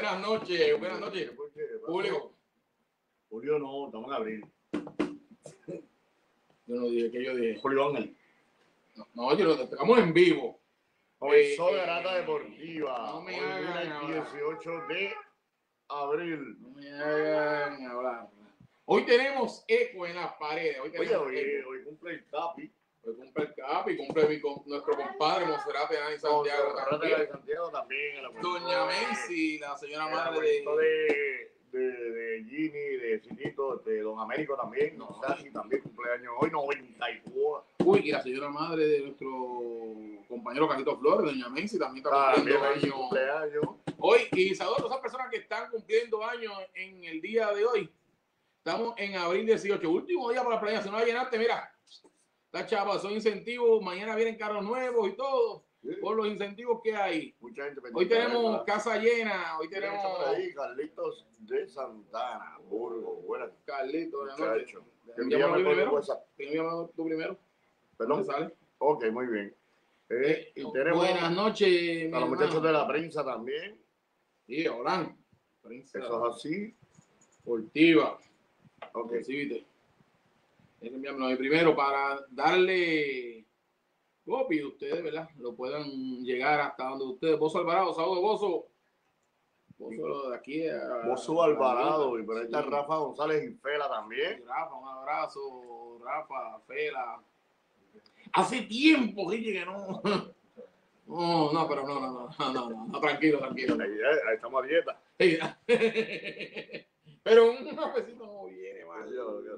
Buenas noches, público. Julio no, estamos en abril. Yo no dije, ¿qué yo dije? Julio Ángel. No, yo lo estamos en vivo. Comenzó Garata Deportiva. No me Hoy hagan lunes 18 de abril. No me hagan hablar. Hoy tenemos eco en las paredes. Hoy Cumple el Capi. Hoy cumple el Capi, cumple nuestro compadre Monserrate Dani Santiago. Santiago también. Doña Menzi, la señora madre de Gini, de Cinito, de Don Américo también. No, Sassi también cumpleaños hoy, 94. Uy, y la señora madre de nuestro compañero Carlito Flores, Doña Menzi, también está cumpliendo cumpleaños. Hoy, y saludos a todas esas personas que están cumpliendo años en el día de hoy. Estamos en abril 18, último día para la playa. Si no la llenaste, mira, está chava, son incentivos. Mañana vienen carros nuevos y todo, por los incentivos que hay. Mucha gente hoy tenemos casa llena. Hoy tenemos ahí Carlitos de Santana, Burgos. Buenas. Carlitos, muchacho. Tú primero. ¿Perdón? ¿Sale? Ok, muy bien. Y tenemos buenas noches. A los muchachos de la prensa también. Sí, hola. Prensa. Eso es así. Deportiva. Ok. Sí, primero para darle copia de ustedes, ¿verdad? Lo puedan llegar hasta donde ustedes. Bozo Alvarado, saludos, Bozo. Bozo de aquí. Bozo Alvarado, y por ahí está Rafa González y Fela también. Rafa, un abrazo, Rafa, Fela. Hace tiempo, Ricky, que no. No, pero no, tranquilo. Ahí estamos a dieta. Pero un cafecito no viene, man.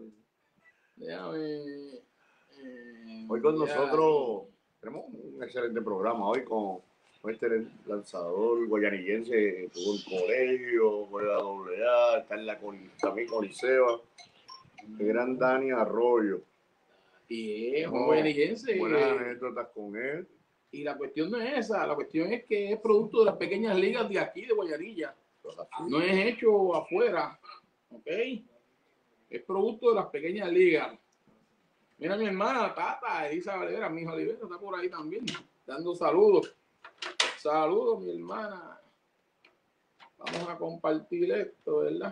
Déjame. Hoy con nosotros tenemos un excelente programa. Hoy con este lanzador guayanillense, estuvo en colegio, fue a la AA, está en la también Coliseo. El gran Dani Arroyo. Y es un guayanillense. Buenas anécdotas con él. Y la cuestión no es esa, la cuestión es que es producto de las pequeñas ligas de aquí, de Guayanilla. No es hecho afuera, ¿ok? Es producto de las pequeñas ligas. Mira mi hermana Tata, Elisa Valera, mi hija Olivera, está por ahí también, dando saludos. Saludos, mi hermana. Vamos a compartir esto, ¿verdad?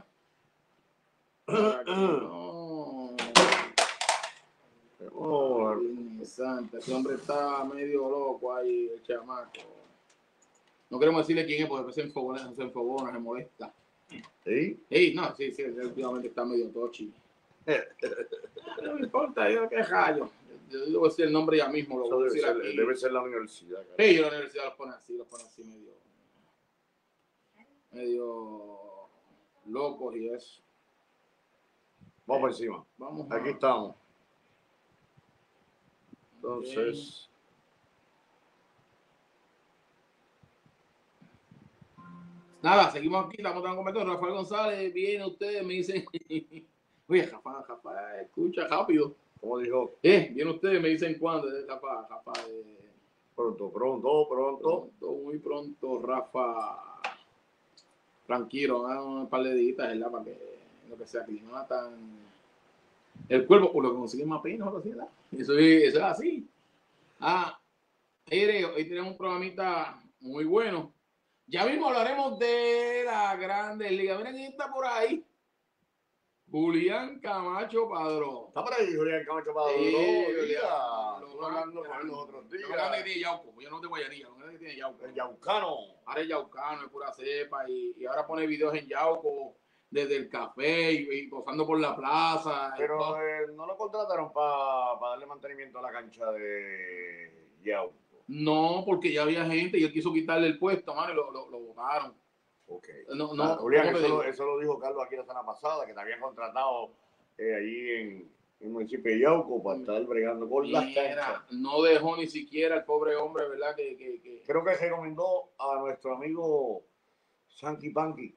Santa, ese hombre está medio loco ahí, el chamaco. No queremos decirle quién es porque se enfogona, se molesta. ¿Sí? No, sí, últimamente está medio tochi. No me importa, yo qué rayo. Yo digo decir el nombre ya mismo, lo voy a decir aquí. Debe ser la universidad. Sí, la universidad los pone así medio locos y eso. Vamos por encima. Aquí estamos. Entonces, nada, seguimos aquí, estamos dando comentarios. Rafael González, viene ustedes, me dicen, oye, Rafa, escucha rápido. ¿Cómo dijo? Viene ustedes, me dicen cuándo, Rafa. Pronto. Muy pronto, Rafa. Tranquilo, un par de días, ¿verdad? Para que lo que se aclimatan el cuerpo, o lo que consiguen más pena, o así, ¿verdad? Eso es así. Hoy tenemos un programita muy bueno. Ya mismo hablaremos de la Grandes Ligas. Miren quién está por ahí. Julián Camacho Padrón. ¿Está por ahí Julián Camacho Padrón? Estuve hablando con los otros días. Yo no de Guayanilla, no tiene Yauco. El Yaucano. Ahora es Yaucano, es pura cepa. Y ahora pone videos en Yauco desde el café y posando por la plaza. Pero no lo contrataron para darle mantenimiento a la cancha de Yauco. No, porque ya había gente y él quiso quitarle el puesto, mano, y lo votaron. Ok. Julián, eso lo dijo Carlos aquí la semana pasada, que te habían contratado allí en el municipio de Yauco para estar bregando con las canchas. No dejó ni siquiera el pobre hombre, ¿verdad? Creo que recomendó a nuestro amigo Sanky Panky,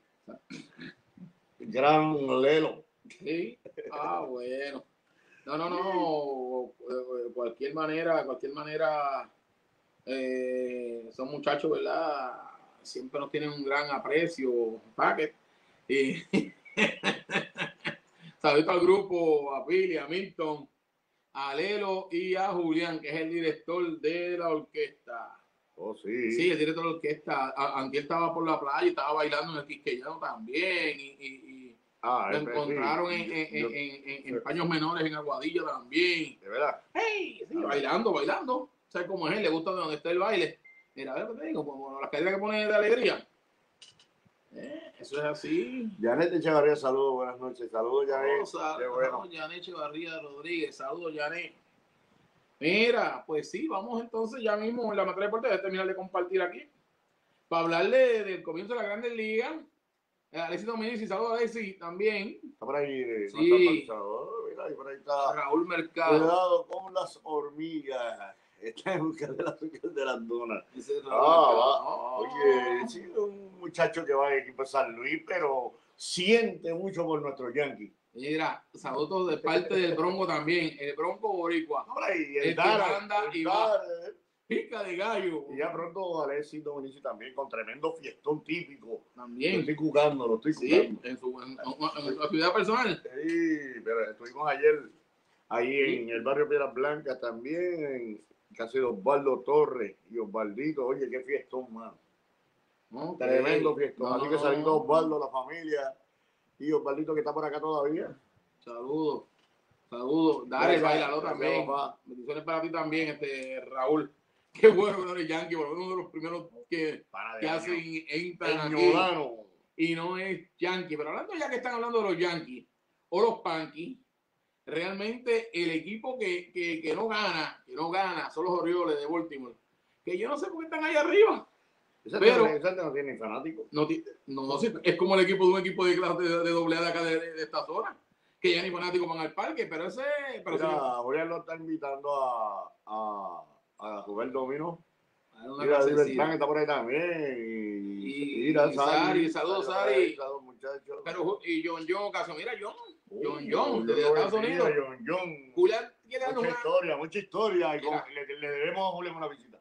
gran Lelo. Sí. Bueno. No. Cualquier manera, son muchachos, ¿verdad? Siempre nos tienen un gran aprecio, Packet. Y saludo al grupo, a Billy, a Milton, a Lelo y a Julián, que es el director de la orquesta. Oh, sí. Sí, el director de orquesta. Antier estaba por la playa y estaba bailando en el Quisqueyano también. Lo encontraron en paños menores en Aguadilla también. ¿De verdad? ¡Hey! Sí, bailando. ¿Sabes cómo es él? Le gusta de donde está el baile. Mira, a ver, te digo, como las caídas que pone de alegría. Eso es así. Janet Echevarría, saludos, buenas noches. Saludos, Janet. Saludos, Janet Echevarría Rodríguez. Saludos, Janet. Mira, pues sí, vamos entonces ya mismo en la materia de deporte. Voy a terminar de compartir aquí para hablarle del comienzo de la Grandes Ligas. Alexis Domínguez y saludos a Alexis también. Está por ahí, sí. Mira, y por ahí está Raúl Mercado. Cuidado con las hormigas. Está en busca de las hormigas de las donas. Oye, sí, un muchacho que va al equipo de San Luis, pero siente mucho por nuestros Yankees. Mira, saludos de parte del Bronco también, el Bronco Boricua. Y el Dara, pica de gallo. Y ya pronto Alexis Dominici también con tremendo fiestón típico. También. Lo estoy jugando. Sí, en su actividad personal. Sí, pero estuvimos ayer ahí en el barrio Piedras Blancas también, en casa de Osvaldo Torres y Osvaldito. Oye, qué fiestón, mano. Okay. Tremendo fiestón. Así que saludos Osvaldo, la familia y Osvaldito que está por acá todavía. Saludos. Dale, bailalo también. Bendiciones para ti también, Raúl. Qué bueno que no eres Yankee, porque uno de los primeros que hacen aquí. Y no es Yankee. Pero hablando ya que están hablando de los Yankees o los Pankeys, realmente el equipo que no gana son los Orioles de Baltimore. Que yo no sé por qué están ahí arriba. Pero no tiene fanáticos. No, es como el equipo de un equipo de clase de doble A de acá de esta zona. Que ya ni fanáticos van al parque, pero ese... Pero mira, voy a lo estar invitando a Rubén Domino. Mira, Divertán está por ahí también. Y Sari, saludos Sari. Saludos muchachos. Pero, y John caso, mira John, desde Estados Unidos. John. Julián quiere darnos mucha historia. Y le debemos a Julián una visita.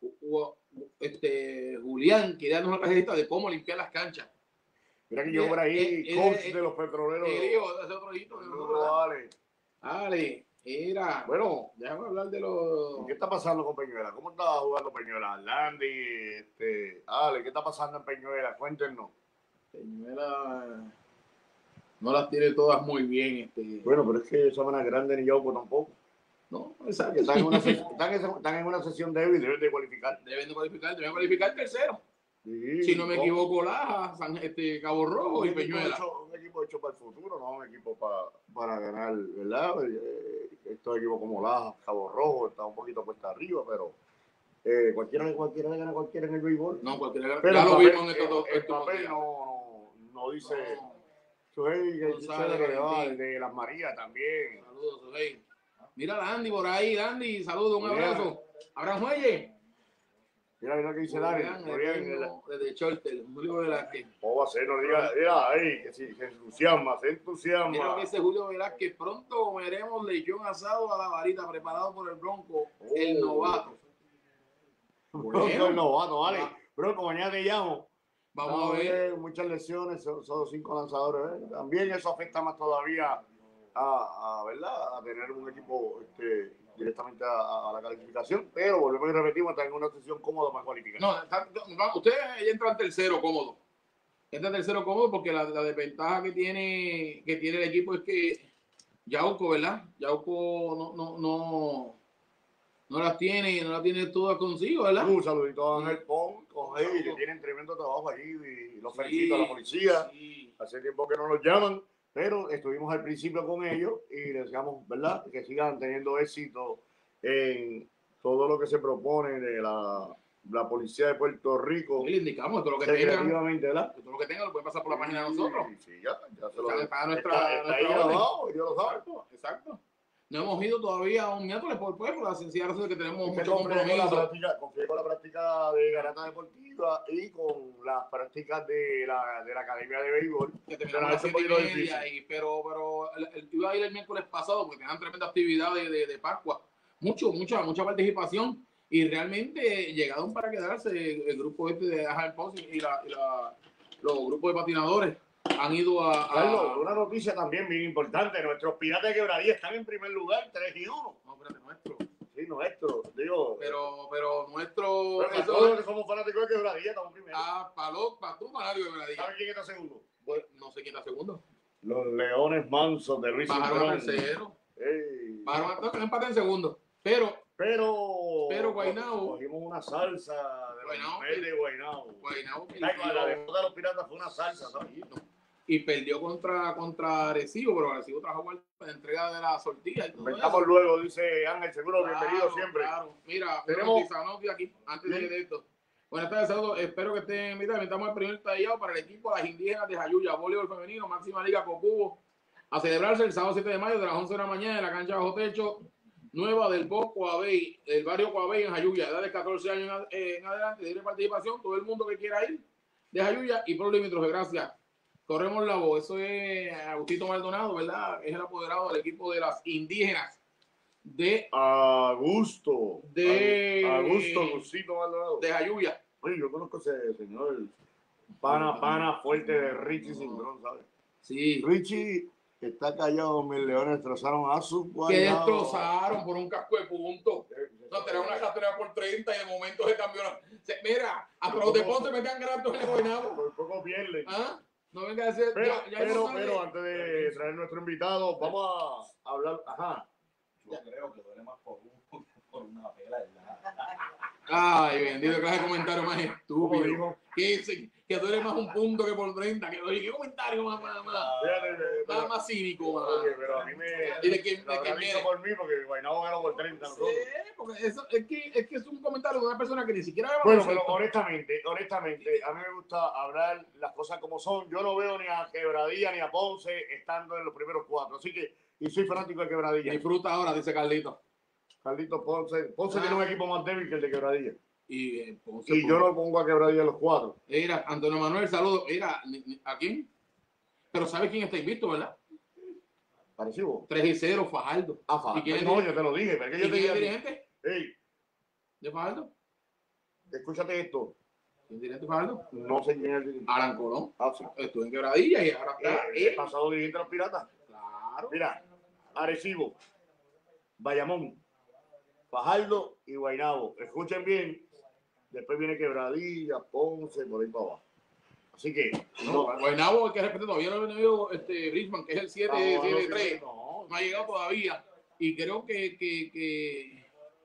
Julián quiere darnos una tarjetita de cómo limpiar las canchas. Mira que yo por ahí, coach de los petroleros. Ese otro hijito de nosotros. Ale, mira. Bueno, déjame hablar de los... ¿Qué está pasando con Peñuela? ¿Cómo está jugando Peñuela? Landy, Ale, ¿qué está pasando en Peñuela? Cuéntenos. Peñuela no las tiene todas muy bien. Bueno, pero es que Sabana Grande ni Yauco tampoco. No, exacto. Están en una sesión débil, deben de cualificar. Deben cualificar tercero. Sí, si no me equivoco, Laja, Cabo Rojo y Peñuela. Un equipo hecho para el futuro, no un equipo para ganar, ¿verdad? Estos equipos como Laja, Cabo Rojo, está un poquito puesta arriba, pero cualquiera le gana a cualquiera en el béisbol. No, cualquiera gana. Pero ya lo vimos en el papel no dice. Suhey, de Las Marías también. Saludos, Suhey. Mira a Andy por ahí, Andy, saludos, un abrazo. Abraham Muelle. Mira que dice Dani. Desde Chortel, Julio Velázquez. ¿Cómo va a ser? No diga ahí, que se entusiasma. Mira que dice Julio Velázquez. Pronto veremos lechón asado a la varita preparado por el Bronco, el novato. Bueno, el novato, vale. Bronco, mañana te llamo. Vamos a ver. Muchas lesiones, son 5 lanzadores. También eso afecta más todavía ¿verdad? A tener un equipo directamente a la calificación, pero volvemos y repetimos, están en una posición cómoda para cualificar. No, ustedes entran tercero cómodo. Entra tercero cómodo porque la desventaja que tiene el equipo es que Yauco, ¿verdad? Yauco no las tiene todas consigo, ¿verdad? Un saludito a Ángel Pon, con ellos, que tienen tremendo trabajo allí, y los felicito a la policía. Sí. Hace tiempo que no los llaman, pero estuvimos al principio con ellos y les deseamos, ¿verdad?, que sigan teniendo éxito en todo lo que se propone de la policía de Puerto Rico. Y le indicamos todo lo que tengan, ¿verdad? Todo lo que tengan lo pueden pasar por la página de nosotros. Sí, ya se lo está ahí grabado, yo lo sabe. Exacto. No hemos ido todavía a un miércoles por la sencilla razón de que tenemos mucho compromiso. Confié con la práctica de garata deportiva y con las prácticas de la Academia de Béisbol. Que terminamos a las 7:30, pero iba a ir el miércoles pasado porque tenían tremenda actividad de Pascua. Mucha participación y realmente llegaron para quedarse el grupo de Ángel Ponce y los grupos de patinadores. Han ido Carlos, una noticia también bien importante. Nuestros Piratas de Quebradilla están en primer lugar, 3-1. No, espérate, nuestro. Sí, sí, nuestro. Digo, pero nuestro... pero todos los que somos fanáticos de Quebradilla estamos primero. Para tú, fanático de Quebradilla. ¿Sabes quién está segundo? Pues, no sé quién está segundo. Los Leones Mansos de Luis Bajaron a tercero. Bajaron a empate en segundo. Pero Guaynabo. Cogimos una salsa de Guaynabo. La de los Piratas fue una salsa, ¿sabes? Y perdió contra Arecibo, pero Arecibo trajo la entrega de la sortilla. Inventamos luego, dice Ángel, seguro, bienvenido siempre. Claro. Mira, tenemos noticia aquí, antes de esto. Buenas tardes, saludos. Espero que estén invitados. Invitamos al primer tallado para el equipo de las indígenas de Jayuya, voleibol femenino, máxima liga Cocubo, a celebrarse el sábado 7 de mayo de las 11 de la mañana en la cancha bajo techo nueva del Bosque Coabey, del barrio Coabey en Jayuya, edad de 14 años en adelante, libre participación, todo el mundo que quiera ir de Jayuya y por limítrofes, gracias. Corremos la voz, eso es Agustito Maldonado, ¿verdad? Es el apoderado del equipo de las indígenas de Agustito Maldonado. De Jayuya. Oye, yo conozco a ese señor, pana fuerte de Richie Cintrón, ¿sabes? Sí. Richie está callado, mis leones destrozaron a su que destrozaron por un casco de punto. No, tenía una cartera por 30 y de momento se cambió. Mira, hasta los de Ponce me quedan gratos en el Guaynabo. Por poco pierden. ¿Ah? No venga a decir. Pero antes de traer nuestro invitado, vamos a hablar. Ajá. Yo creo que duele más por una pela, ¿verdad? Ay, bendito, clase de comentario más estúpido. Que duele más un punto que por 30. ¿Qué comentario más cínico? Oye, pero a mí me. ¿Y de quién? Por mí, porque Guaynabo ganó por 30. Sí, porque eso, es que es un comentario de una persona que ni siquiera ve. Bueno, pero honestamente, a mí me gusta hablar las cosas como son. Yo no veo ni a Quebradilla ni a Ponce estando en los primeros 4. Así que, y soy fanático de Quebradilla. Disfruta ahora, dice Carlito. Carlito Ponce tiene un equipo más débil que el de Quebradilla. Y yo no pongo a Quebradilla en los 4. Mira, Antonio Manuel, saludos. Mira, ¿a quién? Pero ¿sabes quién está invicto, verdad? Parecido. 3-0, Fajardo. ¿Y quién no, yo te lo dije. ¿Quién es el dirigente? Hey. ¿De Fajardo? Escúchate esto. ¿Quién es el dirigente de Fajardo? No sé quién es el dirigente. Alan Colón. Sí. Estuvo en Quebradilla y ahora está. El pasado dirigente de los Piratas. Claro. Mira, Arecibo, Bayamón, Fajardo y Guaynabo. Escuchen bien. Después viene Quebradilla, Ponce, por ahí para abajo. Así que. Guaynabo, hay que respetar, todavía no ha venido Brisbane, que es el 7-3. No ha llegado todavía. Y creo que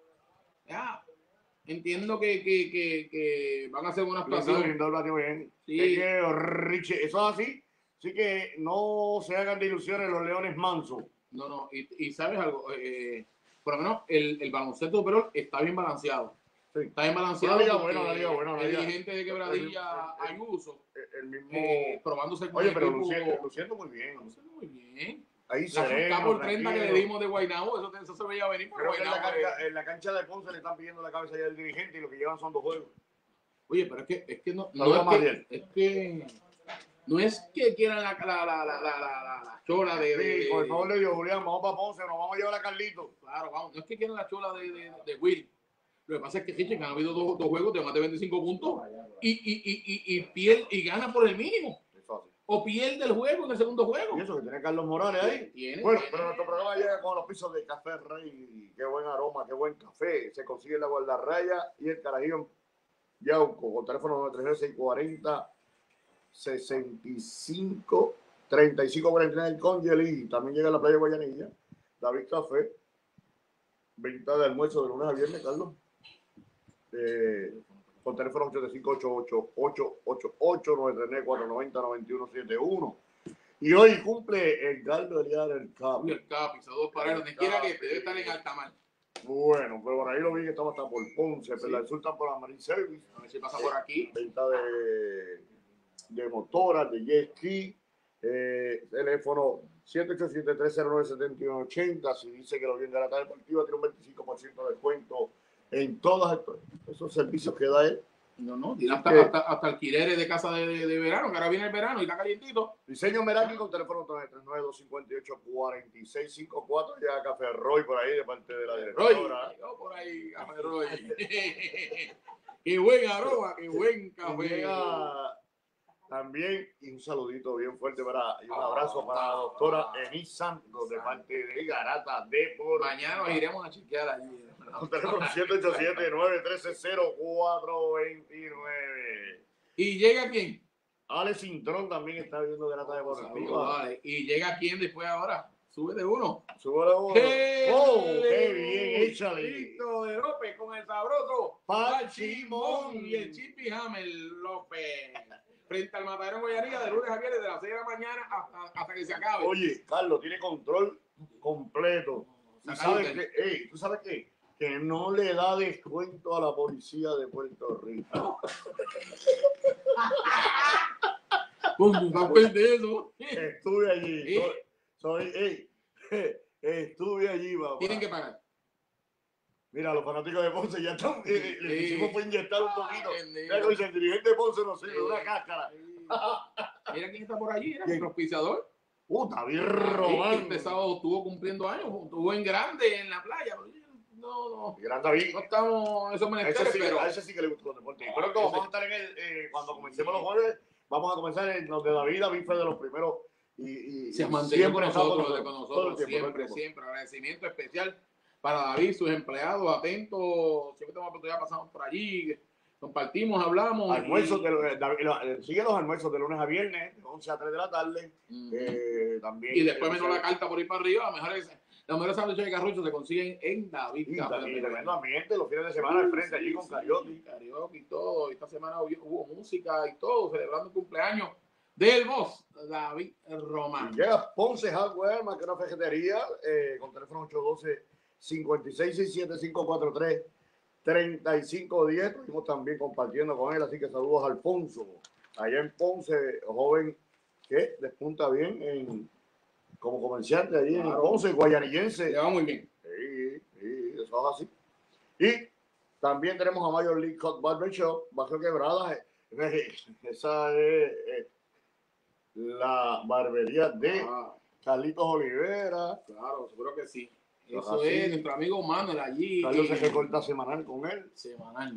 ya entiendo que van a hacer una actuación. Sí. Richie, eso es así. Así que no se hagan de ilusiones los leones mansos. No. Y sabes algo, por lo menos el baloncesto superior está bien balanceado. Sí. Está bien balanceado. La liga buena. El dirigente de Quebradilla, Ayuso. El mismo. Probándose con Oye, pero luciendo muy bien. Ahí está por 30 que le dimos de Guaynabo, eso se veía venir. Creo que en la cancha de Ponce le están pidiendo la cabeza ya del dirigente y lo que llevan son 2 juegos. Oye, pero es que no es que quieran la chola de por favor le digo, Julián, vamos para Ponce, nos vamos a llevar a Carlito. Claro, vamos, no es que quieran la chola de Willy. Lo que pasa es que Richie, que han habido dos juegos de más de 25 puntos y gana por el mínimo. O pierde el juego en el segundo juego. Y eso que tiene Carlos Morales ahí. Bueno, pero nuestro programa llega con los pisos de Café Rey. Qué buen aroma, qué buen café. Se consigue en la Guardarraya y el Carajillo Yauco, con teléfono 936-640-65 3543 el Congelí. También llega a la playa de Guayanilla. David Café. Venta de almuerzo de lunes a viernes, Carlos. Con teléfono 855-888-934-90-9171. Y hoy cumple el gallo del día del Capi. El Capi, saludos para él, donde quiera que debe estar en Altamar. Bueno, pero por ahí lo vi que estaba hasta por Ponce, pero la insultan por la Marine Service. A ver si pasa por aquí. Venta de motoras, de jet ski. Teléfono 787-309-7180. Si dice que lo viene de la tarde deportiva, tiene un 25% de descuento en todos esos servicios que da él. No, tiene hasta alquileres de casa de verano, que ahora viene el verano y está calientito. Diseño Meraki con teléfono 339-258-4654. Ya Café Roy por ahí de parte de la directora. Roy, por ahí, Café Roy. Qué buen aroma, qué buen café. También, y un saludito bien fuerte y un abrazo para la doctora Enis Santos de parte de Garata Depor. Mañana nos iremos a chequear allí. Teléfono 787-913-0429. ¿Y llega quién? Alex Cintrón también está viendo Garata Deportiva. Vale. ¿Y llega quién después ahora? Sube de uno. Súbele uno. ¡Qué bien! Échale. Listo de López con el sabroso Pachimón y el Chippy Hammer López. Frente al Matadero Guayanilla de lunes a viernes de las 6 de la mañana hasta que se acabe. Oye, Carlos, tiene control completo. ¿Y sabes qué? ¿Tú sabes qué? Que no le da descuento a la policía de Puerto Rico. No puede eso. Estuve allí. Estuve allí, papá. Tienen que pagar. Mira, los fanáticos de Ponce ya están. Le hicimos fue inyectar un poquito. Bendito. Mira, el dirigente de Ponce no sirve, una cáscara. Mira quién está por allí, era el auspiciador. David Román. Este sábado estuvo cumpliendo años, estuvo en grande en la playa. No. Gran David. No estamos en esos menesteres, pero a ese sí que le gustó los deportes. Pero vamos a estar en cuando comencemos los jueves, vamos a comenzar en los de David. David fue de los primeros. Y se ha mantenido con nosotros, siempre. Agradecimiento especial para David, sus empleados, atentos. Siempre tenemos oportunidad, pasamos por allí, compartimos, hablamos. Almuerzos, sigue los almuerzos de lunes a viernes, de 11 a 3 de la tarde. También, y después menos la carta por ir para arriba, los mejores sándwiches de Carrucho se consiguen en David. Y tremendo ambiente, los fines de semana al frente allí con karaoke. Karaoke y todo. Esta semana hubo música y todo, celebrando el cumpleaños del boss, David Román. Y llega Ponce Hardware, más que una ferretería, con teléfono 812-567-543-3510. Estuvimos también compartiendo con él, así que saludos a Alfonso. Allá en Ponce, joven que despunta bien como comerciante allí en Ponce, guayanillense. Le va muy bien. Sí, eso es así. Y también tenemos a Major League Cut Barber Shop, Bajo Quebrada. Esa es la barbería de Carlitos Olivera. Claro, seguro que sí. Eso es nuestro amigo Manuel allí. Carlos se recorta semanal con él. Semanal.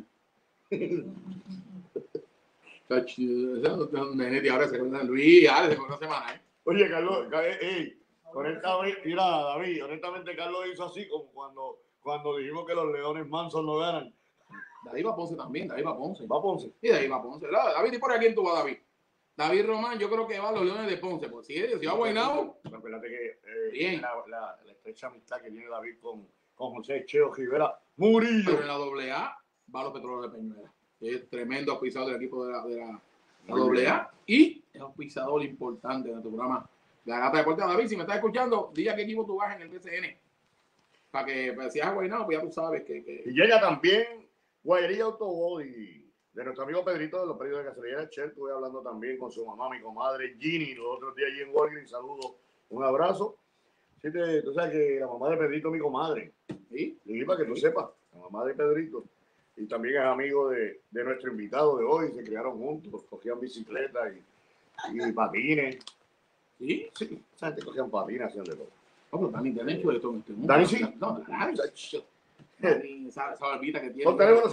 Ahora se recorta Luis, ahora se recorta semanal. Oye, Carlos, honestamente, mira, David, honestamente Carlos hizo así como cuando dijimos que los Leones Mansos no ganan. David va a Ponce también, David va a Ponce. Va a Ponce. Sí, David va a Ponce. David, ¿y por aquí quién tú vas, David? David Román, yo creo que va a los Leones de Ponce. Pues si va a Guaynabo. Acuérdate que la estrecha amistad que tiene David con José Cheo Rivera Murillo. Pero en la AA va a los Petróleos de Peñuela. Es tremendo auspiciador del equipo de la AA. Y es auspiciador importante de nuestro programa Garata Deportiva. David, si me estás escuchando, di a qué equipo tú vas en el BCN. Para que si es a Guaynabo, pues ya tú sabes que... Y llega también Guayería Autobody, de nuestro amigo Pedrito de los Pedidos de Gasolina Shell. Estuve hablando también con su mamá, mi comadre Ginny, los otros días allí en Walgreens. Saludos, un abrazo. Sí, tú sabes que la mamá de Pedrito es mi comadre. ¿Sí? Y para que tú sepas, la mamá de Pedrito. Y también es amigo de nuestro invitado de hoy. Se criaron juntos, cogían bicicleta y patines. ¿Sí? Sí, esa gente cogían patines, hacían de todo. No, pero Dani tiene hecho de todo en este mundo. Dani sí. No, Dani, esa barbita que tiene. Con teléfono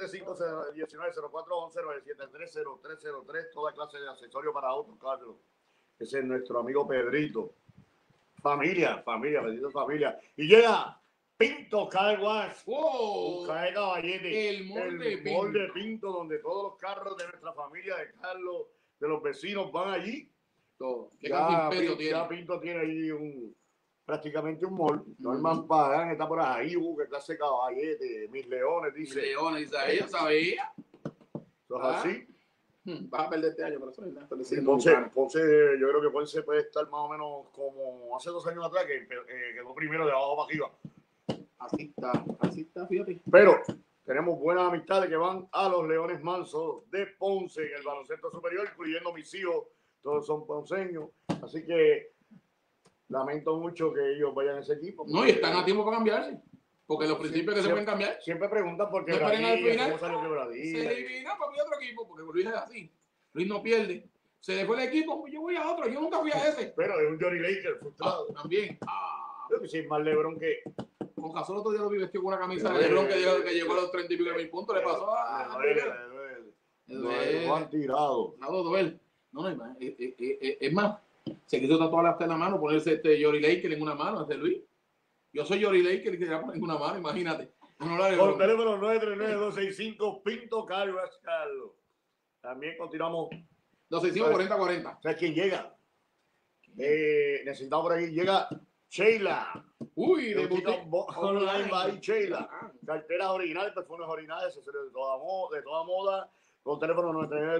787-519-0411-973-0303. Toda clase de accesorios para autos, Carlos. Ese es nuestro amigo Pedrito. Familia, Pedrito familia. Y llega Pinto Car Wash. ¡Wow! Cae Caballete. El molde de Pinto, donde todos los carros de nuestra familia, de Carlos, de los vecinos, van allí. Todo. ¿Qué Ya, imperio tiene? ya Pinto tiene ahí prácticamente un mall. Norman Pagán está por ahí, que clase de Caballete, Mis Leones, dice. Mis Leones, dice ella, sabía. Eso es así. Vas a perder este año, pero eso es verdad. Ponce, yo creo que Ponce puede estar más o menos como hace 2 años atrás, que quedó primero de abajo para arriba. Así está, fíjate. Pero tenemos buenas amistades que van a los Leones Mansos de Ponce en el baloncesto superior, incluyendo mis hijos, todos son ponceños. Así que lamento mucho que ellos vayan a ese equipo. No, y están a tiempo para cambiarse. Porque los principios que se pueden cambiar. Siempre preguntan por qué no esperen al final. ¿Cómo salió Quebradilla? Se eliminó para otro equipo, porque Luis es así. Luis no pierde. Se le fue el equipo, pues yo voy a otro. Yo nunca fui a ese. Pero es un Johnny Laker frustrado. También. Sí, más LeBron que... Con Casol otro día lo vi vestido con una camisa de LeBron que llegó a los 30 y pico de mil puntos. Le pasó a... Lo han tirado. No, es más. Se quiso tatuar hasta en la mano, ponerse Jory Laker en una mano, Luis. Yo soy Jory Laker y quería poner en una mano, imagínate. Con teléfono 939-265 Pinto Carlos, Carlos. También continuamos. 265-4040. ¿Sabes quién llega? Necesitamos por aquí. Llega Sheila. Uy, de Online by Sheila. Carteras originales, perfumes originales, accesorios de toda moda. Con teléfono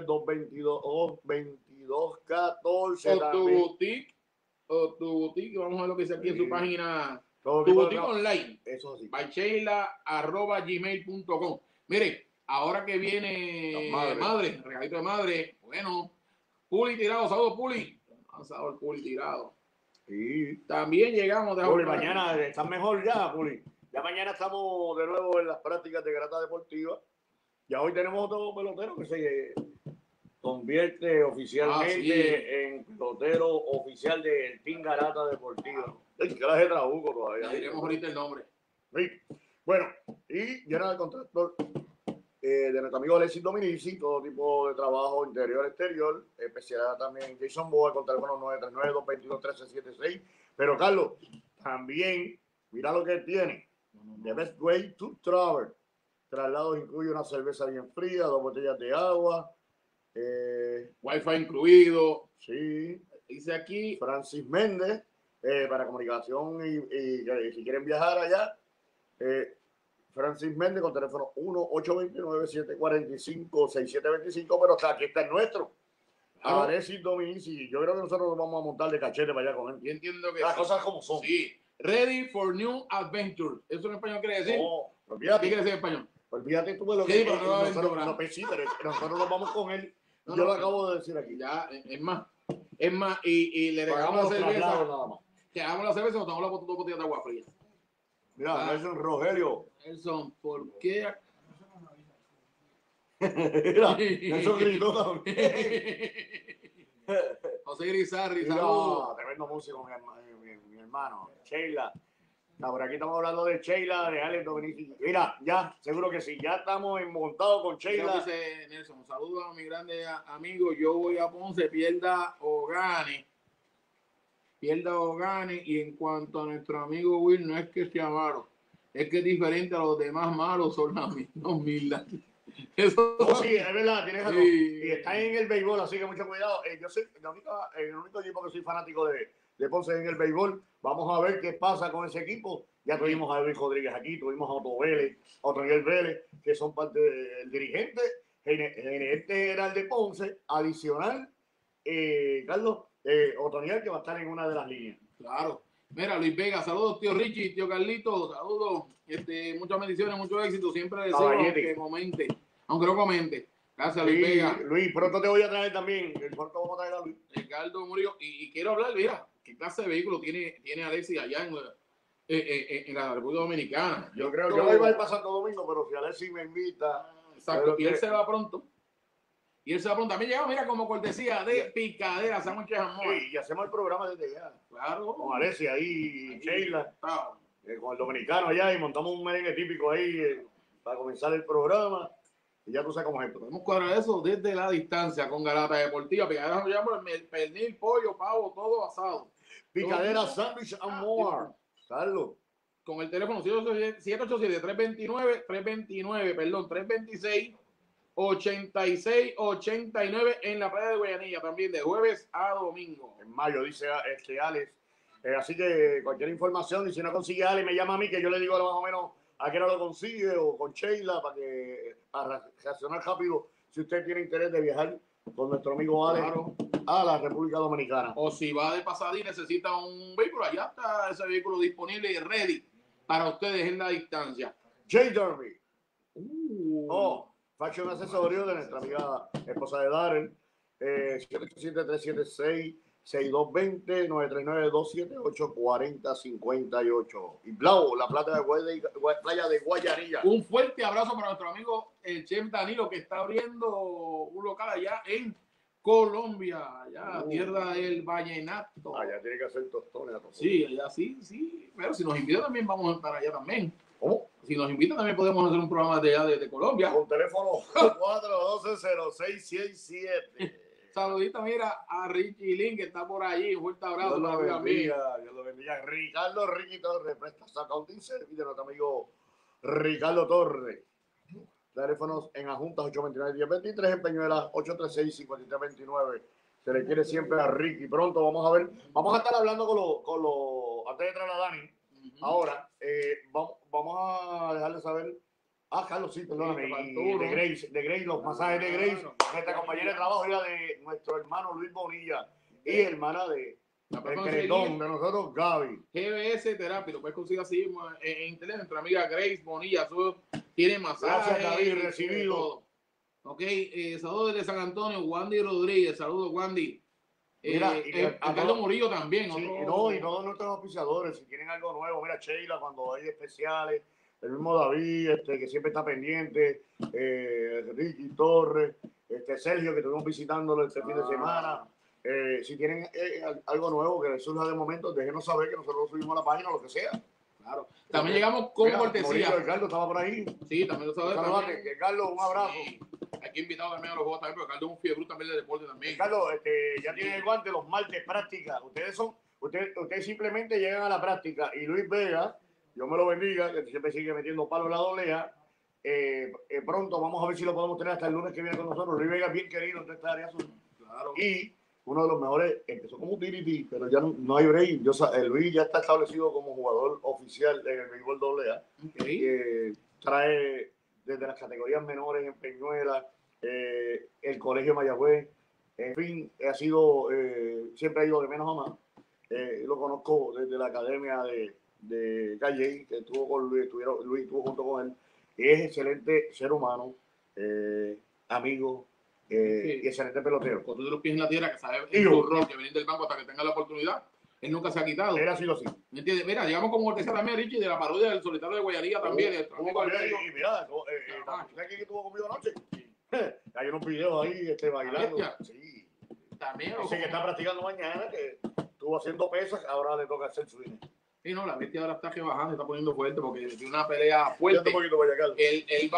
939-222-14. O tu boutique, vamos a ver lo que dice aquí en su página. Tu boutique online. Eso sí. bycheila@gmail.com. Mire, ahora que viene madre, regalito de madre, bueno, Puli tirado, saludos Puli. Lanzado el Puli tirado. Sí. También llegamos. Puli, mañana estás mejor ya, Puli. Ya mañana estamos de nuevo en las prácticas de Garata Deportiva. Ya hoy tenemos otro pelotero que se convierte oficialmente en pelotero oficial del Team Garata Deportiva. Es que la de Trabuco todavía. Diremos ahorita el nombre. Sí. Bueno, y llena el contrato de nuestro amigo Alexis Dominici, todo tipo de trabajo interior, exterior, especialidad también Jason Boa con teléfono 939-222-1376. Pero Carlos, también, mira lo que tiene. The Best Way to Travel. Traslados incluye una cerveza bien fría, 2 botellas de agua. Wi-Fi incluido. Sí. Dice aquí. Francis Méndez, para comunicación y si quieren viajar allá. Francis Méndez con teléfono 1-829-745-6725, pero aquí está el nuestro. Alexis Dominici. Yo creo que nosotros nos vamos a montar de cachete para allá con él. Yo entiendo que las cosas como son. Sí. Ready for new adventure. ¿Eso en español quiere decir? No, olvídate. ¿Qué quiere decir en español? Olvídate tú de lo que nosotros nos vamos con él. Yo lo acabo de decir aquí. Ya, es más, y le regalamos la cerveza. Nada más. Que hagamos la cerveza y nos tomamos las 2 botellas de agua fría. Mira, Nelson Rogelio. Nelson, ¿por qué? Mira, Nelson gritó también. José Grisarri, saludos. Tremendo músico, mi hermano. Sheila. Por aquí estamos hablando de Sheila, de Alex Dominici. Mira, ya, seguro que sí, ya estamos montados con Sheila. Dice Nelson, saludos a mi grande amigo. Yo voy a Ponce, pierda o gane, y en cuanto a nuestro amigo Will, no es que sea malo, es que es diferente a los demás malos, son la misma humildad. Eso sí, es verdad, tienes razón. Sí. Y está en el béisbol, así que mucho cuidado. Yo soy el único equipo que soy fanático de Ponce en el béisbol. Vamos a ver qué pasa con ese equipo. Ya tuvimos a Luis Rodríguez aquí, tuvimos a Otto Vélez, a Otoniel Vélez, que son parte del dirigente gerente general de Ponce, adicional, Carlos, Otoniel, que va a estar en una de las líneas. Claro. Mira, Luis Vega, saludos, tío Richie, tío Carlito, saludos, muchas bendiciones, mucho éxito, siempre deseo aunque no comente. Gracias, Luis Vega. Luis, pronto te voy a traer también, pronto vamos a traer a Luis. Ricardo Murillo, y quiero hablar, mira, ¿qué clase de vehículo tiene Alexis allá en la República Dominicana? Yo creo que yo iba a ir para Santo Domingo, pero si Alexis me invita. Exacto, y él se va pronto. También llegamos, mira, como cortesía de Picadera, sándwiches amor. Sí, y hacemos el programa desde allá. Claro. Con Alexis ahí, Sheila, con el dominicano allá, y montamos un merengue típico ahí para comenzar el programa. Y ya tú sabes cómo es esto. Podemos cuadrar eso desde la distancia con Garata Deportiva. Picadera nos llama pernil, pollo, pavo, todo asado. Picadera, sándwich amor. Carlos. Con el teléfono 326-8689 en la playa de Guayanilla, también de jueves a domingo. En mayo, dice Alex. Así que cualquier información, y si no consigue a Alex, me llama a mí, que yo le digo más o menos a qué hora lo consigue, o con Sheila, para reaccionar rápido, si usted tiene interés de viajar con nuestro amigo Alex a la República Dominicana. O si va de pasada y necesita un vehículo, allá está ese vehículo disponible y ready para ustedes en la distancia. J. Derby. Fashion Accesorio de nuestra amiga esposa de Darren. 787-376-6220, 939-278-4058. Y Blau, la playa de Guayanilla. Un fuerte abrazo para nuestro amigo el chef Danilo, que está abriendo un local allá en Colombia, allá tierra del vallenato. Allá tiene que hacer tostones. Sí, allá sí. Pero si nos invita también vamos a estar allá también. ¿Cómo? Si nos invitan también podemos hacer un programa de allá de Colombia. Con teléfono 412-0667. Saludita, mira, a Richie Lin, que está por allí. Un fuerte abrazo. Dios lo bendiga. Ricardo Ricky Torres, presta Accounting Service de nuestro amigo Ricardo Torres. Teléfonos en Adjuntas 829-1023, en Peñuelas 836-5329. Se le quiere siempre a Ricky. Pronto vamos a ver, vamos a estar hablando con los antes de entrar a Dani. Ahora, vamos a dejarle saber. Carlos, sí, perdóname. De Grace, los masajes de Grace. Nuestra compañera de trabajo era de nuestro hermano Luis Bonilla y hermana de el queretón de nosotros, Gaby. GBS Terapia, lo puedes conseguir así en internet. Nuestra amiga Grace Bonilla tiene masajes. Gracias, David, recibido. Ok, saludos desde San Antonio, Wandy Rodríguez. Saludos, Wandy. Mira, Carlos Murillo también. Sí, y todos nuestros auspiciadores, si tienen algo nuevo, mira, Sheila, cuando hay especiales, el mismo David, que siempre está pendiente, Ricky Torres, Sergio, que estuvimos visitándolo este fin de semana. Si tienen algo nuevo que les surja de momento, déjenos saber que nosotros subimos a la página, lo que sea. Claro. También llegamos con cortesía. Ricardo estaba por ahí. Sí, también lo sabes. Carlos, un abrazo. Sí. Aquí invitado también a los juegos también, porque Carlos es un fiebre también de deporte también. Carlos, ya tienen el guante los martes práctica. Ustedes simplemente llegan a la práctica y Luis Vega, Dios me lo bendiga, que siempre sigue metiendo palos en la doblea. Pronto vamos a ver si lo podemos tener hasta el lunes que viene con nosotros. Luis Vega es bien querido en esta área azul. Claro. Y uno de los mejores, empezó como utility, pero ya no hay break. Luis ya está establecido como jugador oficial en el béisbol AA. Okay. Trae desde las categorías menores en Peñuelas, el Colegio Mayagüez, en fin, siempre ha ido de menos a más. Lo conozco desde la academia de Calle, que estuvo con Luis, Luis estuvo junto con él. Es excelente ser humano, amigo, y excelente pelotero. Con todos los pies en la tierra, que sabe su rol, que venir del banco hasta que tenga la oportunidad. Él nunca se ha quitado. Él ha sido así. ¿Me entiendes? Mira, llegamos como cortesía también, Richie, de la parodia del solitario de Guayaría también. Y mira, ¿sabes quién estuvo conmigo anoche? Hay unos videos ahí bailando. Sí. También. Dice que está practicando mañana, que estuvo haciendo pesas, ahora le toca hacer swing. Sí, no, la bestia ahora está bajando, está poniendo fuerte porque tiene una pelea fuerte. Él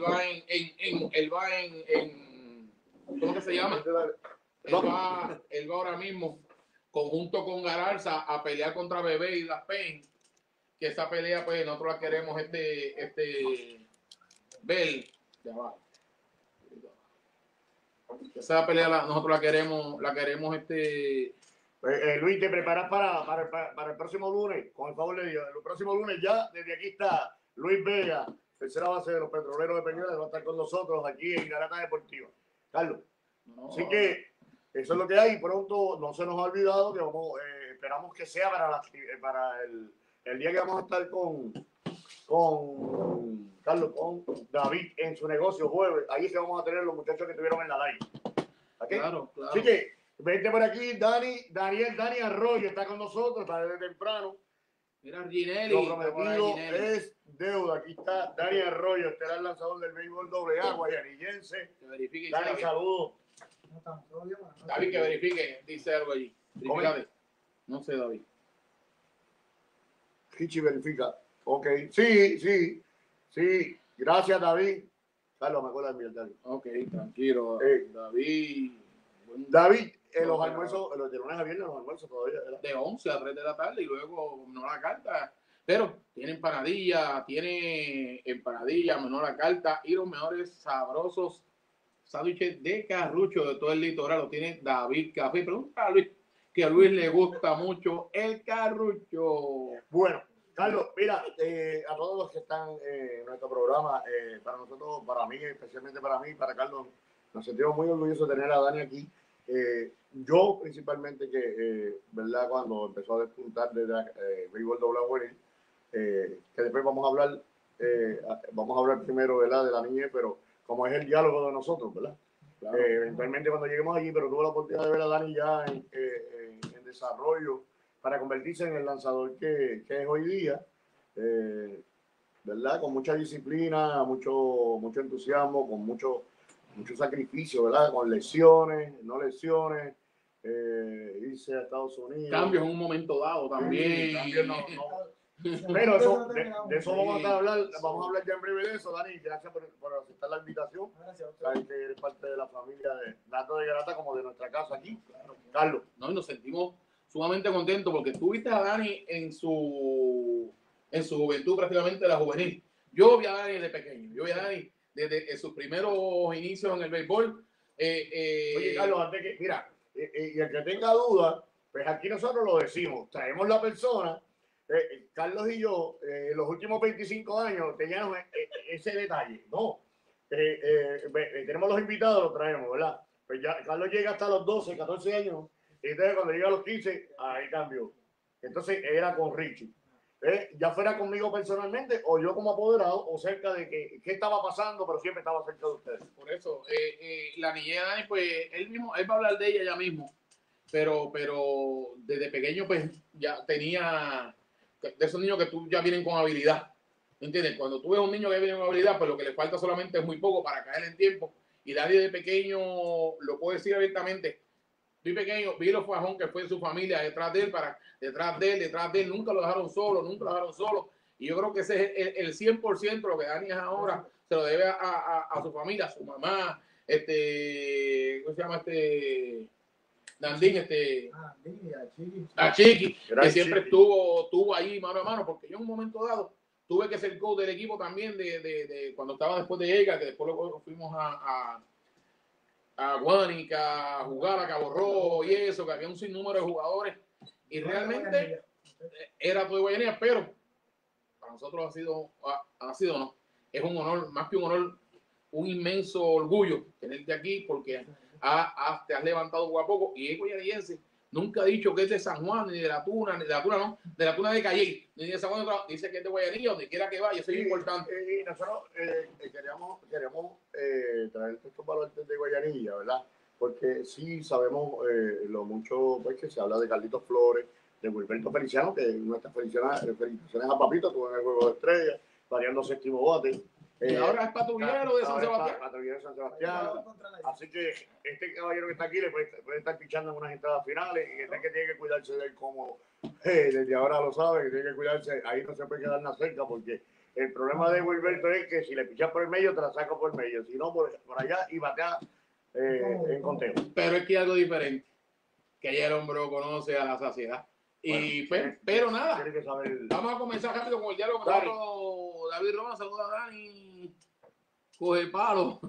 va en ¿cómo que se llama? Él va ahora mismo conjunto con Garalza a pelear contra Bebé y Las Pen, que esa pelea pues nosotros la queremos ver, ya va. Esa pelea nosotros la queremos Luis, te preparas para el próximo lunes, con el favor de Dios. El próximo lunes ya, desde aquí está Luis Vega, tercera base de los Petroleros de Peñuelas, va a estar con nosotros aquí en Garata Deportiva. Carlos, así que eso es lo que hay. Pronto no se nos ha olvidado que esperamos que sea para el día que vamos a estar con Carlos, con David en su negocio jueves. Ahí es que vamos a tener los muchachos que estuvieron en la live. ¿Okay? Claro. Así que vente por aquí, Dani Arroyo está con nosotros, está desde temprano. Mira, Ginelli. Lo prometido es deuda. Aquí está Dani Arroyo, este era el lanzador del béisbol AA, guayanillense. Dani, saludos. David, que verifique, dice algo allí. No sé, David. Richie verifica. Ok, sí. Gracias, David. Carlos, me acuerdo de mí, David. Ok, tranquilo. David, los almuerzos, los de lunes a viernes, los almuerzos todavía, ¿verdad? De 11 a 3 de la tarde y luego no la carta. Pero tiene empanadilla, menor la carta y los mejores sabrosos sándwiches de Carrucho de todo el litoral. Lo tiene David Café. Pregunta a Luis, que a Luis le gusta mucho el Carrucho. Bueno, Carlos, mira, a todos los que están en nuestro programa, para nosotros, para mí, especialmente para mí, para Carlos, nos sentimos muy orgullosos de tener a Dani aquí. Yo principalmente ¿verdad? Cuando empezó a despuntar desde béisbol AA, que después vamos a hablar primero, ¿verdad? De la niñez, pero como es el diálogo de nosotros, ¿verdad? Claro. Eventualmente cuando lleguemos allí, pero tuve la oportunidad de ver a Dani ya en desarrollo para convertirse en el lanzador que es hoy día, ¿verdad? Con mucha disciplina, mucho entusiasmo, con mucho sacrificio, ¿verdad? Con lesiones, no lesiones, irse a Estados Unidos. Cambios en un momento dado también. Cambios no. Pero de eso vamos a hablar ya en breve de eso, Dani. Gracias por aceptar la invitación. Gracias. Sabes que eres parte de la familia de Nato de Garata, como de nuestra casa aquí. Claro. Carlos. No, y nos sentimos sumamente contentos porque tú viste a Dani en su juventud, prácticamente la juvenil. Yo vi a Dani desde pequeño. Yo vi a Dani desde sus primeros inicios en el béisbol. Oye, Carlos, antes que, mira, y el que tenga dudas, pues aquí nosotros lo decimos, traemos la persona. Carlos y yo, los últimos 25 años, teníamos ese detalle, ¿no? Tenemos los invitados, los traemos, ¿verdad? Pues ya Carlos llega hasta los 12, 14 años, y entonces cuando llega a los 15, ahí cambió. Entonces era con Richie. Ya fuera conmigo personalmente o yo como apoderado o cerca de qué estaba pasando, pero siempre estaba cerca de ustedes. Por eso, la niña, pues él va a hablar de ella ya mismo, pero desde pequeño pues ya tenía, de esos niños que tú ya vienen con habilidad, ¿entiendes? Cuando tú ves un niño que viene con habilidad, pues lo que le falta solamente es muy poco para caer en tiempo, y Dani de pequeño lo puedo decir abiertamente. Muy pequeño, vi los fajón que fue en su familia detrás de él, nunca lo dejaron solo, y yo creo que ese es el 100% lo que Dani es ahora, se lo debe a su familia, a su mamá, ¿cómo se llama Nandín, a Chiqui, que siempre estuvo ahí mano a mano, porque yo en un momento dado tuve que ser coach del equipo también de cuando estaba después de ella, que después luego fuimos a Guánica, a jugar a Cabo Rojo y eso, que había un sinnúmero de jugadores y realmente era todo de Guayanilla, pero para nosotros ha sido no, es un honor, más que un honor, un inmenso orgullo tenerte aquí porque te has levantado poco a poco y es guayanillense. Nunca ha dicho que es de San Juan, ni de la Tuna, de la Tuna de Cayey, ni de San Juan, dice que es de Guayanilla, donde quiera que vaya, eso es importante. Y nosotros queremos traer estos valores de Guayanilla, ¿verdad? Porque sí sabemos lo mucho pues, que se habla de Carlitos Flores, de Wilberto Feliciano, que nuestras felicitaciones a Papito, tuvo en el Juego de Estrellas, variando séptimo bate. Y ahora es patrullero de San Sebastián. Patrullero de San Sebastián. Así que este caballero que está aquí le puede estar pichando en unas entradas finales y este que tiene que cuidarse de él como desde ahora lo sabe, que tiene que cuidarse, ahí no se puede quedar nada cerca porque el problema de Wilberto es que si le pichas por el medio te la saca por el medio, si no por allá y batea en conteo. Pero es que hay algo diferente, que ya el hombre lo conoce a la saciedad. Y bueno, pero nada, vamos a comenzar rápido con el diálogo con David Roma. Saluda a Dani, coge palo.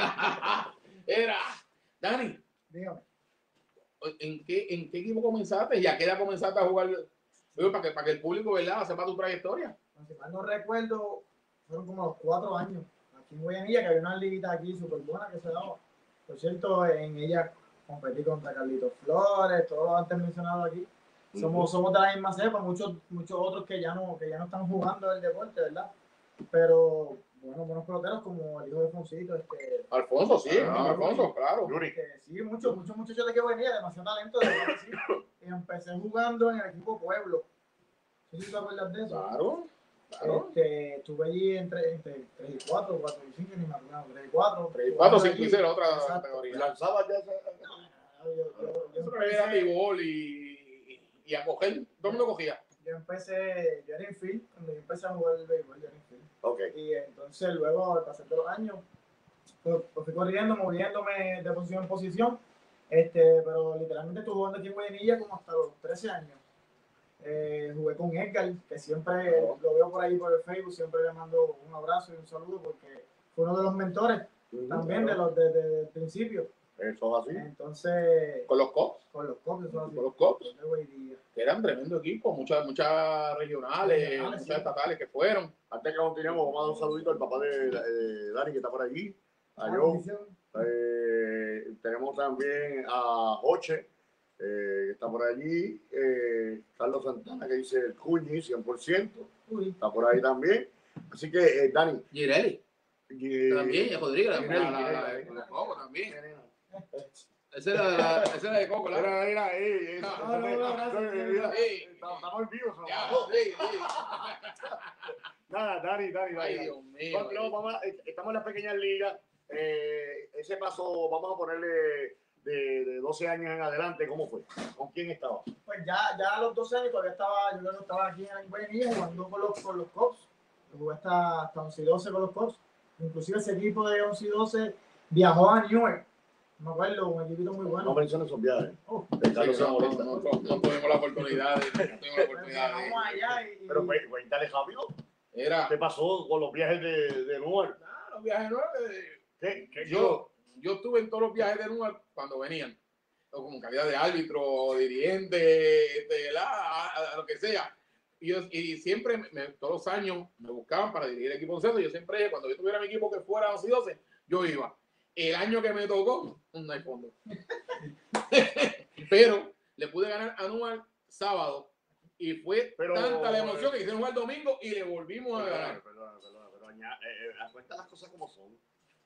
Era Dani, dígame, ¿en qué equipo comenzaste? ¿Y a qué edad comenzaste a jugar? Para que el público, ¿verdad?, sepa tu trayectoria. Si mal no recuerdo, fueron como los 4 años aquí en Guayanilla, que había una liguita aquí súper buena que se daba. Por cierto, en ella competí contra Carlitos Flores, todos los antes mencionados aquí. Somos de la misma cepa, muchos otros que ya no están jugando el deporte, ¿verdad? Pero buenos peloteros como el hijo de Foncito, Alfonso, sí, Alfonso, claro. Sí, muchos muchachos de que venía, demasiado talento, de verdad que sí. Y empecé jugando en el equipo Pueblo. ¿Sí te acuerdas de eso? Claro. Estuve allí entre 3 y 4, 4 y 5, ni me acuerdo, 3 y 4. 3 y 4, 5 y 0, otra categoría. Lanzaba ya yo empecé a tibol y a coger, ¿dónde lo cogía? Yo era infield, cuando yo empecé a jugar el béisbol, yo era infield. Okay. Y entonces luego, al pasar de los años, pues fui corriendo, moviéndome de posición en posición, pero literalmente estuve jugando aquí en Guayanilla como hasta los 13 años. Jugué con Edgar, que siempre lo veo por ahí por el Facebook, siempre le mando un abrazo y un saludo porque fue uno de los mentores también desde el principio. Eso es así. Entonces, con los Cops. Con los Cops, eso con los Cops. Que eran tremendo equipo, muchas regionales, muchas estatales que fueron. Antes que continuemos, vamos a dar un saludito al papá de Dani que está por allí. A yo. Tenemos también a Joche, que está por allí. Carlos Santana, que dice el Cuñi, 100%. Está por ahí también. Así que, Dani. Girelli. También, y Rodríguez. También. Esa era de Coco, ¿verdad? Estamos en vivo. Nada, Dani. Ay, Dios mío. Estamos en las pequeñas ligas. Ese paso, vamos a ponerle de 12 años en adelante, ¿cómo fue? ¿Con quién estaba? Pues ya a los 12 años todavía estaba aquí en Guayanilla jugando con los Cops. Jugué hasta 11 y 12 con los Cops. Inclusive ese equipo de 11 y 12 viajó a Newark. Me acuerdo, un equipito muy bueno. No menciones esos viajes. No tuvimos la oportunidad. Vamos allá Pero cuéntale rápido. ¿Qué pasó con los viajes de Nuer? Los viajes no, yo estuve en todos los viajes de Nuer cuando venían, como calidad de árbitro, dirigente, lo que sea. Y siempre, todos los años, me buscaban para dirigir el equipo de yo siempre, cuando yo tuviera mi equipo que fuera 11 y 12, yo iba. El año que me tocó, no hay fondo. Pero le pude ganar a Nuer sábado. Y fue tanta la emoción que hicieron jugar el domingo y le volvimos a ganar. Perdona, cuenta las cosas como son.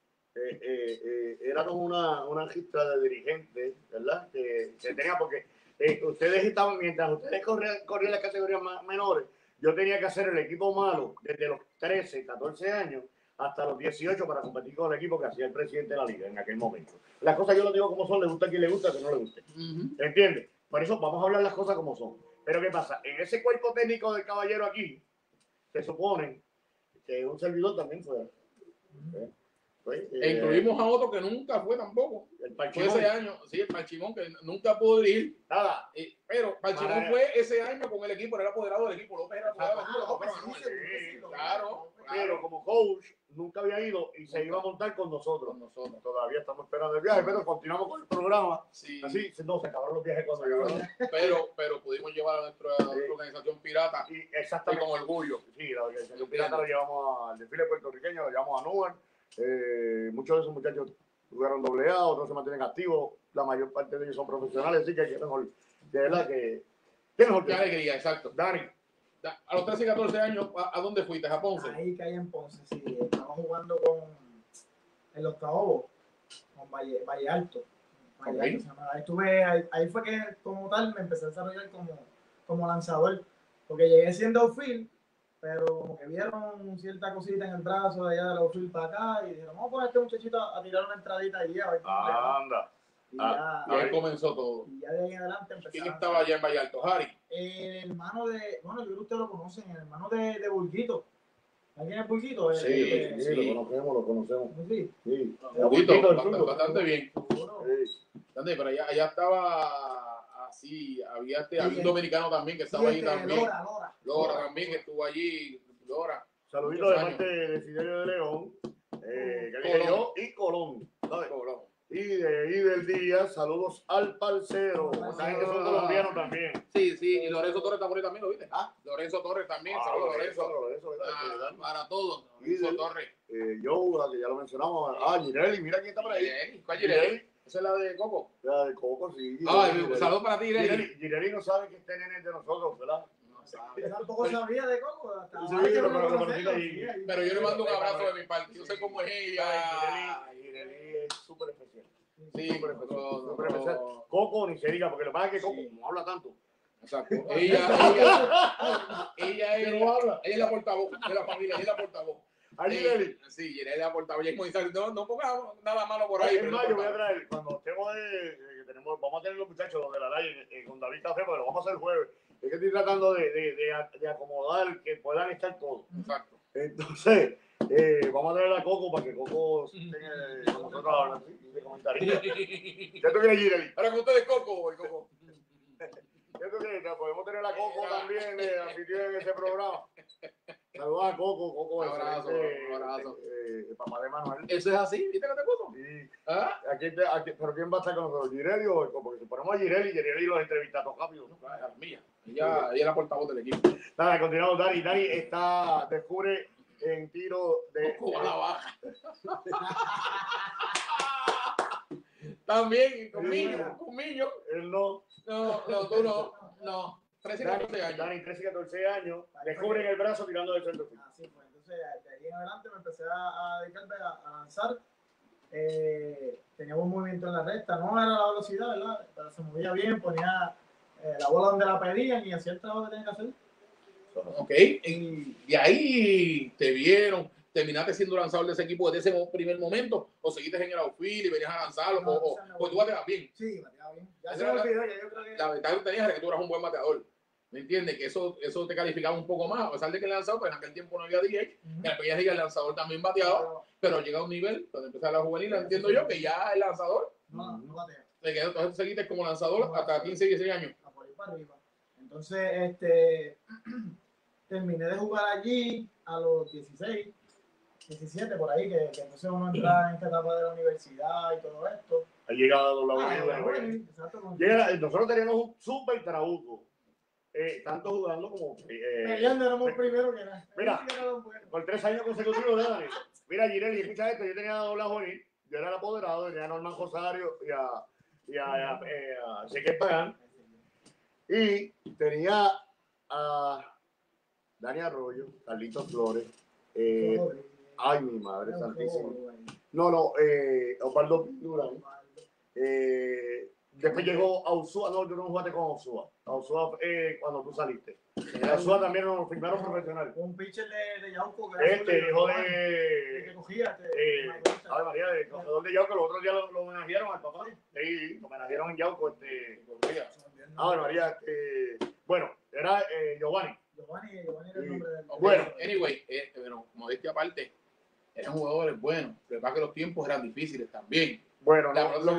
Éramos una registra de dirigentes, ¿verdad? Que tenía, porque ustedes estaban, mientras ustedes corrían las categorías menores, yo tenía que hacer el equipo malo desde los 13, 14 años hasta los 18 para competir con el equipo que hacía el presidente de la liga en aquel momento. Las cosas yo lo digo como son, le gusta a quien le gusta, a quien no le guste. ¿Entiendes? Por eso vamos a hablar las cosas como son. Pero ¿qué pasa? En ese cuerpo técnico del caballero aquí, se supone que un servidor también fue. Incluimos a otro que nunca fue tampoco. El Parchimón. Fue ese año, sí, el Parchimón, que nunca pudo dirigir. Nada. Pero Parchimón fue ese año con el equipo, era apoderado del equipo. López era apoderado del equipo. Claro. Pero como coach nunca había ido y se iba a montar con nosotros. Todavía estamos esperando el viaje, pero continuamos con el programa. Sí. Así, no, se acabaron los viajes cuando llegaron. Pero pudimos llevar a nuestra organización pirata y con orgullo. Sí, la organización pirata lo llevamos al desfile puertorriqueño, lo llevamos a Nubar. Muchos de esos muchachos jugaron AA, otros se mantienen activos, la mayor parte de ellos son profesionales, así que qué mejor, de verdad que qué mejor. Qué alegría, exacto. Dani. A los 13 y 14 años, ¿a dónde fuiste? ¿A Ponce? Ahí caí en Ponce, sí. Estaba jugando en los Caobos, con Valle Alto. Okay. Ahí fue que como tal me empecé a desarrollar como lanzador, porque llegué siendo outfield, pero como que vieron cierta cosita en el brazo de allá del outfield para acá y dijeron, vamos a poner a este muchachito a tirar una entradita y ya, a ver cómo le va. Anda. Y ahí comenzó todo. Y ya de ahí en adelante empezó. ¿Quién estaba allá en Vallarto? Harry. El hermano de, bueno, yo creo que ustedes lo conocen, el hermano de Burguito. ¿Alguien es Burguito? Sí, lo conocemos. Sí. Burguito, bastante bien. Sí. Pero allá estaba así, había un dominicano también que estaba ahí también. Lora también, que estuvo allí. Lora. Saluditos de parte de Fidelio de León, y Colón. Y del día, saludos al parcero. Saben que son colombianos también. Sí, y Lorenzo Torres está por ahí también, ¿lo viste? Lorenzo Torres también, saludos Lorenzo. Para todos, Lorenzo Torres. Joe, que ya lo mencionamos. Girelli, mira quién está por ahí. ¿Cuál Girelli? Esa es la de Coco. La de Coco, sí. Saludos para ti, Girelli. Girelli no sabe que este nene es de nosotros, ¿verdad? Yo tampoco sabía de Coco. Pero yo le mando un abrazo de mi parte. Yo sé cómo es ella. Girelli es súper especial. Sí, súper especial. Coco ni se diga, porque lo que pasa es que Coco no habla tanto. Exacto. Ella es la portavoz de la familia, ella es la portavoz. Girelli. Sí, Girelli es la portavoz. Y es como dice, no pongamos nada malo por ahí. En mayo voy a traer, cuando estemos vamos a tener los muchachos de la LAI con David Café, pero lo vamos a hacer el jueves. Es que estoy tratando de acomodar que puedan estar todos. Exacto. Entonces, vamos a traer a Coco para que Coco tenga con nosotros ahora, de comentarios. ¿Ya tú quieres, Girelli? Ahora con ustedes, Coco. ¿Ya tú quieres? Podemos tener a Coco también, anfitrión en ese programa. Saludos a Coco. Un abrazo. Papá de Manuel. ¿Eso es así? ¿Viste que te puso? Sí. ¿Pero quién va a estar con nosotros? ¿Girelli o Coco? Porque si ponemos a Girelli los entrevistamos rápido. La mía. Ella es la portavoz del equipo. Nada, continuamos. Dani descubre en tiro de... Coco a la baja. También, conmigo. Él no. No, tú no. 13 y 14 años. Dani, 13 y 14 años, descubren el brazo tirando del centro. Así fue. Entonces, de ahí en adelante me empecé a dedicarme a lanzar. Tenía buen movimiento en la recta. No era la velocidad, ¿verdad? Pero se movía bien, ponía la bola donde la pedían y hacía el trabajo que tenía que hacer. Ok. Y ahí te vieron. ¿Terminaste siendo lanzador de ese equipo desde ese primer momento? ¿O seguiste en el outfield y venías a lanzarlo? ¿O tú bateabas bien? Sí, bateaba bien. Ya se me olvidó, ya yo creo que... La ventaja que tenías era que tú eras un buen bateador. ¿Me entiendes? Que eso te calificaba un poco más, a pesar de que el lanzador, pues en aquel tiempo no había DH, en la pequeña liga el lanzador también bateaba, pero llega a un nivel, cuando empezaba la juvenil, entiendo yo, que ya el lanzador... No batea. Entonces seguiste como lanzador hasta 15, 16 años. A por ahí para arriba. Entonces, terminé de jugar allí a los 16, 17 por ahí, que entonces uno entra en esta etapa de la universidad y todo esto. Ha llegado la Exacto. Nosotros teníamos un súper trabuco. Tanto jugando como peleando éramos primero que nada. Mira, por 3 años consecutivos de Dani. Mira, Girelli, escucha esto, yo tenía doble juvenil, yo era el apoderado, tenía a Norman Rosario y a Ezequiel Pagán, y tenía a Dani Arroyo, Carlitos Flores, ay mi madre santísima, Osvaldo Durán, después llegó a Usúa, no, yo no jugaste con Usúa. A Usúa cuando tú saliste. A Usúa también nos firmaron profesional. Un pitcher de Yauco. Hijo de... que cogía. Ay María, de corredor de Yauco, los otros días lo homenajearon al papá. Sí, lo homenajearon en Yauco. Ay María, bueno, era Giovanni. Giovanni era el nombre del... Bueno, anyway, pero modestia aparte, eran jugadores buenos. Lo que pasa es que los tiempos eran difíciles también. Bueno,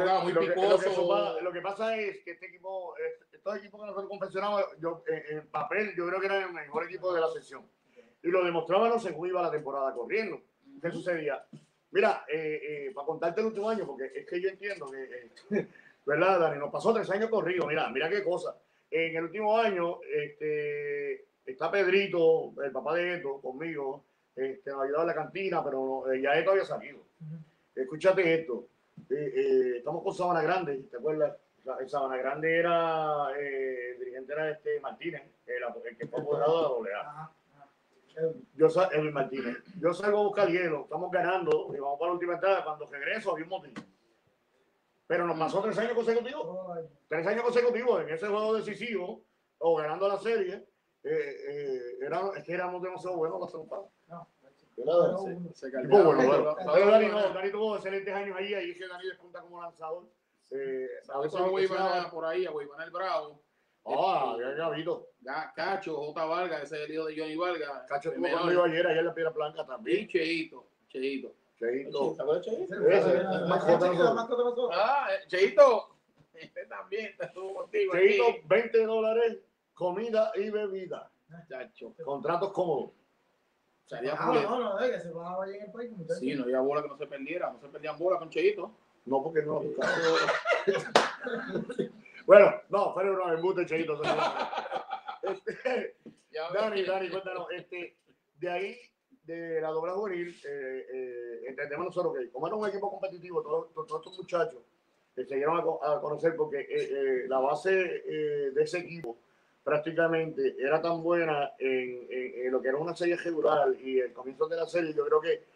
lo que pasa es que estos equipos que nosotros confeccionamos, en papel, yo creo que eran el mejor equipo de la sesión. Y lo demostraban según iba la temporada corriendo. ¿Qué sucedía? Mira, para contarte el último año, porque es que yo entiendo que, ¿verdad, Dani? Nos pasó 3 años corridos. Mira qué cosa. En el último año, está Pedrito, el papá de Eto, conmigo, nos ayudaba en la cantina, pero ya Eto había salido. Escúchate esto. Estamos con Sabana Grande, ¿te acuerdas? En Sabana Grande el dirigente era Martínez, el que fue apoderado de la AA. Edwin Martínez. Yo salgo a buscar hielo, estamos ganando y vamos para la última entrada. Cuando regreso había un motín. Pero nos pasó 3 años consecutivos. 3 años consecutivos en ese juego decisivo o ganando la serie. Es que éramos demasiado buenos las trompadas. Dani tuvo excelentes años ahí es que Dani despunta como lanzador. Por ahí, a Guaybana el Bravo. Ya Gabito. Cacho, J. Vargas, ese es el hijo de Johnny Vargas. Cacho estuvo conmigo ayer en la Piedra Blanca también. Y Cheito. Cheito. ¿Te acuerdas de Cheito? Cheito. Este también estuvo contigo. Cheito, $20, comida y bebida. Chacho. Contratos cómodos. Que se bajaba allí en el país. Sí, no había bola que no se perdiera, no se perdían bola con Cheito. No, porque no. Bueno, no, pero no, el embuste Cheito. Dani, cuéntanos, de ahí, de la doble juvenil, entendemos nosotros que como era un equipo competitivo, todos estos muchachos se dieron a conocer porque la base de ese equipo prácticamente era tan buena en lo que era una serie regular y el comienzo de la serie. Yo creo que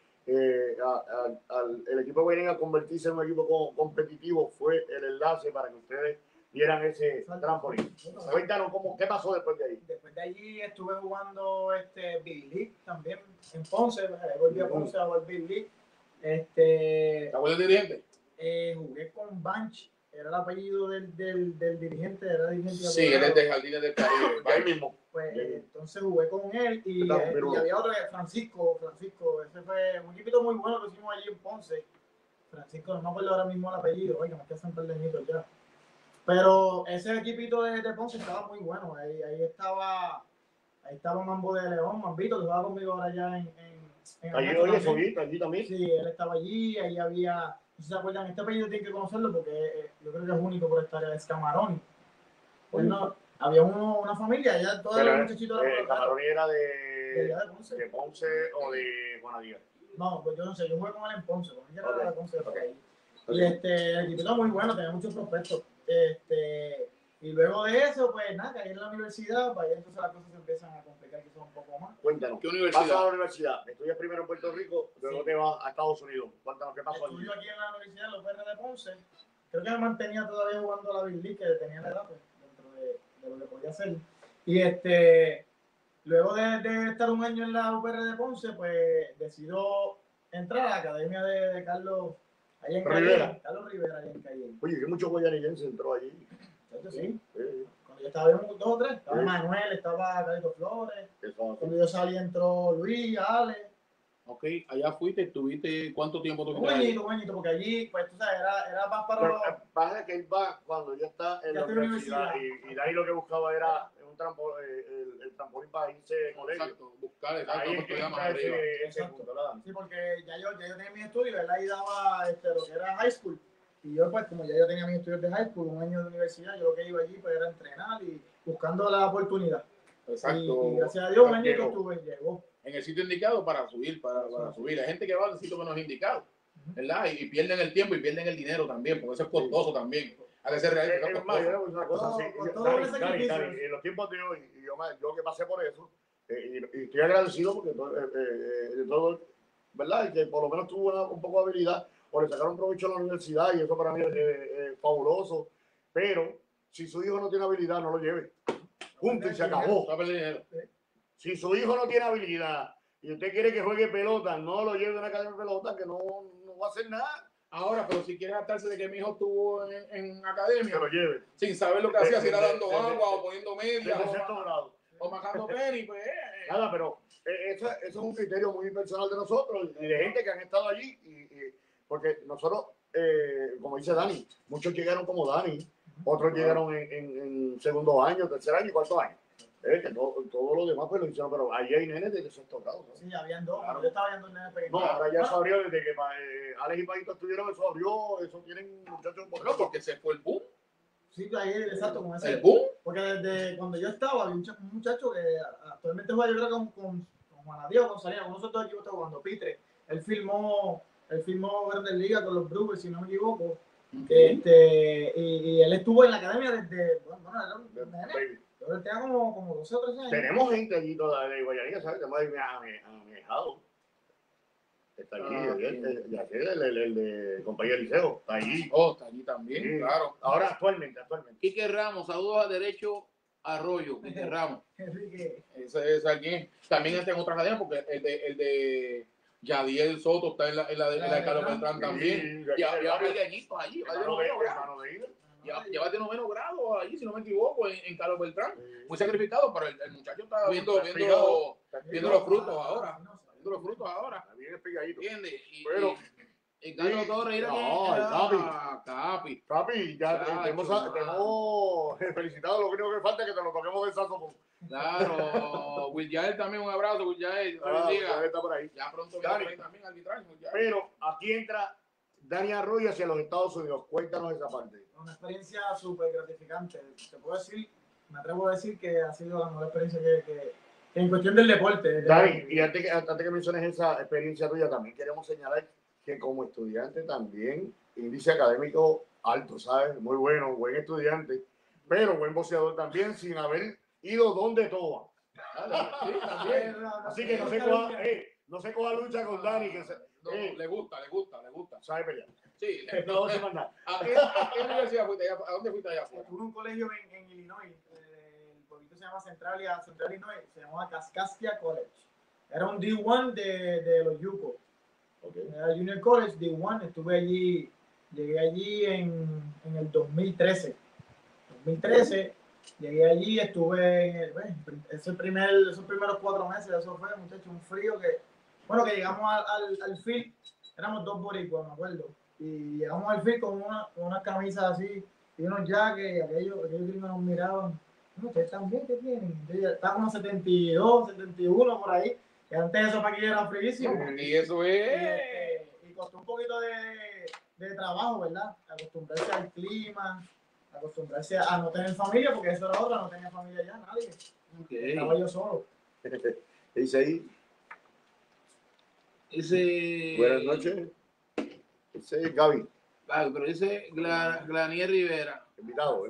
el equipo de Guaynabo a convertirse en un equipo competitivo fue el enlace para que ustedes vieran ese trampolín. Cuéntanos qué pasó después de ahí. Después de allí estuve jugando Big League también en Ponce. Volví a Ponce a jugar Big League. ¿Te acuerdas del dirigente? Jugué con Banch. Era el apellido del dirigente, era dirigente. Sí, él es de Jardines del Caribe. Ahí mismo. Pues entonces jugué con él y había otro, Francisco, ese fue un equipito muy bueno que hicimos allí en Ponce. Francisco, no me acuerdo ahora mismo el apellido, oiga, me quedé un par de añitos ya. Pero ese equipito de Ponce estaba muy bueno, ahí estaba Mambo de León, Mambito, que jugaba conmigo ahora allá en allí también. Sí, él estaba allí, ahí había... ¿Se acuerdan? Este apellido tienen que conocerlo porque yo creo que es único por esta área, es Camaroni. Pues no, había una familia, ya todos los muchachitos eran Camaroni era de Ponce o de Juanadía. No, pues yo no sé, yo jugué con él en Ponce, con él era de Ponce por ahí. Y el equipo era muy bueno, tenía muchos prospectos. Y luego de eso, pues nada, caí en la universidad, para allá entonces las cosas se empiezan a complicar quizás un poco más. Cuéntanos, ¿qué universidad? Vas a la universidad, estudias primero en Puerto Rico, luego te vas a Estados Unidos. Cuéntanos qué pasó allí. Estudio aquí en la Universidad de los PR de Ponce. Creo que me mantenía todavía jugando a la Big League, que tenía la edad, pues, dentro de lo que podía hacer. Y luego de estar un año en la UPR de Ponce, pues decido entrar a la academia de Carlos allá en Calle. Carlos Rivera allá en Calle. Oye, que muchos guayanillenses entró allí. Sí. Cuando yo estaba, habíamos 2 o 3. Estaba Manuel, estaba Carlitos Flores. Cuando yo salí entró Luis, Ale. Ok, allá fuiste, estuviste, ¿cuánto tiempo Un tuviste ahí? añito, porque allí, pues tú sabes, era más para Pero los... pasa que él va cuando ya está en Ya la está en la universidad y Dani lo que buscaba era el trampolín para irse de colegio. Exacto, buscar, exacto, Ahí una es que oportunidad más entra arriba. ese Exacto. punto, ¿verdad? Sí, porque ya yo tenía mi estudio, él ahí daba lo que era high school. Y yo, pues, como ya yo tenía mis estudios de high school, un año de universidad, yo lo que iba allí pues era entrenar y buscando la oportunidad. Exacto. Y gracias a Dios, un año que Llegó. estuve, llegó. En el sitio indicado para subir, para subir. Hay gente que va al sitio que no es indicado, ¿verdad? Y pierden el tiempo y pierden el dinero también, porque eso es costoso también. A que se realice, eso es Es más, yo costoso. le voy a decir una cosa Todo- así. con todo Dani, ese sacrificio. en los tiempos de hoy, y yo que pasé por eso, y estoy agradecido porque de todo, ¿verdad? Y que por lo menos tuvo un poco de habilidad, o le sacaron provecho a la universidad, y eso para mí es fabuloso. Pero si su hijo no tiene habilidad, no lo lleve. Punto, y se acabó. Va a perder dinero. Si su hijo no tiene habilidad y usted quiere que juegue pelota, no lo lleve a una academia de pelota que no va a hacer nada. Ahora, pero si quiere gastarse de que mi hijo estuvo en Que academia, lo lleve. sin saber lo que hacía, si era dando agua o poniendo medias Desde sexto grado. o majando penny, pues. Nada, pero eso es un criterio muy personal de nosotros y de gente que han estado allí. Porque nosotros, como dice Dani, muchos llegaron como Dani, otros llegaron en segundo año, tercer año y cuarto año. Que todo lo demás pues lo hicieron, pero allí hay nenes de sexto grado. ¿No? Sí, habían dos. Claro. Yo estaba viendo un nene pequeño. No, ahora ya se abrió desde que Alex y Paito estuvieron, eso abrió, eso tienen muchachos por No, porque se fue el boom. Sí, ahí, exacto, con ese. El boom. Porque desde cuando yo estaba, había un muchacho que actualmente juega, yo creo que con Juanadío, con Salina, con nosotros dos equipos está jugando, Pitre. Él firmó Grandes Ligas con los Brewers, si no me equivoco. Okay. Y él estuvo en la academia desde, bueno, era un nene. Baby. Yo tenía como 12 o 13 años. Tenemos gente allí toda de Guayanilla, ¿sabes? Tenemos a mi hijado. Está allí, el de compañía Liceo, está allí. Oh, está allí también, Sí. claro. Ahora, actualmente. Quique Ramos, saludos a Derecho Arroyo, Quique Ramos. Enrique. Ese es aquí. También está en otra cadena porque el de Yadiel Soto está en la de Carlos Beltrán también. Lleva pequeñitos allí, va de noveno grado. Lleva de noveno grado allí, si no me equivoco, en Carlos Beltrán. Muy sacrificado, pero el muchacho está viendo los frutos ahora. Viendo los frutos ahora. Está bien explicadito. ¿Entiendes? Pero, y Carlos Torres, mira Capi. Capi, ya tenemos felicitado, lo único que falta es que te lo toquemos del saxofón. Claro, Will Yael también, un abrazo, Will Yael. Está por ahí. Ya pronto viene por ahí también arbitraje. Pero aquí entra Dani Arroyo hacia los Estados Unidos. Cuéntanos esa parte. Una experiencia súper gratificante. Te puedo decir, me atrevo a decir que ha sido la mejor experiencia que en cuestión del deporte. Dani, y antes que menciones esa experiencia tuya, también queremos señalar que como estudiante también, índice académico alto, ¿sabes? Muy bueno, buen estudiante, pero buen boxeador también, sin haber ido donde todo. Sí, también. Así que no se coja lucha con Dani, que le gusta. sabe pelear. Sí, No se manda. ¿A qué universidad fuiste allá? ¿A dónde fuiste allá? Estuve en un colegio en Illinois, el pueblito se llama Central Illinois, se llamaba Kaskaskia College. Era un D1 de los Yukos. Okay. Era Junior College, D1, estuve allí, llegué allí en el 2013. Llegué allí, estuve esos primeros 4 meses, eso fue, muchachos, un frío que llegamos al field, éramos 2 boricuas, me acuerdo, y llegamos al field con unas camisas así, y unos jackets, y aquellos gringos nos miraban, ¿ustedes también qué tienen? Estaba como 72, 71 por ahí, y antes eso para aquí era fríísimo. Y eso es... Y costó un poquito de trabajo, ¿verdad? Acostumbrarse al clima, acostumbrarse a no tener familia, porque eso era otra, no tenía familia ya, nadie. Okay. Estaba yo solo. Dice ahí. Buenas noches. Ese es Gaby. Claro, pero ese Glanier Rivera. Invitado.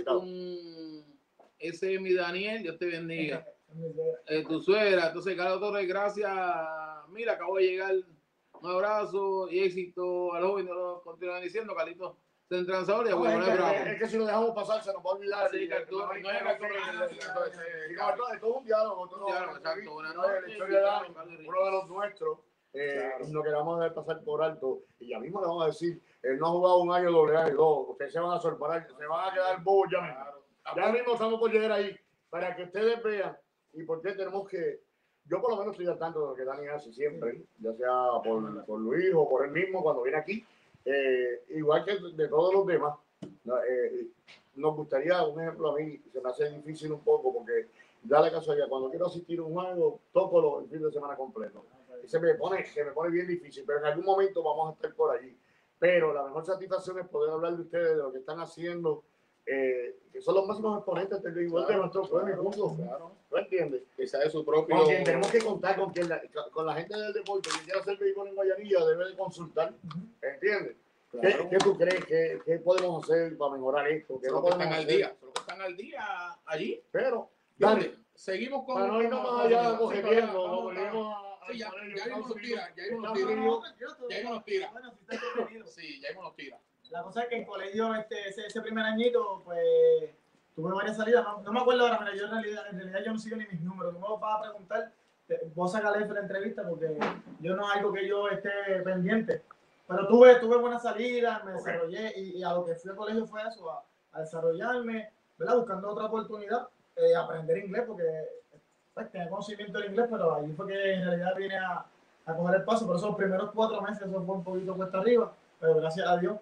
Ese es mi Daniel, Dios te bendiga. Tu suegra, entonces Carlos Torres, gracias. Mira, acabo de llegar. Un abrazo y éxito al joven, continúan diciendo, Carlitos. Centranzador y bueno, es que si lo dejamos pasar se nos va a olvidar. Sí, Carlos, no es todo un diálogo. Exacto, uno de los nuestros. Lo que vamos a dejar pasar por alto y ya mismo le vamos a decir, él no ha jugado un año AA y 2, ustedes se van a sorprender, se van a quedar bobos ya mismo estamos por llegar ahí, para que ustedes vean y por qué tenemos que yo por lo menos estoy al tanto de lo que Dani hace siempre, ya sea por Luis o por él mismo cuando viene aquí, igual que de todos los demás. Nos gustaría, un ejemplo, a mí se me hace difícil un poco porque da la casualidad, cuando quiero asistir a un juego, toco el fin de semana completo. Y se me pone bien difícil, pero en algún momento vamos a estar por allí. Pero la mejor satisfacción es poder hablar de ustedes, de lo que están haciendo, que son los máximos exponentes del béisbol de nuestro pueblo y mundo. Claro. ¿No entiendes? Esa es su propio... Con quien tenemos que contar, con la gente del deporte que quiera hacer béisbol en Guayanilla debe de consultar. ¿Entiendes? Claro. ¿Qué tú crees? ¿Qué podemos hacer para mejorar esto? ¿Qué no podemos están al hacer? día. Solo que están al día allí. Pero, Dale, seguimos con... para no irnos más allá cogiendo, vamos, volvemos a... Sí, ya mismo nos tira, ya mismo nos tira. Bueno, si está bienvenido. Sí, ya mismo nos tira. La cosa es que en colegio, ese primer añito, pues, tuve varias salidas. No me acuerdo ahora, mira, yo en realidad yo no sigo ni mis números. No me lo vas a preguntar. Vos sacale la entrevista porque yo no es algo que yo esté pendiente. Pero tuve buenas salidas, me desarrollé y a lo que fui al colegio fue eso, a desarrollarme, ¿verdad? Buscando otra oportunidad, aprender inglés porque pues, tenía conocimiento del inglés, pero ahí fue que en realidad vine a coger el paso. Por eso los primeros 4 meses eso fue un poquito cuesta arriba, pero gracias a Dios.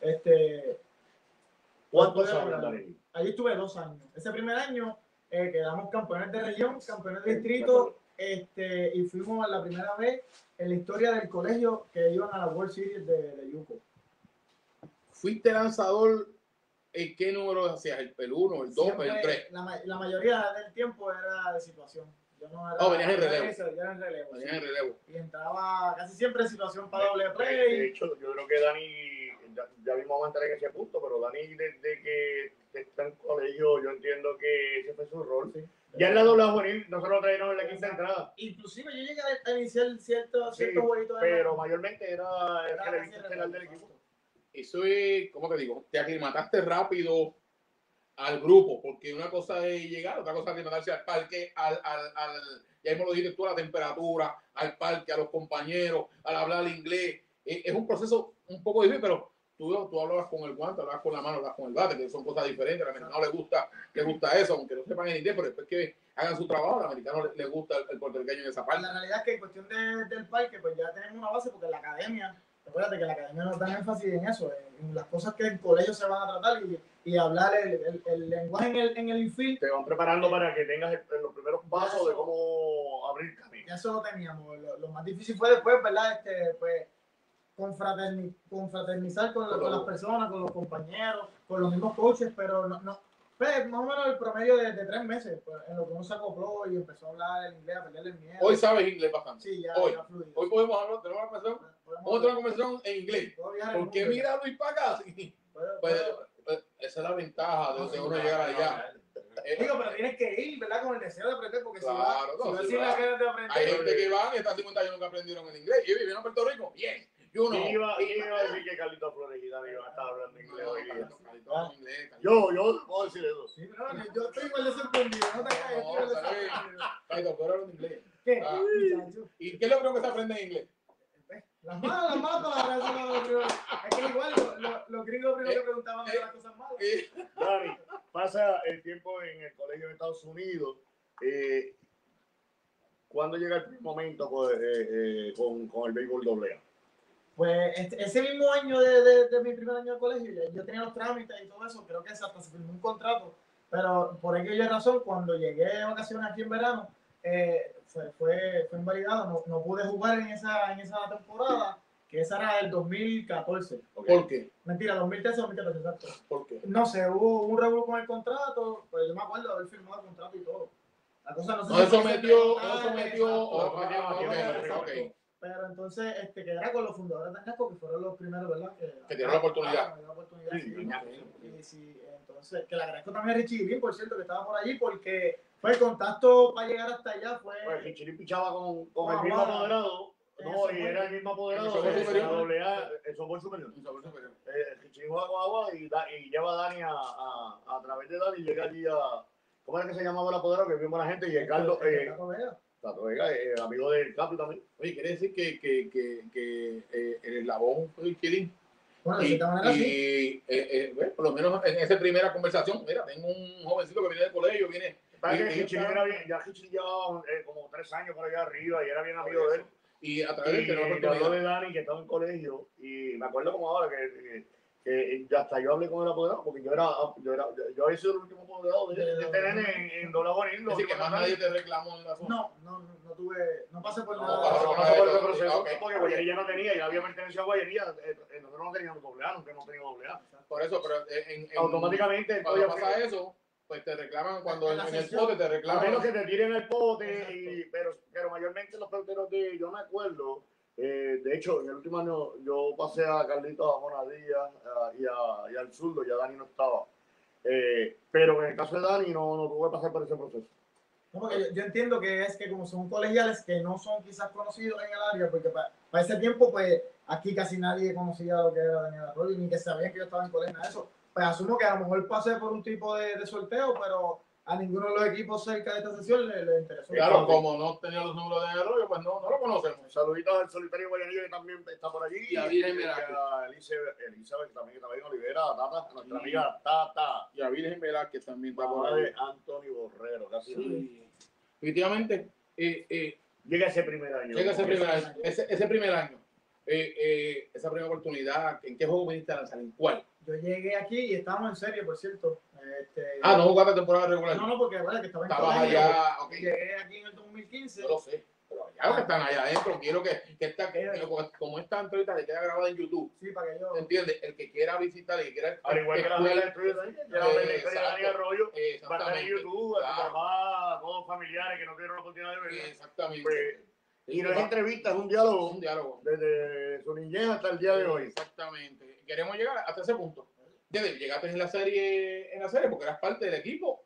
¿Cuántos años, Dani? Allí estuve 2 años. Ese primer año quedamos campeones de región, campeones de distrito, y fuimos la primera vez en la historia del colegio que iban a la World Series de Yuko. ¿Fuiste lanzador en qué número hacías? ¿El 1, el 2 o el 3? La mayoría del tiempo era de situación. Yo no era. Venías en relevo. Yo era en relevo. Venías en relevo. Y entraba casi siempre en situación para doble play. De hecho, yo creo que Dani, ya mismo vamos a entrar en ese punto, pero Dani, desde que está en colegio, yo entiendo que ese fue su rol. Sí. Ya en la doble juvenil, nosotros lo trajeron en la quinta entrada. Inclusive yo llegué a iniciar ciertos jueguitos. Pero mayormente era el relevista estelar del equipo. Eso es, ¿cómo te digo? Te aclimataste rápido al grupo, porque una cosa es llegar, otra cosa es aclimatarse al parque, ya hemos lo dijiste tú, a la temperatura, al parque, a los compañeros, al hablar inglés. Es un proceso un poco difícil, pero tú hablabas con el guante, hablabas con la mano, hablabas con el bate, que son cosas diferentes. Al americano le gusta eso, aunque no sepan en inglés, pero después que hagan su trabajo, al americano le gusta el puertorriqueño en esa parte. La realidad es que en cuestión del parque, pues ya tenemos una base, porque en la academia, recuérdate que la academia nos da énfasis en eso, en las cosas que en colegio se van a tratar y hablar el lenguaje en el infield. Te van preparando para que tengas los primeros pasos de cómo abrir camino. Eso lo teníamos. Lo más difícil fue después, ¿verdad? Pues confraternizar con las personas, con los compañeros, con los mismos coaches, pero pues, más o menos el promedio de 3 meses, pues, en lo que uno se acopló y empezó a hablar el inglés, a perderle el miedo. Hoy sabes inglés bastante. Sí, ya fluido. Hoy podemos hablar, tenemos una conversación en inglés. Porque mira Luis para acá. Esa es la ventaja de uno llegar allá. Digo, pero tienes que ir, ¿verdad? Con el deseo de aprender, porque claro, si vas de aprender. Hay gente que van y están 50 años nunca aprendieron el inglés. Y vivieron en Puerto Rico. Bien. Yo no. Iba a decir que Carlitos Flores y Dani iban a estar hablando inglés hoy día. Inglés. Yo puedo decir eso. Sí, pero yo estoy igual de sorprendido. No te calles. Carlitos, tú hablas inglés. ¿Qué? ¿Y qué es lo primero que se aprende en inglés? Las malas palabras. Es que igual los gringos primero que preguntaban de las cosas malas. Dani, pasa el tiempo en el colegio de Estados Unidos. ¿Cuándo llega el momento con el béisbol AA? Pues ese mismo año de mi primer año de colegio, yo tenía los trámites y todo eso, creo que hasta se firmó un contrato, pero por aquella razón, cuando llegué de vacaciones aquí en verano, fue invalidado, no pude jugar en esa temporada, que esa era el 2014. Okay. ¿Por qué? Mentira, 2013 o 2014, exacto. ¿Por qué? No sé, hubo un revuelo con el contrato, pues yo me acuerdo de haber firmado el contrato y todo. La cosa no se sometió. Pero entonces, que era con los fundadores de NASCO, que fueron los primeros, ¿verdad? Que dieron la oportunidad. Sí, entonces, que le agradezco también a Richie Green, por cierto, que estaba por allí, porque fue el contacto para llegar hasta allá. Pues Richie Green pichaba con el mismo apoderado. No, y era el mismo apoderado el softball superior. Richie jugaba con agua y lleva a Dani a través de Dani y llega allí a... ¿Cómo era que se llamaba el apoderado? Que vimos a la gente y el Carlos... Tato Vega, amigo del Capi también. Oye, quiere decir que el eslabón fue Chirín. Bueno, de cierta manera sí. Bueno, por lo menos en esa primera conversación, mira, tengo un jovencito que viene del colegio, viene Ya Hichi llevaba como 3 años por allá arriba y era bien amigo de él. Y a través de Y me habló de Dani, que estaba en colegio, y me acuerdo como ahora que hasta yo hablé con el apoderado, porque yo había sido el último apoderado de TN en doble bonito. Así que más nadie te reclamó en la zona. No pasé por No nada. pasó por ese proceso, Okay. porque Guayanilla no tenía, ya había pertenecido a Guayanilla, nosotros no teníamos doble A, nunca hemos tenido doble A. Por eso, pero Automáticamente, cuando pasa eso, pues te reclaman cuando en el pote te a reclaman. menos que te tiren el pote, pero mayormente los peloteros yo me acuerdo, de hecho, en el último año yo pasé a Carlitos, a Monadilla y al zurdo, ya Dani no estaba. Pero en el caso de Dani no tuve que pasar por ese proceso. No, porque yo entiendo que es que como son colegiales que no son quizás conocidos en el área, porque para ese tiempo, pues aquí casi nadie conocía lo que era Daniel Arroyo, ni que sabían que yo estaba en colegio, nada de eso. Pues asumo que a lo mejor pasé por un tipo de sorteo, pero a ninguno de los equipos cerca de esta sesión le interesó. Claro, como no tenía los números de Arroyo, pues no lo conocemos. Saluditos al solitario Guayanillo que también está por allí. Y a Virgen Velázquez. A Elizabeth que también está en Olivera, a Tata, nuestra amiga Tata. Y a Virgen Velázquez también está por Mamá ahí. de Anthony Borrero, casi. Sí. Efectivamente, Llega ese primer año. ese primer año, esa primera oportunidad, ¿en qué juego viniste a lanzar? ¿En cuál? Yo llegué aquí y estábamos en serie, por cierto. No jugaste temporada regular. No, porque que estaba en Estabas colegio. allá, ok. Llegué aquí en el 2015. Yo lo sé, pero allá los que están allá adentro, quiero como esta entrevista se queda grabada en YouTube, Sí, para que yo... ¿entiendes? El que quiera visitar, el que quiera... Al igual que la gente del tuyo también. Ya la historia de Dani Arroyo. Va a estar en YouTube, a tu papá, a todos familiares que no tuvieron la oportunidad de verlo. Exactamente. Pues, y no es entrevista, es un diálogo. Un diálogo. Desde su niñez hasta el día de hoy. Exactamente. Queremos llegar hasta ese punto. Llegaste en la serie porque eras parte del equipo.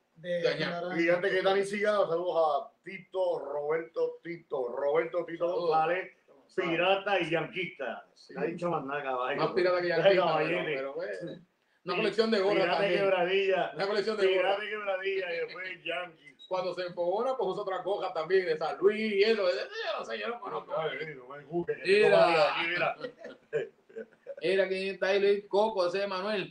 Y antes que Dani siga, saludos a Roberto Tito González, pirata y yanquista. No ha dicho más nada, caballo. Más pirata que yanquista, pero una colección de gorras pirata también. Quebradilla. Una colección de gorras. Pirata Quebradilla y después Yankee. Cuando se enfogona, pues usa otra coja también de San Luis y eso. Yo no sé, yo no conozco. Mira quién está ahí, Luis Coco, ese es Emanuel.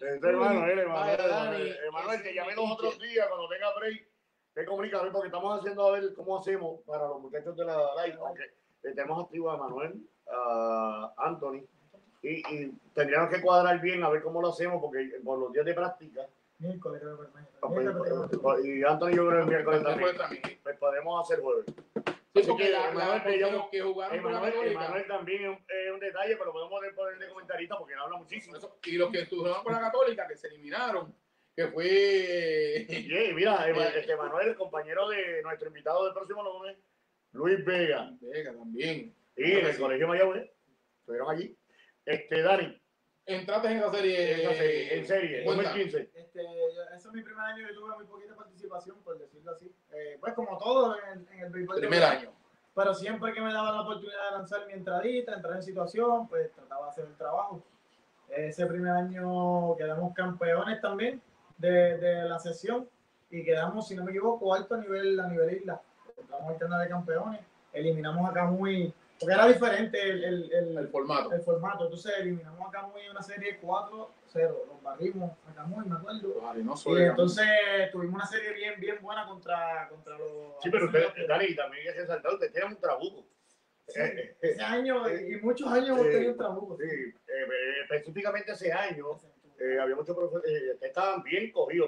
Emanuel, te llamé los otros días cuando tenga break. Te comunica, porque estamos haciendo a ver cómo hacemos para los muchachos de la live. Aunque tenemos activo a Emanuel, a Anthony, y tendríamos que cuadrar bien a ver cómo lo hacemos, porque por los días de práctica. Miércoles, creo que y Anthony, yo creo que el miércoles también. Pues podemos hacer jueves. Sí, porque que jugaron Emanuel también es un detalle, pero podemos poner de comentarista porque él habla muchísimo. Y los que estuvieron con la Católica, que se eliminaron, que fue... Mira, Emanuel, el compañero de nuestro invitado del próximo lunes, Luis Vega. Vega también. Y en el Colegio Mayagüez, estuvieron allí. Dani. Entraste en esa serie. En serie, 2015. Ese es mi primer año y tuve muy poquita participación, por decirlo así. Pues como todo en el béisbol. Primer año. Pero siempre que me daban la oportunidad de lanzar mi entradita, entrar en situación, pues trataba de hacer el trabajo. Ese primer año quedamos campeones también de la sesión y quedamos, si no me equivoco, alto a nivel isla. Estamos en tanda de campeones, eliminamos a Camuy, porque era diferente el formato. Entonces eliminamos a Camuy en una serie 4-0, los barrimos a Camuy, me acuerdo. Y entonces tuvimos una serie bien buena contra los... Sí, pero usted, Dani, también hay que resaltar, usted tiene un trabuco. Sí, ese año y muchos años hemos tenido un trabuco. Sí, específicamente ese año había muchos profesores que estaban bien cogidos.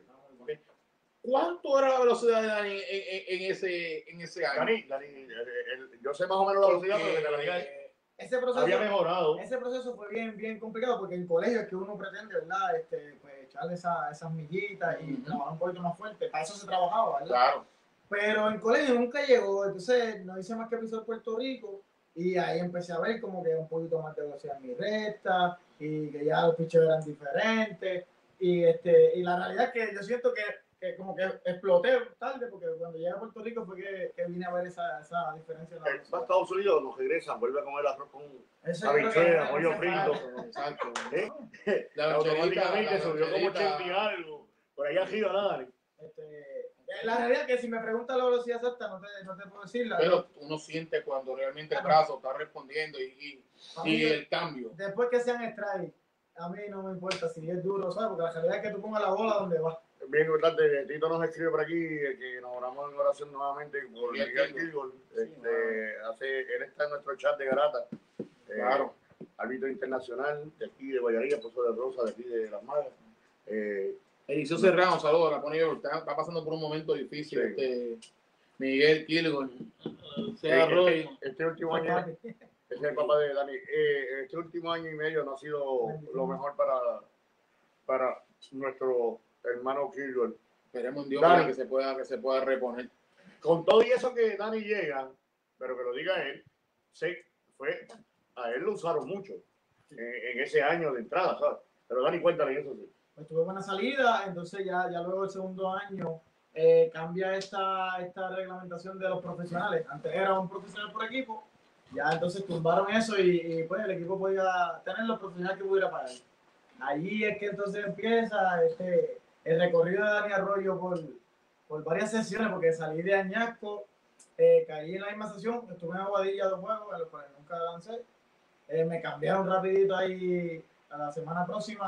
¿Cuánto era la velocidad de Dani en ese año? Dani, yo sé más o menos la velocidad, pero que te la diga. Ese proceso había mejorado. Ese proceso fue bien complicado porque en colegio es que uno pretende, ¿verdad? Pues echarle esas mijitas y trabajar un poquito más fuerte. Para eso se trabajaba, ¿verdad? Claro. Pero en colegio nunca llegó, entonces no hice más que pisar Puerto Rico y ahí empecé a ver como que un poquito más de velocidad en mi recta y que ya los picheos eran diferentes y la realidad es que yo siento que como que exploté tarde porque cuando llegué a Puerto Rico fue que vine a ver esa diferencia. Va a Estados Unidos, nos regresan, vuelve a comer arroz con habichuela, pollo frito. Exacto. Automáticamente subió como 80 y algo. Por allá arriba, Dani. La realidad es que si me preguntas la velocidad exacta, no te puedo decirla. Pero uno siente cuando realmente el brazo está respondiendo y el cambio. Después que sean strike, a mí no me importa si es duro, ¿sabes? Porque la realidad es que tú pongas la bola donde va. bien importante, Tito nos escribe por aquí que nos oramos en oración nuevamente por Miguel Kilgore. Él está en nuestro chat de Garata. Claro. Árbitro internacional de aquí de Guayaría, esposo de Rosa, de aquí de Las Magas. Eliseo Serrano, saludos, la pone yo, está pasando por un momento difícil. Sí. Miguel Kilgore, sea Roy. Este último año, es el papá de Dani. Este último año y medio no ha sido lo mejor para nuestro hermano Kilgore. Esperemos en Dios que se pueda reponer. Con todo y eso que Dani llega, pero que lo diga él, a él lo usaron mucho en ese año de entrada, ¿sabes? Pero Dani, cuéntale eso sí. Pues tuve buena salida, entonces ya luego del segundo año cambia esta reglamentación de los profesionales. Antes era un profesional por equipo, ya entonces tumbaron eso y pues el equipo podía tener los profesionales que pudiera pagar. Allí es que entonces empieza el recorrido de Dani Arroyo por varias sesiones, porque salí de Añasco, caí en la misma sesión, estuve en Aguadilla 2 juegos, a los cuales nunca lancé. Me cambiaron rapidito ahí a la semana próxima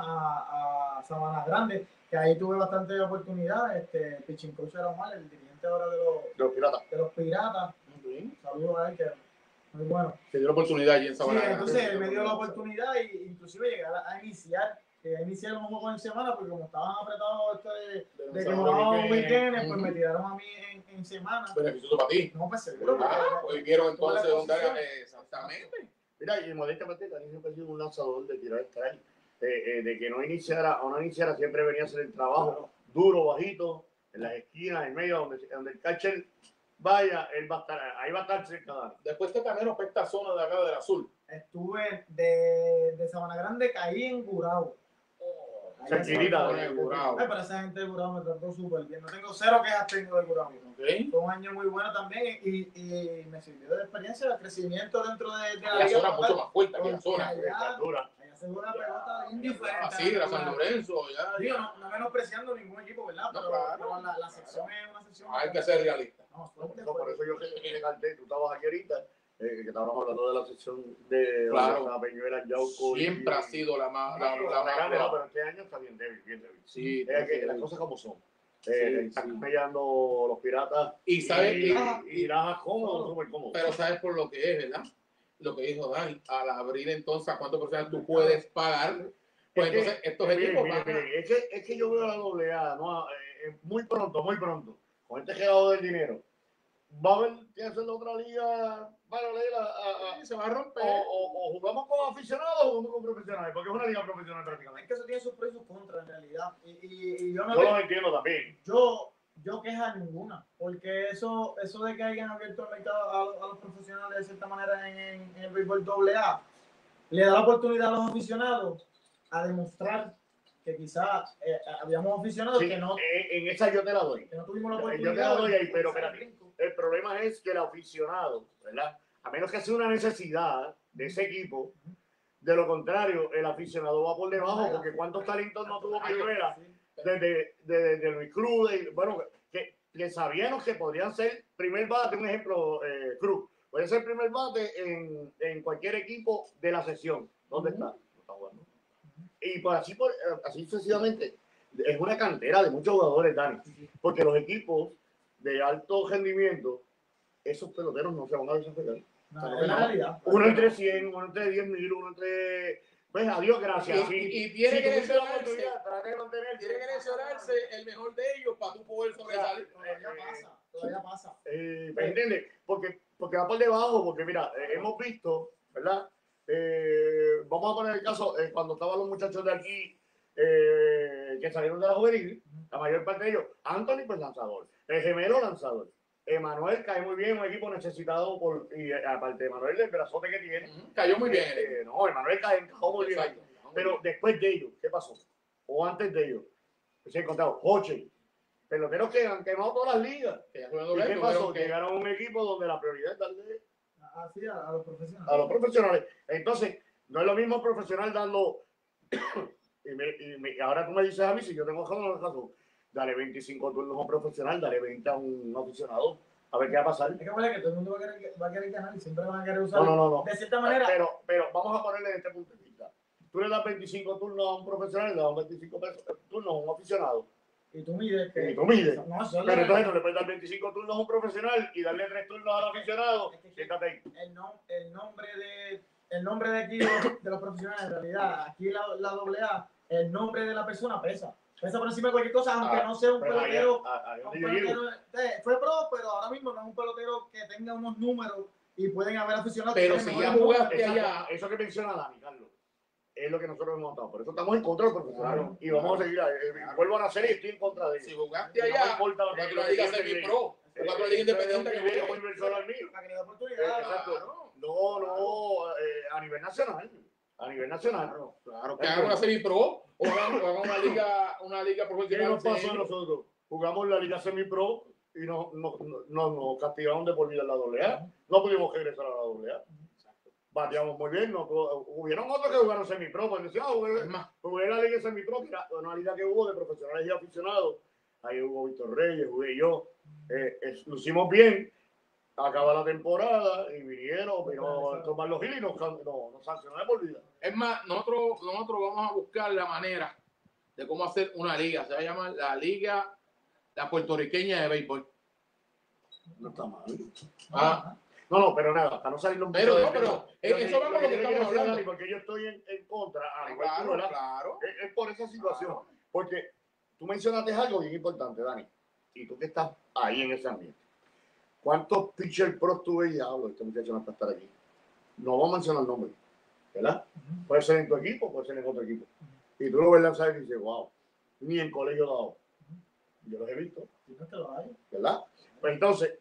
a Sabana Grande, que ahí tuve bastante oportunidad. Pitching coach era Omar, el dirigente ahora de los Piratas. Saludos a él, que muy bueno. Se dio la oportunidad allí en Sabana Sí, Grande. entonces él me dio la oportunidad e inclusive llegar a iniciar un juego en semana, porque como estaban apretados de que jugábamos weekends, pues me tiraron a mí en semana. Beneficioso para ti. No, pues seguro. Hoy vieron entonces dónde exactamente. Mira, y modestamente Dani siempre ha sido un lanzador de tirar strike, de que no iniciara o no iniciara, siempre venía a hacer el trabajo duro, bajito, en las esquinas, en medio, donde el catcher vaya, él va a estar, ahí va a estar cerca de Dani. Después te cambiaron para esta zona de acá del azul. Estuve de Sabana Grande, caí en Gurabo. Cerquita de Gurabo. Pero esa gente de Gurabo me trató súper bien. No tengo cero quejas tengo de Gurabo. Okay. Fue un año muy bueno también y me sirvió de experiencia, de crecimiento dentro de la La liga. zona mucho más fuerte que la zona. Allá se juega una pelota indiferente. Así, de San Lorenzo. Digo, no menospreciando ningún equipo, ¿verdad? No, pero, claro. pero la sección es una sección. Hay que ser realista. No, por eso yo que recalqué, tú estabas aquí ahorita, que estábamos hablando de la sección de Claro. Peñuela, Yauco. Siempre ha sido la más grande, pero este año está bien débil, bien débil. Sí, que las cosas como son. Están peleando los Piratas y sabes y Lajas cómodo, súper cómodo. Pero sabes por lo que es, ¿verdad? Lo que dijo Dani, al abrir entonces a cuánto porcentaje tú puedes pagar, pues entonces estos equipos van es que yo veo la AA, ¿no? Muy pronto, con este quedado del dinero. Va a haber que hacer otra liga paralela se va a romper. O jugamos con aficionados o jugamos con profesionales, porque es una liga profesional prácticamente. Es que eso tiene sus pros y sus contras en realidad. Y yo lo entiendo también. Yo queja ninguna, porque eso de que hayan abierto el mercado a los profesionales de cierta manera en el béisbol AA le da la oportunidad a los aficionados a demostrar que quizás habíamos aficionados que no. En esa yo te la doy. Que no tuvimos la oportunidad. Yo te la doy ahí, pero espérate. El problema es que el aficionado, ¿verdad? A menos que sea una necesidad de ese equipo, de lo contrario, el aficionado va por debajo, porque cuántos talentos no tuvo Peñuela desde Luis Cruz, bueno, que sabíamos que podrían ser primer bate, un ejemplo, Cruz, puede ser primer bate en cualquier equipo de la sesión. ¿Dónde está? No está jugando. Y pues así sucesivamente, es una cantera de muchos jugadores, Dani, porque los equipos de alto rendimiento, esos peloteros no se van a desarrollar. Uno entre 100, uno entre 10,000, uno entre... Pues adiós, gracias. Y tiene que lesionarse el mejor de ellos para tú poder sobresalir. Todavía pasa. ¿Me entiendes? Porque va por debajo, porque mira, hemos visto, ¿verdad? Vamos a poner el caso, cuando estaban los muchachos de aquí, que salieron de la juvenil, la mayor parte de ellos, Anthony pues lanzador, el gemelo lanzador, Emanuel cae muy bien, un equipo necesitado y aparte de Emanuel el brazote que tiene, cayó muy bien. Emanuel encajó muy bien, pero después de ellos, ¿qué pasó? O antes de ellos, se han encontrado Hoche, peloteros que han quemado todas las ligas. ¿Y qué pasó? Llegaron a un equipo donde la prioridad es darle a los profesionales. A los profesionales. Entonces, no es lo mismo profesional darlo. y ahora tú me dices a mí, si yo tengo razón, dale 25 turnos a un profesional, dale 20 a un aficionado. A ver qué va a pasar. Es que que todo el mundo va a querer ganar y siempre van a querer usar. No. De cierta manera. Pero vamos a ponerle de este punto de vista. Tú le das 25 turnos a un profesional, le das 25 turnos a un aficionado. Y tú mides. Y tú mides. No, eso es Pero entonces no le puedes dar 25 turnos a un profesional y darle 3 turnos al aficionado. Siéntate ahí. El nombre de aquí de los profesionales, en realidad, aquí la AA, el nombre de la persona pesa. Pesa por encima de cualquier cosa, aunque no sea un pelotero. Fue pro, pero ahora mismo no es un pelotero que tenga unos números y pueden haber aficionados. Pero si ya jugaste allá. Eso que menciona Dani, Carlos, es lo que nosotros hemos notado. Por eso estamos en contra de los profesionales. Y vamos a seguir. Vuelvo a nacer y estoy en contra de ellos. Si jugaste allá, no importa lo que la liga semi-pro. Jugaste la liga independiente que es muy personal mío. Para que le dé oportunidad. Exacto. No, a nivel nacional. A nivel nacional. Claro, que hagan una semi-pro o hagan una liga ¿Qué profesional. nos pasó a nosotros? Jugamos la liga semi-pro y nos castigaron de por vida en la AA. No pudimos regresar a la AA. Bateamos muy bien. Hubieron otros que jugaron semi-pro. Pues decían, jugué la liga semi-pro, que era una liga que hubo de profesionales y aficionados. Ahí hubo Víctor Reyes, jugué yo. Lo hicimos bien. Acaba la temporada y vinieron, pero tomar los giles y nos sancionaron por vida. Es más, nosotros vamos a buscar la manera de cómo hacer una liga. Se va a llamar la Liga La Puertorriqueña de Béisbol. No está mal. No, pero nada, para no salir los pero eso va con lo que estamos hablando. Porque yo estoy en contra. Claro. Es por esa situación. Porque tú mencionaste algo bien importante, Dani. Y tú que estás ahí en ese ambiente. ¿Cuántos pitcher pros tú veías? Este muchacho no está estar aquí. No vamos a mencionar el nombre, ¿verdad? Puede ser en tu equipo, puede ser en otro equipo. Y tú lo ves lanzar y dices, wow, ni en colegio dado. Yo los he visto, ¿verdad? Pues entonces,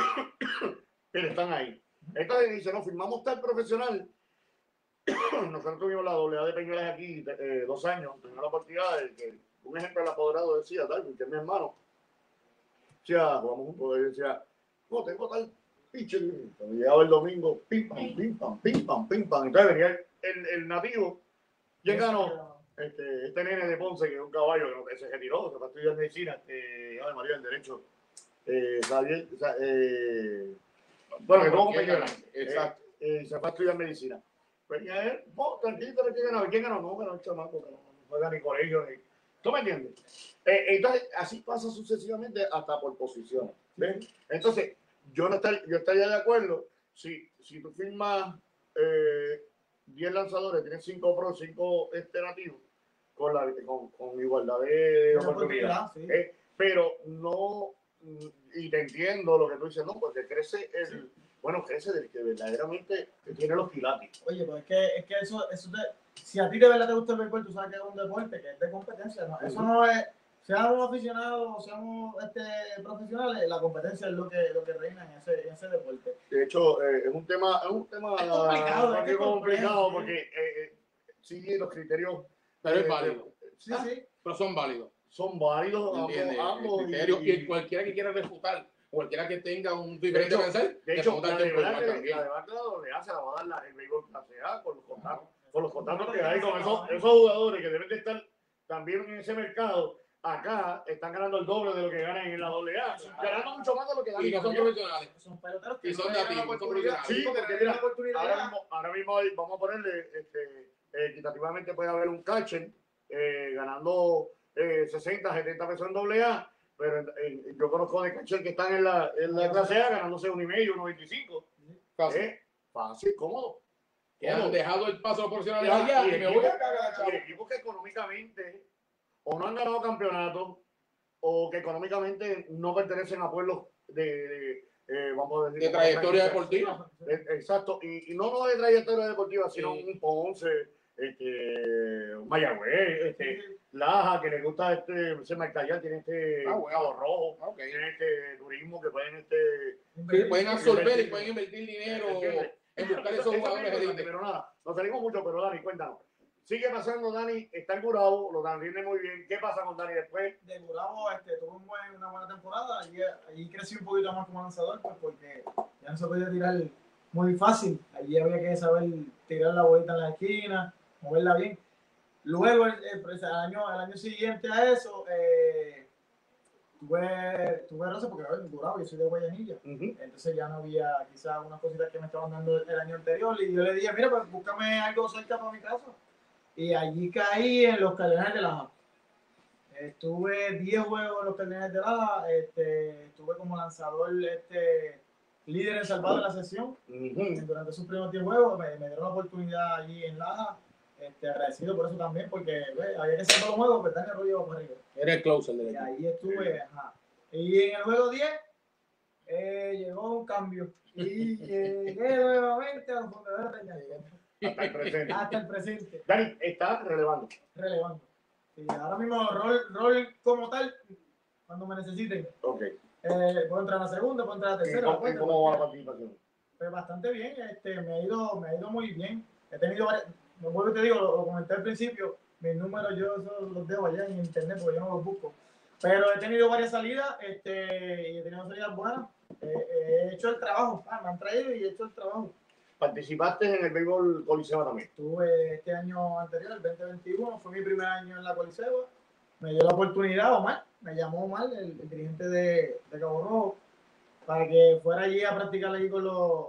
pero están ahí. Entonces dice, no, firmamos tal profesional. Nosotros tuvimos la AA de Peñuelas aquí 2 años, tuvimos la oportunidad de que un ejemplo del apoderado decía, tal, que es mi hermano. Decía, jugamos un poder, decía, no, tengo tal pitcher. Cuando llegaba el domingo, pim, pam, pim, pam, pim, pam, pim, pam. Entonces venía el nativo. ¿Quién ganó? Este nene de Ponce, que es un caballo que se retiró, se fue a estudiar medicina, Ave María del Derecho. Bueno, que tuvo compañero. Exacto. Se fue a estudiar medicina. Venía él, tranquilo, ¿quién ganó? No, ganó el chamaco, que no juega ni colegio. ¿Tú me entiendes? Entonces, así pasa sucesivamente hasta por posiciones. ¿Ven? Entonces, yo estaría de acuerdo si tú firmas 10 lanzadores, tienes 5 pros, 5 nativos, con igualdad de oportunidad. Sí. Pero no, y te entiendo lo que tú dices, no, porque crece del que verdaderamente tiene los quilates. Oye, pues es que eso si a ti de verdad te gusta el béisbol, tú sabes que es un deporte, que es de competencia, ¿no? Eso no es, seamos aficionados o seamos profesionales, la competencia es lo que reina en ese deporte. De hecho, es un tema complicado sí. Porque sí, los criterios. Pero es válido. Sí. Pero son válidos. Son válidos ambos criterios, y cualquiera que quiera refutar, cualquiera que tenga un diferente pensar, de hecho, la de la AA se la va a dar el béisbol clase A con los contratos que hay con esos jugadores que deben de estar también en ese mercado. Acá están ganando el doble de lo que ganan en la AA, ganando mucho más de lo que ganan. Y no son profesionales. Son peloteros y son nativos. Sí, porque mira, ahora mismo vamos a ponerle, equitativamente puede haber un catcher ganando 60, 70 pesos en AA, pero yo conozco de catcher que están en la clase A ganándose 1.5, 1.25. Fácil, cómodo. Que han dejado el paso profesional allá y me voy a cagar, chavo. Y equipos que económicamente o no han ganado campeonatos o que económicamente no pertenecen a pueblos vamos a decir, de trayectoria deportiva. Exacto, y no de trayectoria deportiva, sino un Ponce, un Mayagüez, Laja, que le gusta ese Marcallán, tiene Cabo Rojo, tiene turismo que pueden pueden absorber y pueden invertir dinero en buscar esos jugadores elite. Pero nada, nos salimos mucho, pero Dani, cuéntanos. Sigue pasando, Dani, está en Gurabo, lo rinde muy bien. ¿Qué pasa con Dani después? De Gurabo tuvo una buena temporada, allí creció un poquito más como lanzador, pues porque ya no se podía tirar muy fácil. Allí había que saber tirar la bolita en la esquina, moverla bien. Luego, el año siguiente a eso, tuve roce porque en Gurabo yo soy de Guayanilla. Entonces ya no había quizás unas cositas que me estaban dando el año anterior. Y yo le dije, mira, pues búscame algo cerca para mi casa. Y allí caí en los Cardenales de Laja. Estuve 10 juegos en los Cardenales de Laja, estuve como lanzador líder en salvado de la sesión. Durante esos primeros 10 juegos me dieron la oportunidad allí en Laja. Agradecido por eso también, porque había que salvar los juegos, pero Dani Arroyo iba para arriba. Era el closer de Y ahí estuve, ajá. Y en el juego 10 llegó un cambio. Y llegué nuevamente a los fundadores de Reñaco. Hasta el presente. Hasta el presente. Dani, está relevando. Relevando. Sí, ahora mismo rol como tal, cuando me necesiten. Ok. Puedo entrar a la segunda, puedo entrar a la tercera. ¿Cómo va la participación? Pues bastante bien, me ha ido muy bien. He tenido varias, no vuelvo y te digo, lo comenté al principio, mis números yo los dejo allá en internet porque yo no los busco. Pero he tenido varias salidas y he tenido salidas buenas. He hecho el trabajo, me han traído y he hecho el trabajo. ¿Participaste en el béisbol Coliseo también? Estuve este año anterior, el 2021, fue mi primer año en la Coliseo. Me dio la oportunidad, Omar, me llamó Omar, el dirigente de Cabo Rojo, para que fuera allí a practicar allí con los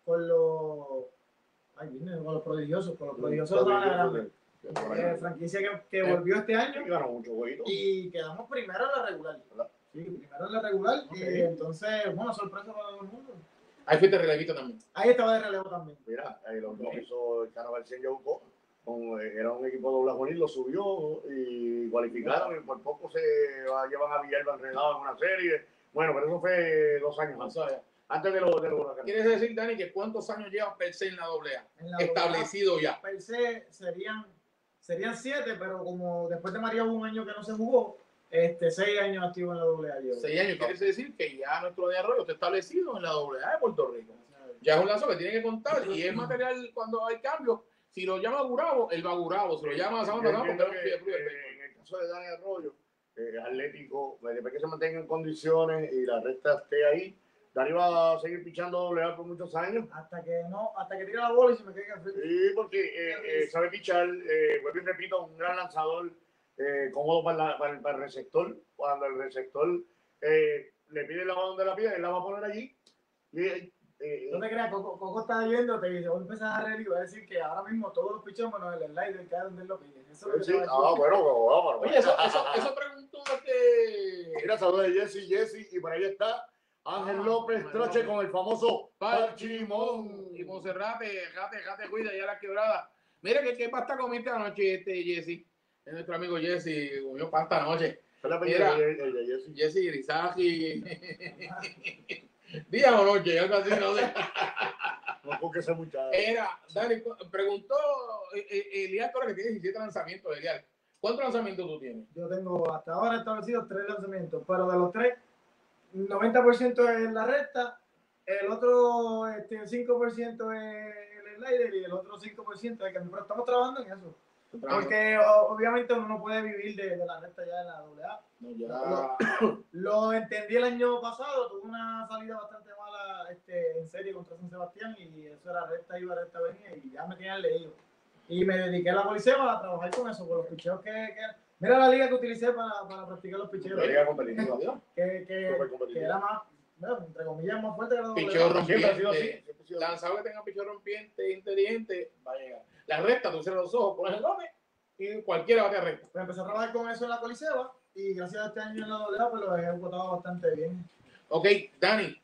prodigiosos, con los prodigiosos de la grande. Franquicia que volvió este año y ganó muchos jueguitos. Y quedamos primero en la regular. Sí, primero en la regular. Okay. Y entonces, bueno, sorpresa para todo el mundo. Ahí fuiste relevista también. Ahí estaba de relevo también. Mira, ahí lo hizo el Cano García en Yauco. Era un equipo doble juvenil, lo subió y cualificaron y por poco se llevan a Villalba enredado en una serie. Bueno, pero eso fue 2 años antes de los huracanes. ¿Quieres decir, Dani, que cuántos años lleva per se en la AA? Establecido ya. Per se serían 7, pero como después de María hubo un año que no se jugó, 6 años activo en la AA. 6 años, quiere decir que ya nuestro de Arroyo está establecido en la AA de Puerto Rico. Ya es un lazo que tiene que contar y es material cuando hay cambios. Si lo llama Gurabo, él va a Gurabo. Si lo llama a Sabana, en el caso de Dani Arroyo, Atlético, después que se mantenga en condiciones y la recta esté ahí, Dani va a seguir pichando AA por muchos años. Hasta que tire la bola y se me caiga frío. Sí, porque sabe pichar, vuelvo y repito, un gran lanzador, cómodo para el receptor. Cuando el receptor le pide la mano de la piedra, él la va a poner allí. No te creas, Coco está yendo, te dice, voy a empezar a reír y voy a decir que ahora mismo todos los pichos menos el slider cae donde él lo pide. Eso es lo que bueno, vamos. Oye, eso preguntó Mira, saludos de Jesse, y por ahí está Ángel López Troche con el famoso Parchimón. Y Monserrate, jate, cuida, ya la quebrada. Mira que pasta comiste anoche, Jesse. Es nuestro amigo Jesse, comió pasta anoche. Mira, Jesse Grisaji. Día o noche, algo así, no sé. No, porque ese muchacho. Dani, preguntó Elial Torres, que tiene 17 lanzamientos, Elial. ¿Cuántos lanzamientos tú tienes? Yo tengo hasta ahora establecidos 3 lanzamientos, pero de los 3, 90% es la recta, el otro 5% es el slider y el otro 5% es el que pero estamos trabajando en eso. Porque obviamente uno no puede vivir de la recta ya de la AA. No, lo entendí el año pasado, tuve una salida bastante mala en serie contra San Sebastián y eso era recta, iba recta, venía y ya me tenían leído. Y me dediqué a la policía a trabajar con eso, con los picheos que mira la liga que utilicé para practicar los picheos. La liga competitiva, que era más, entre comillas, más fuerte que la AA. Picheo rompiente, lanzado que tenga picheo rompiente, inteligente, va a llegar. La recta, tú cierras los ojos, pones el nombre y cualquiera va a tener recta. Pues empecé a trabajar con eso en la Coliseba y gracias a este año en la AA pues lo he ejecutado bastante bien. Ok, Dani,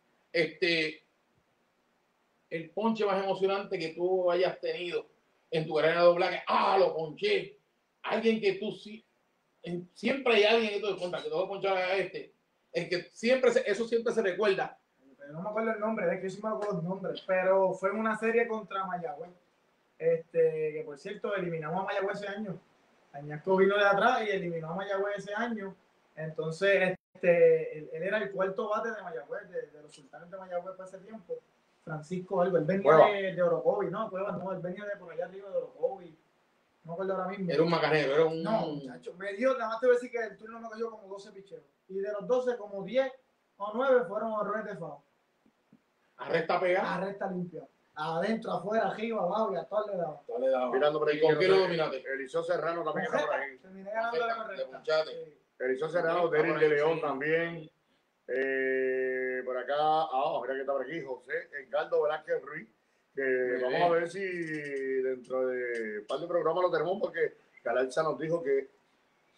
el ponche más emocionante que tú hayas tenido en tu carrera de AA, lo ponché. Alguien que tú siempre hay alguien que tú contra que te voy a ponchar a es que eso siempre se recuerda. No me acuerdo el nombre, es que sí me acuerdo los nombres, pero fue en una serie contra Mayagüez. Que por cierto eliminamos a Mayagüez ese año. Añasco vino de atrás y eliminó a Mayagüez ese año. Entonces, él era el cuarto bate de Mayagüez, de los sultanes de Mayagüez para ese tiempo. Francisco algo, él venía de Orocovi, no, él venía de por allá arriba de Orocovi. No me acuerdo ahora mismo. Era un macanero, era un... No, muchacho, me dio, nada más te voy a decir que el turno me cogió como 12 picheos. Y de los 12, como 10 o 9 fueron errores de FAO. Arresta pegada. Arresta limpia. Adentro, afuera, arriba, abajo y a todos le daba. Mirando por ¿Y con qué lo dominaste? Eliseo Serrano también está por ahí. Terminé ganando la correcta. Eliseo Serrano, Derrick de León también. Por acá, mira que está por aquí, José Edgardo Velázquez Ruiz. Que vamos a ver si dentro de un par de programas lo tenemos porque Galarza nos dijo que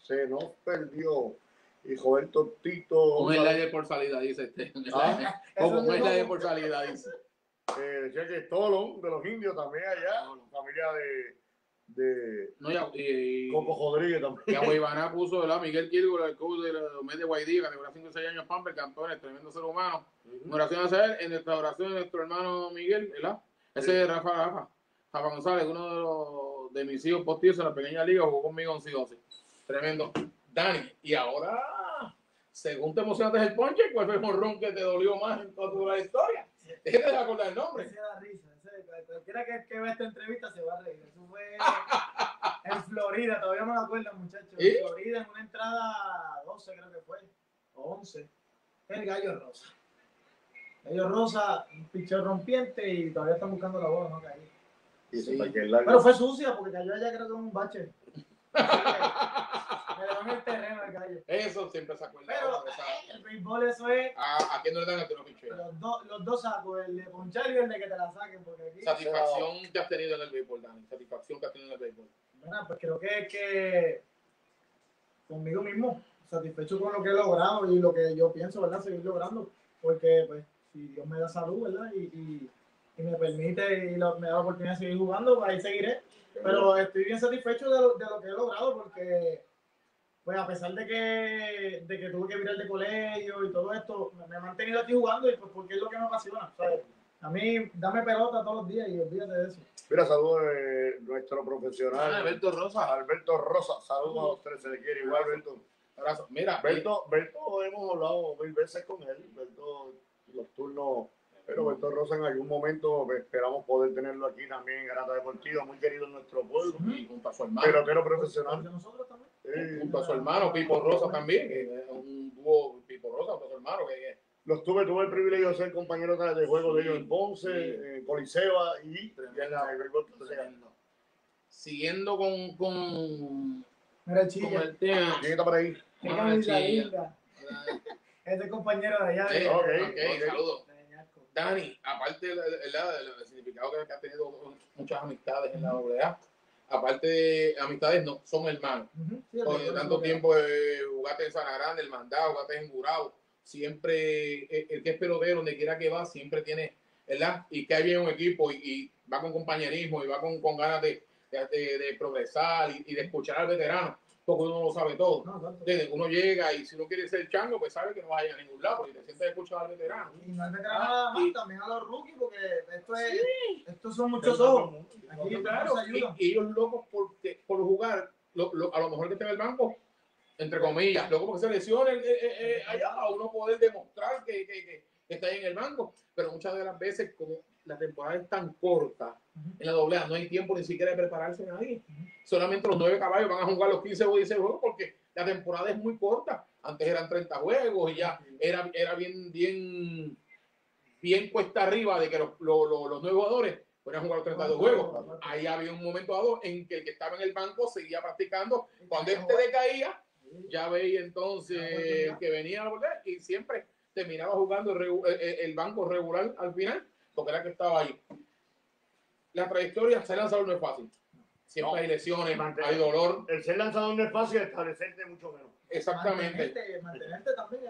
se nos perdió. Y Roberto Tito. Con el aire por salida, dice este. Ah, Como con el aire por salida, dice. Decía que Tolón, de los indios también allá, familia de No, y Coco Rodríguez también. que Aguibaná puso, ¿verdad? Miguel Kirgo, el coach de los Mets de Guaidí, categoría 5 y 6 años, Pamper, campeón, tremendo ser humano. Una oración a hacer en nuestra oración de nuestro hermano Miguel, ¿verdad? Ese es Rafa González, uno de mis hijos postizos en la pequeña liga, jugó conmigo 11 y 12. Tremendo. Dani, y ahora, según te emocionaste el ponche, ¿cuál fue el morrón que te dolió más en toda la historia? Déjate de acordar el nombre. Ese da risa. Cualquiera que vea esta entrevista se va a reír. Eso fue en Florida, todavía me acuerdo, muchachos. En Florida, en una entrada 12 creo que fue, o 11. El Gallo Rosa. Gallo Rosa, un picheo rompiente y todavía están buscando la bola, no caí. Sí. Pero fue sucia porque cayó allá creo que en un bache. Me dejó en el terreno el gallo. Eso siempre se acuerda. Pero el béisbol eso es... ¿A quién no le dan a que no pichea? Los dos sacos, el de ponchar y el de que te la saquen. Porque aquí, satisfacción que has tenido en el béisbol, Dani. Satisfacción que has tenido en el béisbol. Bueno, pues creo que conmigo mismo, satisfecho con lo que he logrado y lo que yo pienso, ¿verdad? Seguir logrando. Porque, pues, si Dios me da salud, ¿verdad? Y me permite y me da la oportunidad de seguir jugando, pues ahí seguiré. Pero estoy bien satisfecho de lo que he logrado porque, pues a pesar de que tuve que virar de colegio y todo esto, me he mantenido aquí jugando y pues porque es lo que me apasiona. O sea, a mí, dame pelota todos los días y olvídate de eso. Mira, saludos de nuestro profesional. Alberto Rosa. Alberto Rosa, saludos a los tres, se le quiere igual, Alberto. Abrazo. Mira, Alberto hemos hablado 1000 veces con él, Alberto, los turnos. Pero Alberto Rosa en algún momento esperamos poder tenerlo aquí también en Garata Deportiva, muy querido en nuestro pueblo. Y junto a su hermano. Pelotero profesional. Nosotros también. Junto a su hermano, Pipo Rosa también. Un dúo Pipo Rosa, junto a su hermano. Tuve el privilegio de ser compañero de juego de ellos en Ponce, en Coliseba y en la tremendo. Siguiendo con Mira el Chilla. el tema. ¿Quién está por ahí? Qué camisa linda. Este compañero de allá. Ok, saludos. Dani, aparte del significado que ha tenido muchas amistades en la AA, aparte de amistades, no, son hermanos. Con tanto tiempo jugaste en Sabana Grande, el Mandado, jugaste en Gurabo, siempre, el que es pelotero, donde quiera que va, siempre tiene, ¿verdad? Y que hay bien un equipo y va con compañerismo y va con ganas de progresar y de escuchar al veterano, porque uno no lo sabe todo. Uno llega y si uno quiere ser chango, pues sabe que no va a ir a ningún lado, porque te sientes escuchar al veterano. Y no al veterano nada más, también a los rookies, porque estos son muchos ojos. Aquí claro, y ellos locos por jugar, a lo mejor que esté en el banco, entre comillas, luego porque se lesione allá, a uno poder demostrar que está ahí en el banco, pero muchas de las veces, como la temporada es tan corta, en la AA no hay tiempo ni siquiera de prepararse nadie. Solamente los 9 caballos van a jugar los 15 o 16 juegos porque la temporada es muy corta. Antes eran 30 juegos y ya era bien cuesta arriba de que los 9 jugadores podían jugar los 32 juegos. Ahí había un momento dado en que el que estaba en el banco seguía practicando. Cuando este decaía, ya veía entonces el que venía a volver y siempre terminaba jugando el banco regular al final, porque era que estaba ahí. La trayectoria, ser lanzador no es fácil. Siempre hay lesiones, hay dolor. El ser lanzador no es fácil, establecerte mucho menos. Exactamente. Mantenerte también.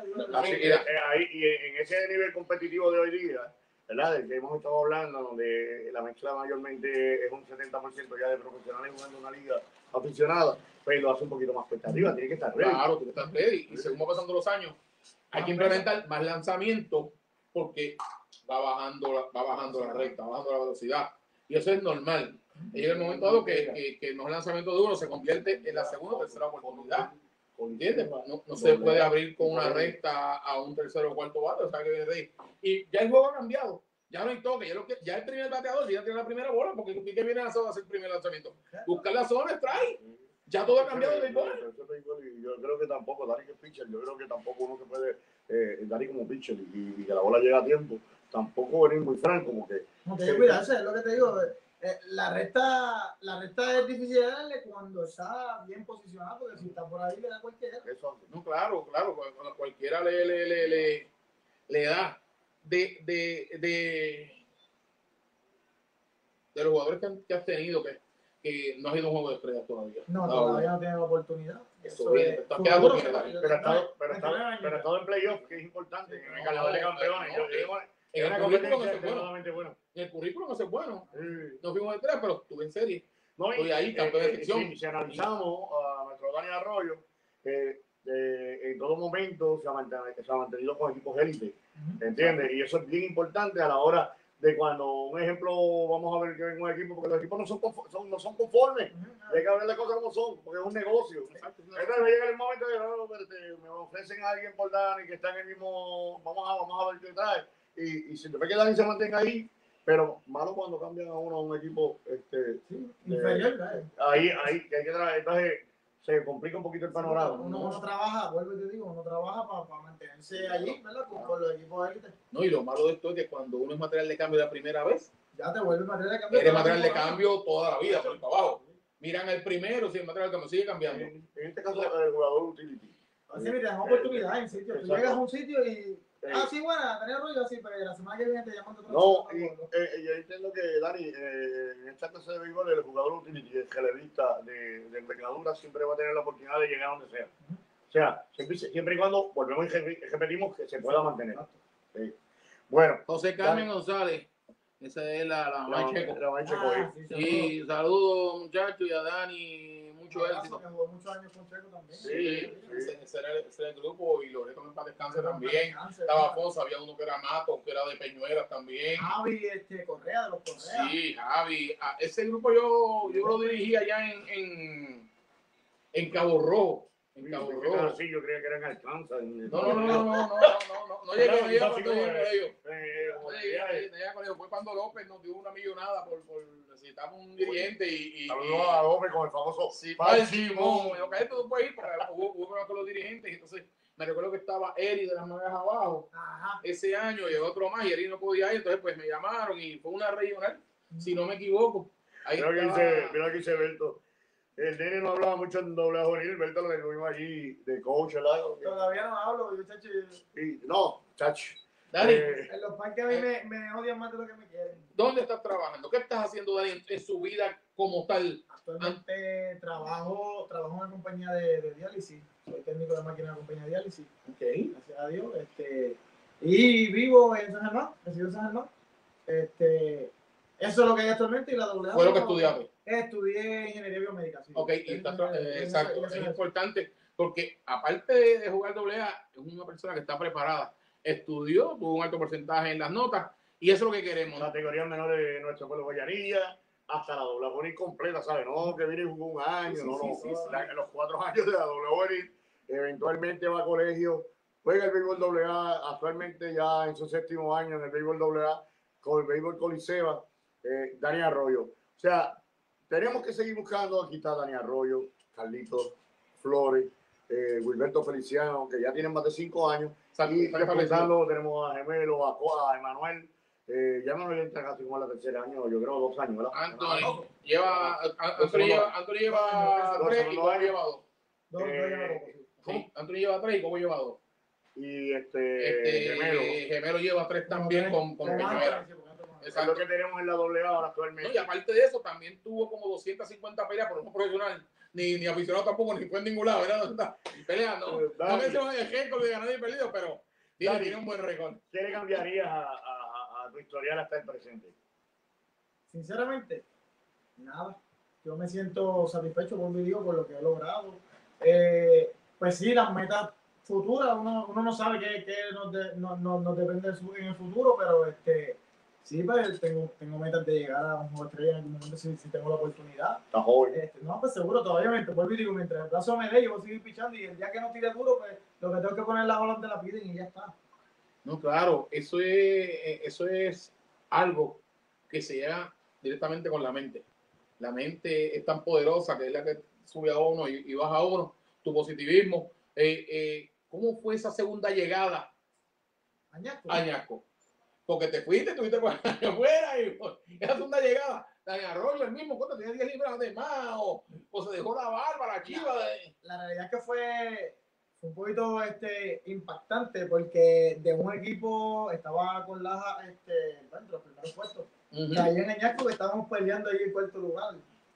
Y en ese nivel competitivo de hoy día, ¿verdad? Del que hemos estado hablando, donde la mezcla mayormente es un 70% ya de profesionales jugando una liga aficionada, pues lo hace un poquito más expectativa, tiene que estar ready. Claro, tiene que estar ready. Y según va pasando los años, hay que implementar más lanzamiento porque va bajando la recta, va bajando la velocidad. Y eso es normal. Y llega el momento dado que el mejor lanzamiento de uno se convierte en la segunda o tercera oportunidad. ¿Entiendes? No se puede abrir con una recta a un tercero o cuarto bate. O sea, y ya el juego ha cambiado. Ya no hay toque. Ya el primer bateador ya tiene la primera bola. Porque ¿qué viene a hacer el primer lanzamiento? Buscar la zona, strike. Ya todo ha cambiado de béisbol. Yo creo que tampoco, Dani que es pitcher, yo creo que tampoco uno se puede, Dani como pitcher y que la bola llega a tiempo, tampoco venir muy franco, como que... No te cuidarse, es lo que te digo. La recta es difícil de darle cuando está bien posicionado, porque si está por ahí le da cualquiera. Eso, no, claro, cuando cualquiera le da de los jugadores que has tenido, que que no has ido a un juego de estrellas todavía. No, todavía no tiene la oportunidad. Eso bien, te estás futuro, quedando pero bien, Dani. Pero ha estado en playoff, que es importante. En el ganador de campeones. En el currículum es bueno. En el currículum es bueno. Sí. No fuimos de tres, pero estuve en serie. No, Estoy ahí, campeón de sección. Si analizamos a nuestro Dani Arroyo, en todo momento se ha mantenido con equipos élite, ¿entiendes? Y eso es bien importante a la hora de cuando, un ejemplo, vamos a ver que en un equipo, porque los equipos no son conformes, hay que hablar de cosas como son, porque es un negocio. Entonces llega el momento de me ofrecen a alguien por Dani que está en el mismo, vamos a ver qué trae, y si te ve que Dani se mantenga ahí, pero malo cuando cambian a uno a un equipo inferior, ahí que hay que traer, entonces se complica un poquito el panorama. Uno trabaja, vuelvo y te digo, uno trabaja para mantenerse allí, ¿verdad? Con los equipos élite. No, y lo malo de esto es que cuando uno es material de cambio la primera vez, ya te vuelve material de cambio. eres material de cambio toda la vida, por el para abajo. Miran el primero, si el material de cambio sigue cambiando. En este caso, el jugador utility. Así me dan oportunidad en sitio. Tú llegas a un sitio y. Sí, buena, tenía rollo así, pero la semana que viene te llaman de otra No, yo entiendo que, Dani, en esta clase de béisbol, el jugador utility, el relevista de envergadura, siempre va a tener la oportunidad de llegar a donde sea. O sea, siempre y cuando volvemos y repetimos que se pueda mantener. Sí. Bueno. José Carmen González. Esa es la Checo. Sí, saludos muchachos y a Dani, mucho éxito. Que jugó muchos años con Checo también. Sí. Ese era el grupo y Loreto en paz descanse también. Estaba Fosa, había uno que era Mato, que era de Peñuelas también. Javi, Correa, de los Correa. Sí, Javi. Ese grupo yo lo dirigí allá en Cabo Rojo. En Cabo Rojo. Sí, yo creía que era en Alcanza. No llegué con ellos. Fue cuando López nos dio una millonada por necesitamos un dirigente y saludos a López con el famoso Simón. Yo que esto no puede ir porque hubo con los dirigentes y entonces me recuerdo que estaba Eri de las Nuevas abajo ese año y el otro más y Eri no podía ir, entonces pues me llamaron y fue una regional, si no me equivoco. Mira que dice Berto. El nene no hablaba mucho en doble juvenil, Berto lo que tuvimos allí de coach, ¿verdad? Todavía no hablo, yo, chacho. No, chacho. Dani, en los parques a mí me odian más de lo que me quieren. ¿Dónde estás trabajando? ¿Qué estás haciendo, Dani, en su vida como tal? Actualmente trabajo en una compañía de diálisis. Soy técnico de máquina de una compañía de diálisis. Okay. Gracias a Dios. Y vivo en San Germán, resido en San Germán. Eso es lo que hay actualmente y la AA. ¿Fue lo que estudiaste? Estudié ingeniería biomédica. Sí. Ok, exacto. Es importante porque aparte de jugar AA, es una persona que está preparada. Estudió, tuvo un alto porcentaje en las notas y eso es lo que queremos. Categorías menores de nuestro pueblo Guayanilla, hasta la AA completa, ¿sabes? No, que viene y jugó un año, los 4 años de la AA, eventualmente va a colegio, juega el béisbol AA, actualmente ya en su 7º año en el béisbol AA, con el béisbol Coliseba, Dani Arroyo. O sea, tenemos que seguir buscando. Aquí está Dani Arroyo, Carlitos Flores, Wilberto Feliciano, que ya tienen más de 5 años. Y pensando, tenemos a Gemelo, a Emanuel. Ya Emanuel entra casi como a la 3er año, yo creo 2 años, ¿verdad? Anthony lleva 3 y Cobo lleva 2. Anthony lleva 3 y Cobo lleva 2. Y Gemelo lleva 3 también con Peñuela. Eso es lo que tenemos en la AA ahora actualmente. No, y aparte de eso, también tuvo como 250 peleas, pero no profesional, ni aficionado tampoco, ni fue en ningún lado, ¿verdad? Peleando. No menciono el récord de ganar y perdido, pero tiene un buen récord. ¿Qué le cambiarías a tu historial hasta el presente? Sinceramente, nada. Yo me siento satisfecho por lo que he logrado. Pues sí, las metas futuras, uno no sabe qué nos depende en el futuro, pero sí, pues tengo metas de llegar a un juego estrella en algún momento si tengo la oportunidad. Está joven. No, pues seguro, todavía vuelvo y digo, mientras el brazo me dé, yo voy a seguir pichando y el día que no tire duro, pues lo que tengo que poner las bolas te la piden y ya está. No, claro, eso es algo que se llega directamente con la mente. La mente es tan poderosa que es la que sube a uno y baja a uno. Tu positivismo. ¿Cómo fue esa segunda llegada a Ñasco? Porque te fuiste, estuviste afuera y esa segunda llegada. Dani Arroyo, el mismo, ¿cuánto? Tenía 10 libras de más o se dejó la barba, la chiva. La realidad es que fue un poquito impactante porque de un equipo estaba con Laja entre los primeros puestos. Y ahí en Ñasco que estábamos peleando ahí el 4º lugar.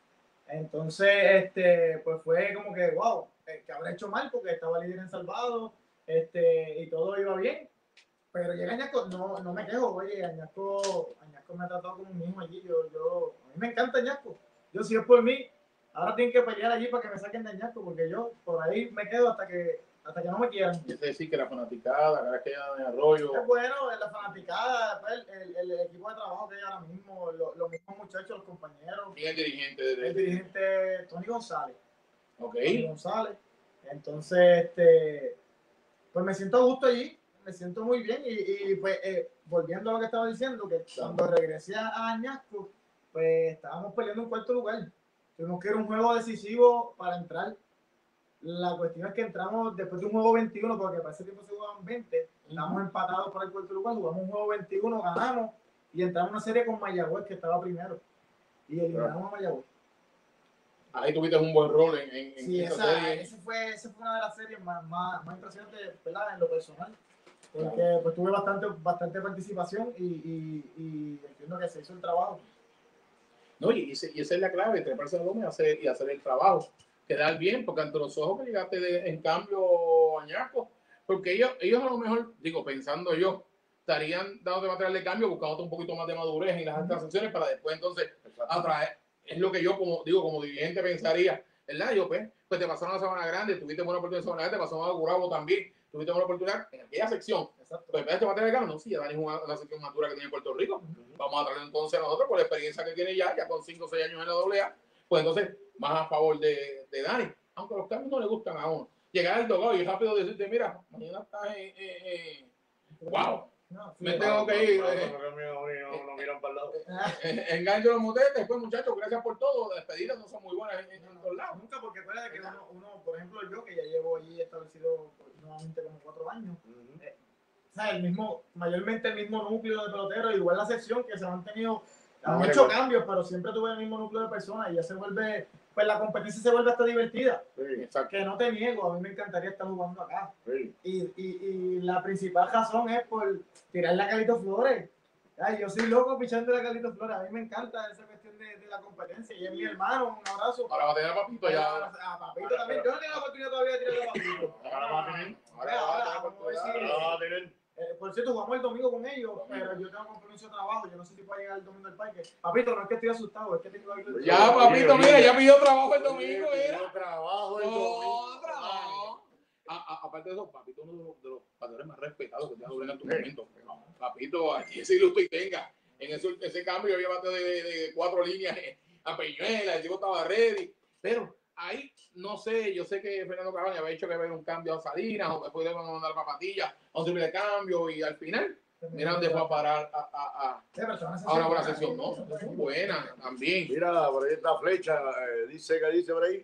Entonces, pues fue como que, wow, que habré hecho mal porque estaba líder en salvado, y todo iba bien. Pero llega Añasco, no me quejo, oye, Añasco me ha tratado como un hijo allí. A mí me encanta Añasco. Yo, si es por mí, ahora tienen que pelear allí para que me saquen de Añasco, porque yo por ahí me quedo hasta que no me quieran. Es decir, que la fanaticada, cada que ella de Arroyo. Es bueno, la fanaticada, el equipo de trabajo que hay ahora mismo, los mismos muchachos, los compañeros. ¿Quién es el dirigente? El dirigente Tony González. Ok. Tony González. Entonces, pues me siento a gusto allí, me siento muy bien y pues volviendo a lo que estaba diciendo, que cuando regresé a Añasco, pues estábamos peleando en cuarto lugar. Tuvimos que ir a un juego decisivo para entrar. La cuestión es que entramos después de un juego 21, porque para ese tiempo se jugaban 20, estábamos empatados para el cuarto lugar, jugamos un juego 21, ganamos y entramos en una serie con Mayagüez, que estaba primero, y eliminamos a Mayagüez. Ahí tuviste un buen rol en sí, esa serie. Esa fue una de las series más impresionantes, ¿verdad? En lo personal, porque pues tuve bastante participación y entiendo que se hizo el trabajo. No, y esa es la clave, treparse al lomo y hacer el trabajo. Quedar bien, porque ante los ojos que llegaste en cambio Añasco, porque ellos a lo mejor, digo, pensando yo, estarían dándote material de cambio, buscando un poquito más de madurez en las transacciones para después entonces atraer. Es lo que yo como dirigente pensaría, ¿verdad? Yo pues te pasaron a Sabana Grande, tuviste buena oportunidad en Sabana Grande, te pasaron a Gurabo también, tuviste buena oportunidad en aquella sección. Exacto. Pues este material de cambio, no, sí, ya Dani es una sección madura que tiene Puerto Rico. Vamos a traer entonces a nosotros por la experiencia que tiene ya con 5 o 6 años en la AA, pues entonces más a favor de Dani, aunque los cambios no le gustan a uno. Llegar al dogado y rápido decirte, mira, mañana estás wow, me tengo que ir. No miran para el lado. Engancho los motetes, pues muchachos, gracias por todo. Las despedidas no son muy buenas en todos lados. Nunca, porque acuérdate que uno, por ejemplo, yo que ya llevo allí establecido nuevamente como 4 años, ¿sabes? Mayormente el mismo núcleo de peloteros, igual la sección que se han tenido, han hecho cambios, pero siempre tuve el mismo núcleo de personas y ya se vuelve, pues la competencia se vuelve hasta divertida. Sí. Que no te niego, a mí me encantaría estar jugando acá. Sí. Y la principal razón es por tirarle a Carlito Flores. Ay, yo soy loco pichando a Carlito Flores, a mí me encanta esa cuestión de la competencia y es mi hermano, un abrazo. Ahora va a tener a Papito ya. A Papito también, yo no tengo la oportunidad todavía de tirarle a Papito. Ahora va a tener. Por cierto, jugamos el domingo con ellos, pero yo tengo compromiso de trabajo. Yo no sé si puedo llegar el domingo al parque. Papito, no es que estoy asustado, es que tengo algo. Ya, Papito, mira, ya pidió trabajo el domingo. Pidió trabajo el domingo. Trabajo. Aparte de eso, Papito, uno de los patrones más respetados que te ha dado en tu momento. Papito, aquí ese ilustre y tenga. En ese cambio había bate de 4 líneas a Peñuela, el tipo estaba ready. Pero ahí, no sé, yo sé que Fernando Cabaña había hecho que haber un cambio a Salinas, o después le van a mandar para Patilla a un triple cambio, y al final, mira dónde fue a parar a una buena sesión, ¿no? Es buena también. Mira, por ahí está Flecha, dice por ahí.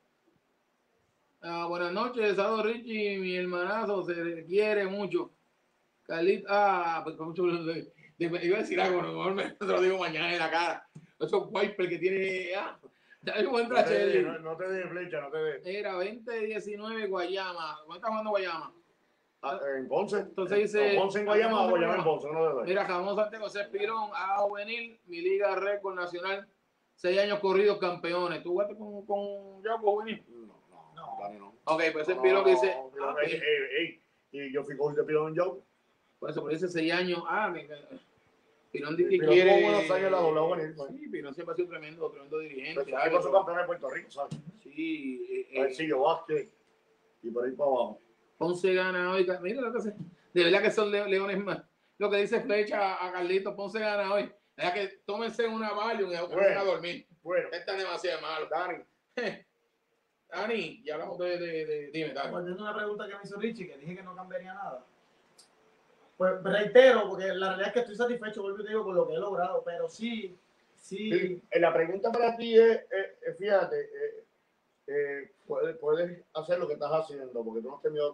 Buenas noches, Sado Richie, mi hermanazo, se le quiere mucho. Carlito, pues con mucho. Iba a decir algo, no me lo digo mañana en la cara. Esos wipers que tiene. ¿Cómo entra Chely? No te dé Flecha, no te dé. Era 20-19 Guayama. ¿Dónde está jugando Guayama? En Ponce. Entonces dice. Ponce en Guayama o Guayama en Ponce, no le doy. Mira, Jamón Santiago José Pirón, A juvenil, mi liga récord nacional, 6 años corridos campeones. ¿Tú jugaste con Yaco juvenil? No. Ok, pues ese Pirón dice. Y yo fui coach de Pirón en Yaco. Por eso, por ese 6 años. Pirón dice que Pirón quiere. tuvo buenos años en la doble juvenil. Sí, Pirón siempre ha sido tremendo dirigente. Pero fue su campeón de Puerto Rico, ¿sabes? Sí. Sillo Vázquez y por ahí para abajo. Ponce gana hoy. Mira lo que hace. De verdad que son leones más. Lo que dice Flecha a Carlito, Ponce gana hoy. Es que tómense una Valium y a dormir. Bueno. Esta es demasiado malo. Dani, ya hablamos dime, Dani. Volviendo a una pregunta que me hizo Richie, que dije que no cambiaría nada. Pues reitero, porque la realidad es que estoy satisfecho, vuelvo y te digo, con lo que he logrado, pero sí. La pregunta para ti es fíjate, puedes hacer lo que estás haciendo, porque tú no has terminado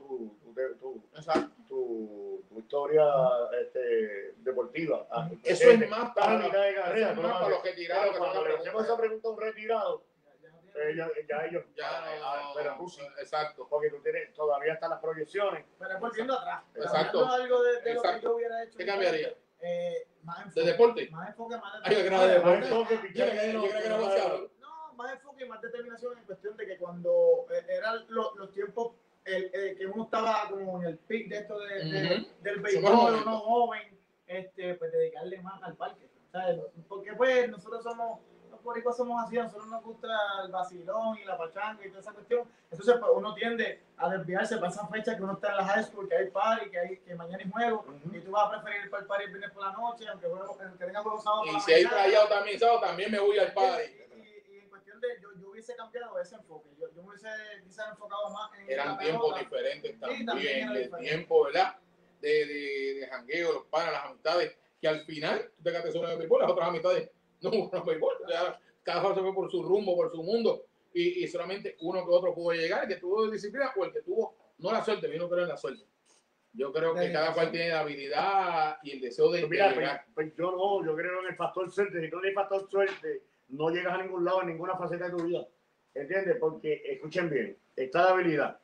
tu historia deportiva. Eso es más para los retirados. Cuando le hacemos esa pregunta a un retirado, ellos pero tú sí, exacto, porque tú todavía están las proyecciones, pero volviendo atrás, exacto, algo de lo que yo hubiera hecho. ¿Qué cambiaría? Más enfoque, ¿De deporte? más enfoque. Yo creo que era boxeador. más enfoque y más determinación en cuestión de que cuando eran los tiempos que uno estaba como en el pic de esto del béisbol, uno joven, pues dedicarle más al parque, ¿sabes? Porque pues nosotros somos, los boricuas somos así, a nosotros nos gusta el vacilón y la pachanga y toda esa cuestión, entonces pues uno tiende a desviarse para esa fecha que uno está en la high school, que hay party, que mañana hay juego, y tú vas a preferir ir para el party el viernes por la noche, aunque tenga juegos sábado. Y si hay trayado también sábado, también me voy al party. Y en cuestión de, yo hubiese cambiado ese enfoque, yo me hubiese quizás enfocado más en eran tiempos diferentes también, sí, de tiempo, ¿verdad? De jangueo, los panas, las amistades, que al final, tú te quedaste solo en el béisbol, las otras amistades no hubo en béisbol, cada uno se fue por su rumbo, por su mundo, y solamente uno que otro pudo llegar, el que tuvo disciplina o el que tuvo, no la suerte, vino creo en la suerte. Yo creo que cada cual tiene la habilidad y el deseo de llegar. Pues yo no, yo creo en el factor suerte. Si tú no tienes factor suerte, no llegas a ningún lado en ninguna faceta de tu vida. ¿Entiendes? Porque, escuchen bien, está la habilidad.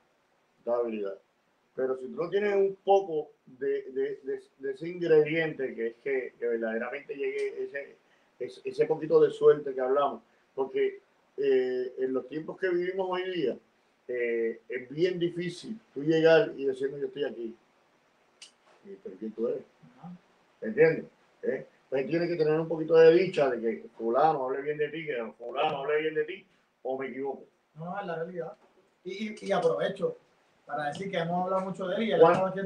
Pero si tú no tienes un poco de ese ingrediente que es que verdaderamente llegue ese poquito de suerte que hablamos, porque en los tiempos que vivimos hoy día, es bien difícil tú llegar y decirme yo estoy aquí. ¿Pero quién tú eres? ¿Entiendes? Pues tienes que tener un poquito de dicha de que fulano hable bien de ti, que fulano hable bien de ti, o me equivoco. No, es la realidad. Y aprovecho para decir que hemos hablado mucho de él y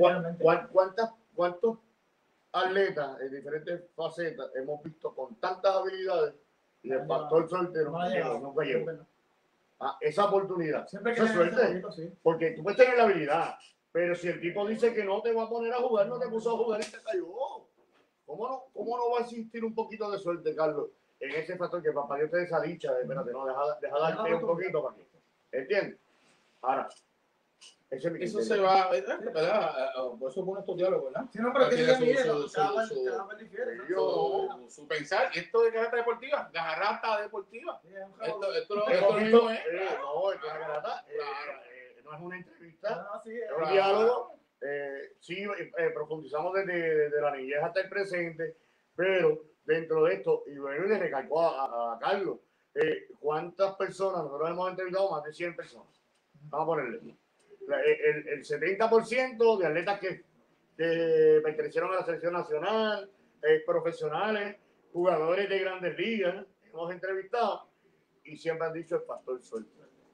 ¿Cuántos atletas en diferentes facetas hemos visto con tantas habilidades y el factor suerte no llegó? Esa oportunidad, esa suerte, porque tú puedes tener la habilidad, pero si el tipo dice que no te va a poner a jugar, no te puso a jugar y te cayó. ¿Cómo no va a existir un poquito de suerte, Carlos, en ese factor que para Dios te dé esa dicha de, espérate, no, deja darte un poquito para aquí? ¿Entiendes? Ahora, eso se va, ¿verdad? Por eso pone estos diálogos, ¿verdad? Sí, no, pero que su pensar, y esto de garata deportiva, garata deportiva. Esto no es una garata, no es una entrevista, es un diálogo. Sí, profundizamos desde la niñez hasta el presente, pero dentro de esto, y bueno, le recalcó a Carlos, ¿cuántas personas? Nosotros hemos entrevistado más de 100 personas. Vamos a ponerle. El 70% de atletas que pertenecieron a la selección nacional, profesionales, jugadores de grandes ligas, hemos entrevistado y siempre han dicho el factor suerte.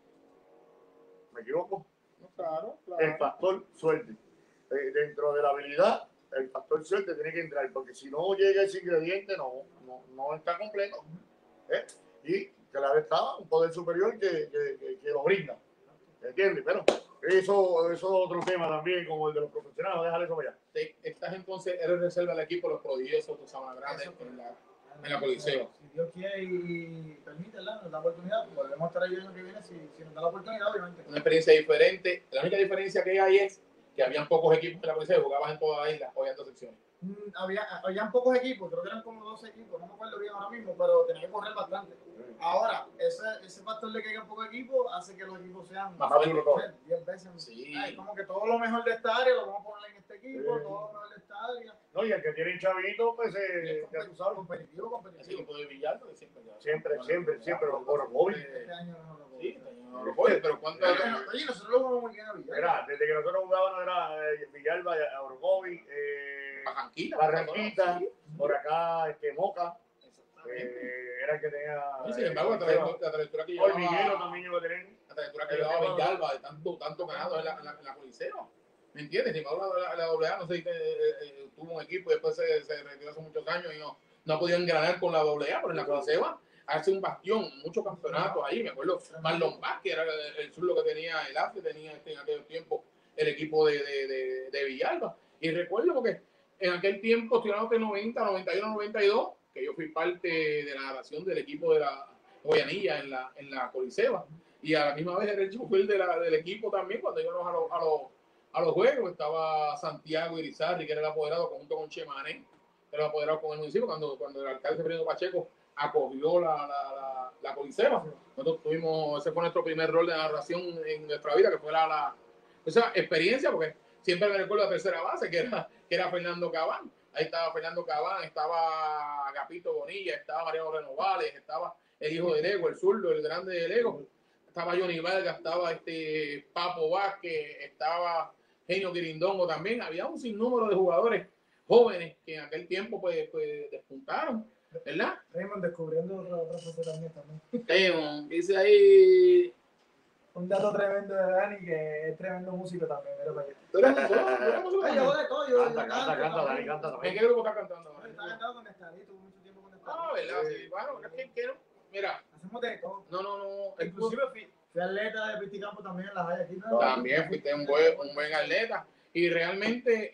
¿Me equivoco? Claro. El factor suerte. Dentro de la habilidad, el factor suerte tiene que entrar, porque si no llega ese ingrediente, no está completo. Y claro está, un poder superior que lo brinda. ¿Entiendes? Pero eso es otro tema también, como el de los profesionales, déjale eso allá. Estás entonces, eres reserva del equipo Los Prodigiosos de Sabana Grande en la Coliseo. Si Dios quiere y permite, nos da la oportunidad, volvemos a estar ahí el año que viene si nos da la oportunidad, obviamente. Una experiencia diferente. La única diferencia que hay es que habían pocos equipos en la Coliseo, jugabas en toda la isla, hoy en dos secciones. Habían pocos equipos, creo que eran como 12 equipos, no me acuerdo bien ahora mismo, pero tenía que correr bastante. Ahora, ese factor de que haya pocos equipos hace que los equipos sean más duros todos. 10 veces. Sí. Como que todo lo mejor de esta área lo vamos a poner en este equipo, todo lo mejor de esta área. No, y el que tiene chavito, pues ya tú sabes. Competitivo. Ese equipo de Villalba siempre, Orocovi. Este año no lo Sí, Orocovi, pero ¿cuánto? Oye, nosotros lo jugamos muy bien a Villalba. Mira, desde que nosotros jugábamos era Villalba, Orocovi, Barranquita, por acá, Moca. Era el que tenía. Sin embargo, la trayectoria que llevaba. Hormiguero también iba a tener. La trayectoria que llevaba Villalba de tanto ganado en la Coliseo. ¿Me entiendes? Sin embargo, la AA, no sé si tuvo un equipo y después se retiró hace muchos años y no ha podido engranar con la AA, pero en la Coliseo hace un bastión, muchos campeonatos ahí. Me acuerdo, Marlon Vázquez era el zurdo que tenía el AFE, tenía en aquel tiempo el equipo de Villalba. Y recuerdo porque en aquel tiempo, estoy hablando de 90, 91, 92, que yo fui parte de la narración del equipo de la Guayanilla en la Coliseo. Y a la misma vez era el chofer del equipo también, cuando íbamos a los juegos. Estaba Santiago Irizarry, que era el apoderado, junto con Chemané, que era el apoderado con el municipio, cuando el alcalde Fernando Pacheco acogió la Coliseo. Nosotros ese fue nuestro primer rol de narración en nuestra vida, que fue esa experiencia, porque siempre me recuerdo la tercera base, que era Fernando Cabán. Ahí estaba Fernando Cabán, estaba Agapito Bonilla, estaba Mariano Renovales, estaba el hijo de Lego, el zurdo, el grande de Lego. Estaba Johnny Vargas, estaba Papo Vázquez, estaba Genio Quirindongo también. Había un sinnúmero de jugadores jóvenes que en aquel tiempo pues despuntaron, ¿verdad? Raymond descubriendo otra faceta mía también. Raymond, dice ahí... Un dato tremendo de Dani, que es tremendo músico también. Mira para allá. ¿Tú eres músico? ¿Tú eres músico? Ay, yo de todo, yo Canta, Dani, canta ¿En también. qué grupo estás cantando? Está cantando con Nestalí, tuvo mucho tiempo con Nestalí. Ah, ¿verdad? Sí. Bueno, es que quiero... Mira, Hacemos de todo. no. Inclusive fui atleta de Pisticampo también en las hay aquí, ¿no? También fuiste un buen atleta y realmente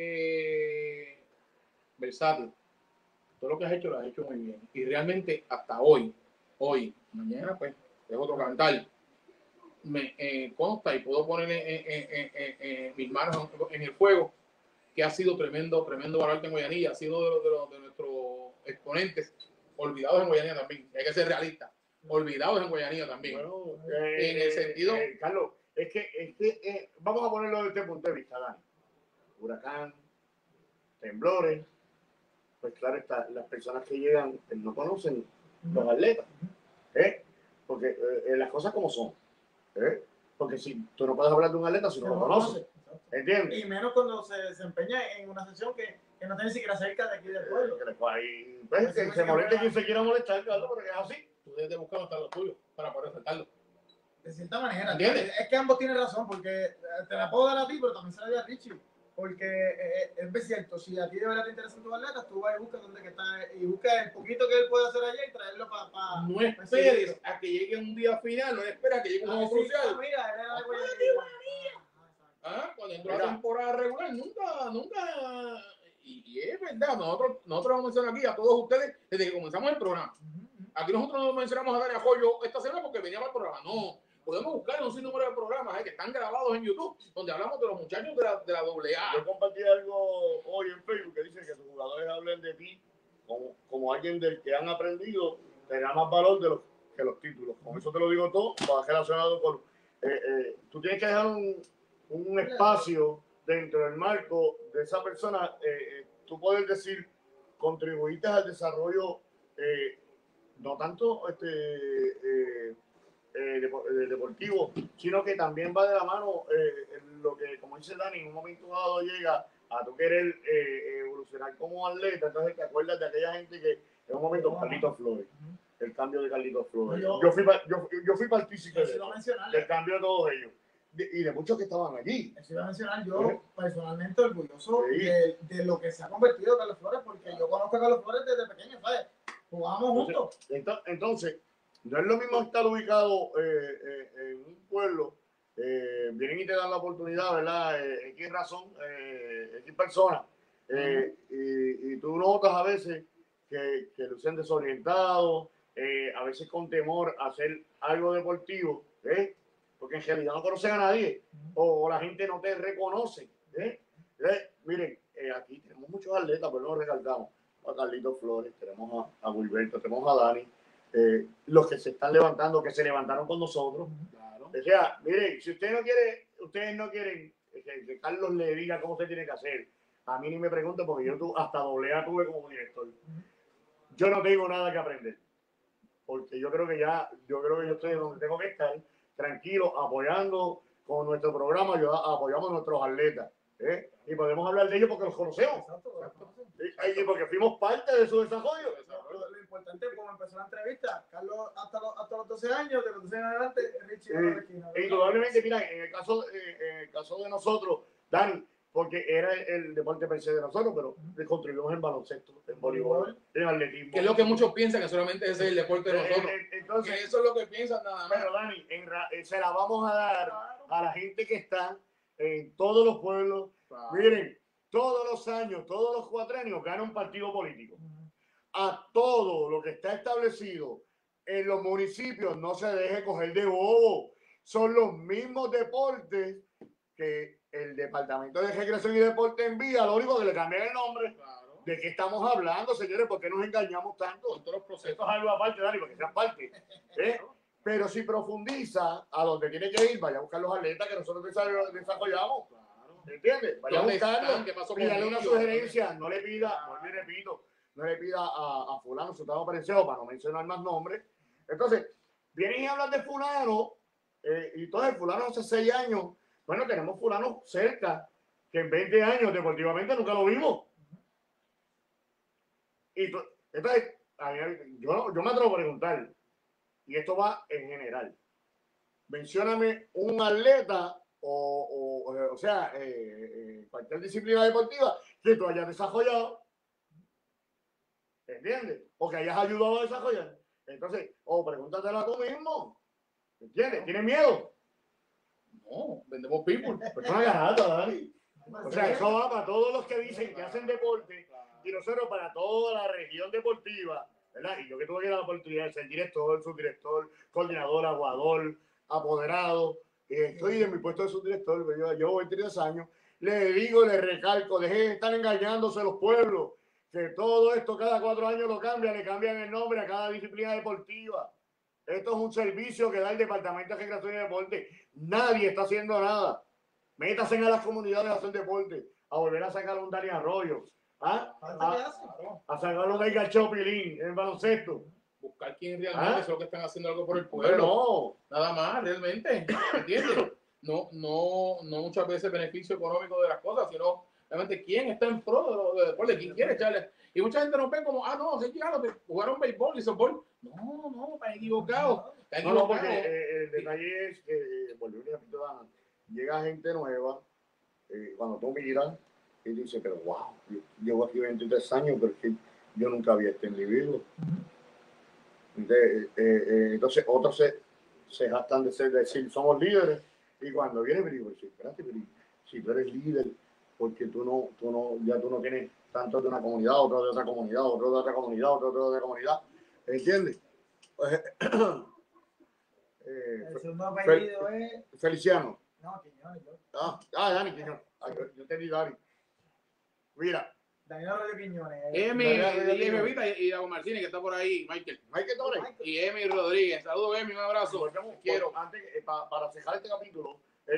versátil. Todo lo que has hecho lo has hecho muy bien. Y realmente hasta hoy, mañana pues es otro cantar. Me consta y puedo poner mis manos en el fuego que ha sido tremendo baluarte en Guayanilla. Ha sido de nuestros exponentes olvidados en Guayanilla también. Hay que ser realista. Olvidados en Guayanilla también. Bueno, en el sentido... Carlos, es que vamos a ponerlo desde este punto de vista, Dani. Huracán, temblores, pues claro está, las personas que llegan no conocen los atletas, porque las cosas como son, porque si tú no puedes hablar de un atleta si no lo conoces, ¿entiendes? Y menos cuando se desempeña en una sesión que no está ni siquiera cerca de aquí del pueblo. Pues, que se moleste quien se quiera molestar, Carlos, porque es así. Tú debes de buscar hasta lo tuyo para poder aceptarlo. De cierta manera. ¿Entiendes? Es que ambos tienen razón, porque te la puedo dar a ti, pero también se la doy a Richie. Porque es cierto, si a ti de verdad te interesan tus atletas, tú vas y buscas donde que está y buscas el poquito que él puede hacer allá y traerlo para... No esperes a que llegue un día final, no esperes a que llegue un juego crucial. Mira, él era de Guayanilla. Cuando entró la temporada regular, nunca... Y es verdad, nosotros vamos a mencionar aquí a todos ustedes desde que comenzamos el programa. Aquí nosotros no mencionamos a Dani Arroyo esta semana porque veníamos al programa. No, podemos buscar un sinnúmero de programas que están grabados en YouTube, donde hablamos de los muchachos de la AA. Yo compartí algo hoy en Facebook que dice que tus jugadores hablen de ti como alguien del que han aprendido, te da más valor que los títulos. Con eso te lo digo todo, va relacionado con... tú tienes que dejar un espacio dentro del marco de esa persona, tú puedes decir, contribuiste al desarrollo, no tanto deportivo, sino que también va de la mano lo que, como dice Dani, en un momento dado llega a tu querer evolucionar como atleta. Entonces te acuerdas de aquella gente que en un momento, Carlitos Flores, el cambio de Carlitos Flores, yo fui partícipe del cambio de todos ellos y de muchos que estaban allí. Eso iba a mencionar yo, personalmente orgulloso de lo que se ha convertido Carlos Flores, porque yo conozco a Carlos Flores desde pequeño, ¿sabes? Jugábamos juntos. Entonces, no es lo mismo estar ubicado en un pueblo, vienen y te dan la oportunidad, ¿verdad? X razón, X persona, y tú notas a veces que lucen desorientados, a veces con temor a hacer algo deportivo, porque en realidad no conocen a nadie, o la gente no te reconoce. Miren, aquí tenemos muchos atletas, pero no recalcamos a Carlitos Flores, tenemos a Wilberto, tenemos a Dani, los que se están levantando, que se levantaron con nosotros. Claro. O sea, miren, si ustedes no quieren que Carlos le diga cómo se tiene que hacer, a mí ni me pregunten, porque yo hasta AA tuve como director. Yo no tengo nada que aprender, porque yo creo que yo estoy donde tengo que estar, tranquilo, apoyando con nuestro programa, apoyamos a nuestros atletas, y podemos hablar de ellos porque los conocemos. Exacto. Y porque fuimos parte de su desarrollo. Lo importante es como empezó la entrevista, Carlos hasta los 12 años, de los 12 años en adelante, Richie en la esquina. Indudablemente, mira, en el caso de nosotros, Dani, porque era el deporte per se de nosotros, pero contribuimos en baloncesto, en voleibol, en atletismo. Que es lo que muchos piensan, que solamente ese es el deporte de nosotros. Entonces, que eso es lo que piensan nada más. Pero Dani, se la vamos a dar a la gente que está en todos los pueblos. Claro. Miren, todos los años, todos los cuatrenios gana un partido político. A todo lo que está establecido en los municipios no se deje coger de bobo. Son los mismos deportes que el Departamento de Recreación y Deporte envía, lo único que le cambian el nombre. Claro. ¿De qué estamos hablando, señores? ¿Por qué nos engañamos tanto? Esto es algo aparte, Dani, porque sea parte. Pero si profundiza a donde tiene que ir, vaya a buscar los atletas que nosotros desarrollamos. ¿Entiendes? Vaya a buscarlo, pídale una sugerencia, no le pida, no le pida a fulano, sultano Pareceo, para no mencionar más nombres, Entonces, vienen y hablan de fulano, y entonces fulano hace 6 años, bueno, tenemos fulano cerca, que en 20 años deportivamente nunca lo vimos. Y entonces, yo me atrevo a preguntar, y esto va en general, mencióname un atleta o sea, cualquier disciplina deportiva que tú hayas desarrollado, ¿entiendes? O que hayas ayudado a desarrollar. Entonces, pregúntatelo a tú mismo, ¿entiendes? ¿Tienes miedo? No, vendemos people. Pues una garata, Dani. O sea, eso va para todos los que dicen que hacen deporte y nosotros para toda la región deportiva, ¿verdad? Y yo que tuve la oportunidad de ser director, subdirector, coordinador, aguador, apoderado, estoy en mi puesto de subdirector, yo llevo 23 años, le digo, le recalco, dejen de estar engañándose los pueblos, que todo esto cada 4 años lo cambian, le cambian el nombre a cada disciplina deportiva. Esto es un servicio que da el Departamento de Recreación y Deporte. Nadie está haciendo nada. Métase a las comunidades a hacer deporte, a volver a sacar un Dani Arroyo, a sacar un Edgar Chopilín en baloncesto. Buscar quién realmente es lo que están haciendo algo por el pueblo. No. Nada más, realmente. ¿Entiendes? No muchas veces beneficio económico de las cosas, sino realmente quién está en pro de deporte, quién quiere echarle. Y mucha gente nos ve como, no, sí, claro, jugaron béisbol y softball. No, está equivocado. No, porque el detalle es que, llega gente nueva, cuando tú miras, y dices, pero wow, yo llevo aquí 23 años, pero es que yo nunca había este individuo. Entonces otros se jactan de decir, somos líderes, y cuando viene, pero digo, espérate, pero si tú eres líder, porque tú no tienes tanto de una comunidad, otro de otra comunidad, otro de otra comunidad, otro de otra comunidad, ¿entiendes? El segundo apellido es Feliciano. No, Quiñones. Dani Quiñones. Yo te di Dani. Mira. Daniel Arroyo Quiñones. Emi y Dago Martínez, que está por ahí, Michael Torres. Y Emi Rodríguez. Saludos, Emi, un abrazo. Quiero. Antes, para cejar este capítulo,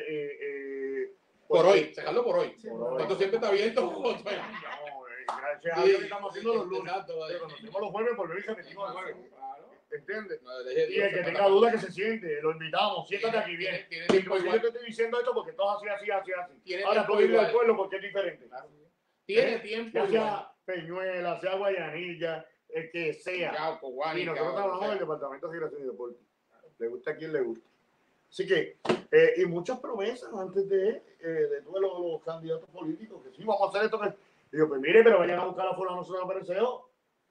por hoy, cejarlo por hoy. Sí, Esto siempre está abierto. No, gracias a Dios que estamos haciendo los lunes. Pero nos tenemos los jueves por venir que metimos el jueves. ¿Entiendes? Y el que tenga duda que se siente, lo invitamos, siéntate aquí bien. Yo te estoy diciendo esto porque todo así. Ahora tú vives al pueblo porque es diferente. Tiene tiempo. Ya sea Peñuela, sea Guayanilla, el que sea. Y nosotros trabajamos en el Departamento de Recreación y Deporte. Le gusta a quien le gusta. Así que, y muchas promesas antes de todos los candidatos políticos, que sí, vamos a hacer esto. Y yo, pues mire, pero vayan a buscar a fulano para el CEO.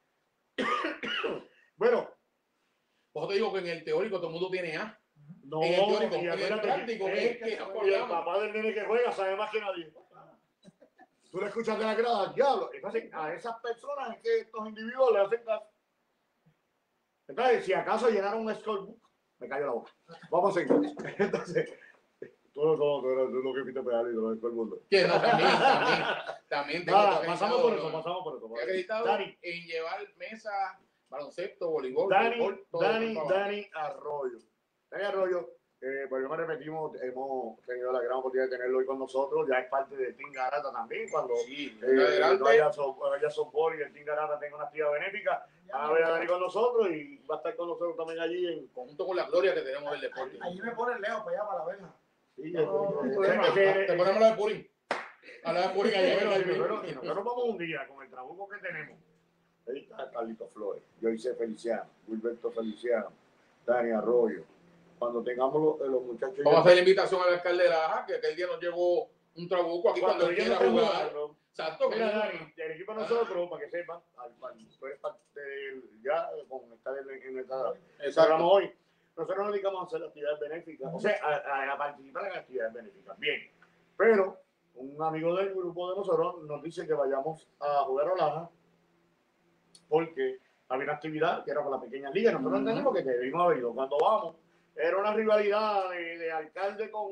Bueno. Pues te digo que en el teórico todo el mundo tiene A. No, en el teórico, en el práctico es que y el papá del nene que juega sabe más que nadie. Tú le escuchas de la grada al diablo. Entonces, a esas personas es que estos individuos le hacen caso. Entonces, si acaso llenaron un scorebook, me cayó la boca. Vamos a seguir. Entonces, tú lo que fuiste pedal y todo el mundo. Que no, también tengo pasamos por eso. He acreditado en llevar mesa, baloncesto, voleibol. Dani Arroyo. Dani Arroyo, pues yo me repetimos, hemos tenido la gran oportunidad de tenerlo hoy con nosotros. Ya es parte de Team Garata también. Cuando no haya softball y el Team Garata tenga una actividad benéfica, van a ver a Dani con nosotros y va a estar con nosotros también allí en conjunto con la gloria que tenemos del deporte. Allí me pone Leo para allá, para la verja. Sí, te ponemos la de Purín. A la de Purín allá. Y nosotros vamos un día con el trabuco que tenemos. Ahí está Carlito Flores, Joyce Feliciano, Wilberto Feliciano, Dani Arroyo. Cuando tengamos los muchachos. Vamos a hacer la invitación al alcalde de Laja, que aquel día nos llevó un trabuco aquí cuando él quiera jugar. Exacto. Mira, Dani, el equipo de nosotros, para que sepan, ya con estar en nuestra programa hoy, nosotros nos dedicamos a hacer actividades benéficas, o sea, a participar en actividades benéficas. Bien, pero un amigo del grupo de nosotros nos dice que vayamos a jugar a Laja porque había una actividad que era con la pequeña liga. Nosotros entendemos que debimos haber ido. Cuando vamos, era una rivalidad de alcalde con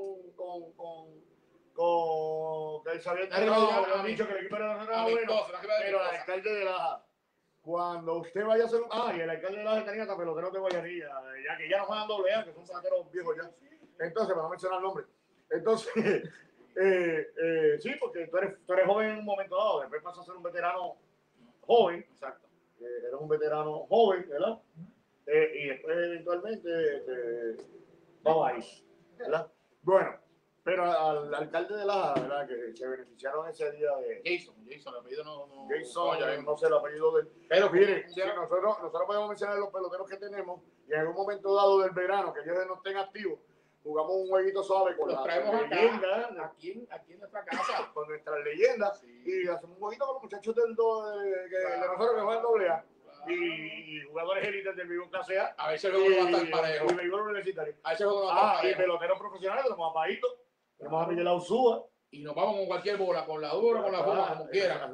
que él sabía habían dicho que el equipo era bueno, pero el alcalde de Laja, cuando usted vaya a hacer y el alcalde de Laja tenía hasta peloteros de Guayanilla, ya que ya no juegan doble A, que son peloteros viejos ya. Entonces, para no mencionar el nombre, entonces sí, porque tú eres joven en un momento dado, después pasas a ser un veterano joven. Exacto. Eres un veterano joven, ¿verdad? Y después eventualmente vamos ahí, ¿verdad? Bueno, pero al alcalde de Laja, ¿verdad? Que se beneficiaron ese día de Jason, el apellido no. Jason, ya vemos. no sé el apellido del... Pero Mire, si nosotros podemos mencionar los peloteros que tenemos y en algún momento dado del verano, que ellos no estén activos, jugamos un jueguito suave con los las traemos leyendas, aquí en nuestra casa. con nuestras leyendas, Sí. y hacemos un jueguito con los muchachos de nosotros que juegan doble A. Y jugadores élites del béisbol clase A. A ver si el juego va a estar parejo. Y béisbol universitario. A ver si el juego va a estar Y parejo. peloteros profesionales, tenemos a Paito, tenemos a Miguel Ausúa. Y nos vamos con cualquier bola, con la dura, con la goma, como quiera.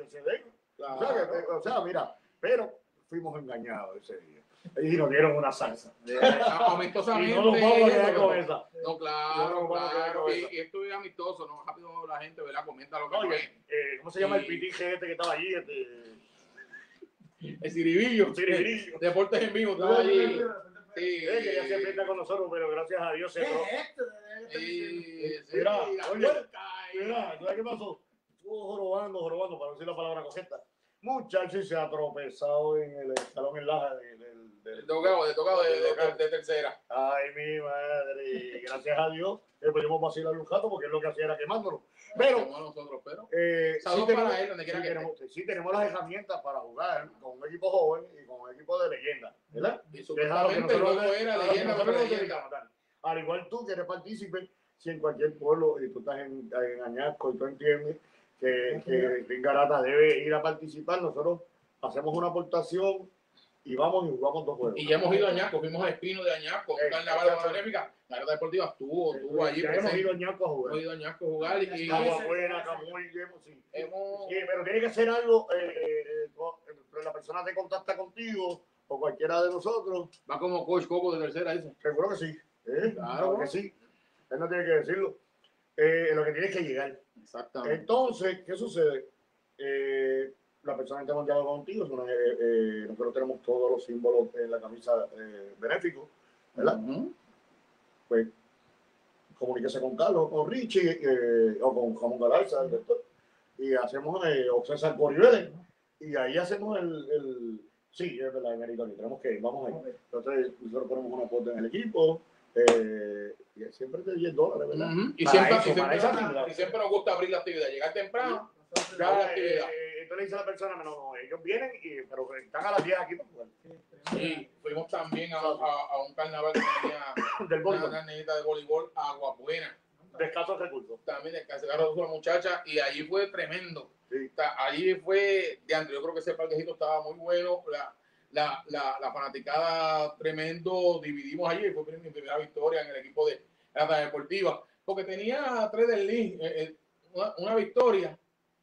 O sea, mira, pero fuimos engañados ese día. Y nos dieron una salsa. Amistosamente. Y no nos vamos a quedar con esa. No, claro. Y esto es amistoso, ¿no? Rápido la gente, ¿verdad? Comenta lo que Oye, ¿cómo se llama el pitige que estaba allí? El Ciribillo. Deportes en vivo. Estaba allí. Sí. Que ya se enfrenta con nosotros, pero gracias a Dios se Mira, ¿sabes qué pasó? Estuvo jorobando, para decir la palabra correcta. Muchacho, y se ha tropezado en el salón en Laja del tocado de tercera. Ay, mi madre. Gracias a Dios pudimos vacilar un jato porque es lo que hacía era quemándolo. Pero, nosotros, sí tenemos las herramientas para jugar con un equipo joven y con un equipo de leyenda, ¿verdad? Y supuestamente luego era leyenda, pero leyenda. Al igual tú que eres partícipe, si en cualquier pueblo y tú estás en Añasco y tú entiendes que Garata debe ir a participar, nosotros hacemos una aportación y vamos y jugamos 2 juegos. Y ya hemos ido a Añasco, fuimos al Espino de Añasco, un carnaval de benéfica. La Garata Deportiva estuvo allí. Ya hemos ido a Añasco a jugar. Hemos ido a Añasco a jugar y Aguabuena, Camuy, sí. Pero tiene que ser algo, la persona te contacta contigo o cualquiera de nosotros. Va como Coach Coco de tercera, dice. Seguro que sí. Claro que sí. Él no tiene que decirlo. Lo que tiene es que llegar. Exactamente. Entonces, ¿qué sucede? La persona que hemos llegado contigo, nosotros tenemos todos los símbolos en la camisa benéfico, ¿verdad? Pues comuníquese con Carlos, con Richie, o con Jamón Galarza, el doctor, y hacemos o César Coribeles, y ahí hacemos sí, es verdad, Americano, tenemos que ir, vamos ahí. Entonces, nosotros ponemos una cuota en el equipo, y siempre de $10, ¿verdad? Y siempre nos gusta abrir la actividad, llegar temprano. Entonces le dice a la persona, no, ellos vienen, pero están a las 10 aquí para jugar. Sí, fuimos también a un carnaval que tenía del voleibol. Una nenita de voleibol, Aguabuena. De escasos recursos. También de escasos recursos la muchacha, y allí fue tremendo. Sí. Allí fue, yo creo que ese parquecito estaba muy bueno, la fanaticada tremendo, dividimos allí, fue mi primera victoria en el equipo de la deportiva, porque tenía 3 del league, una victoria,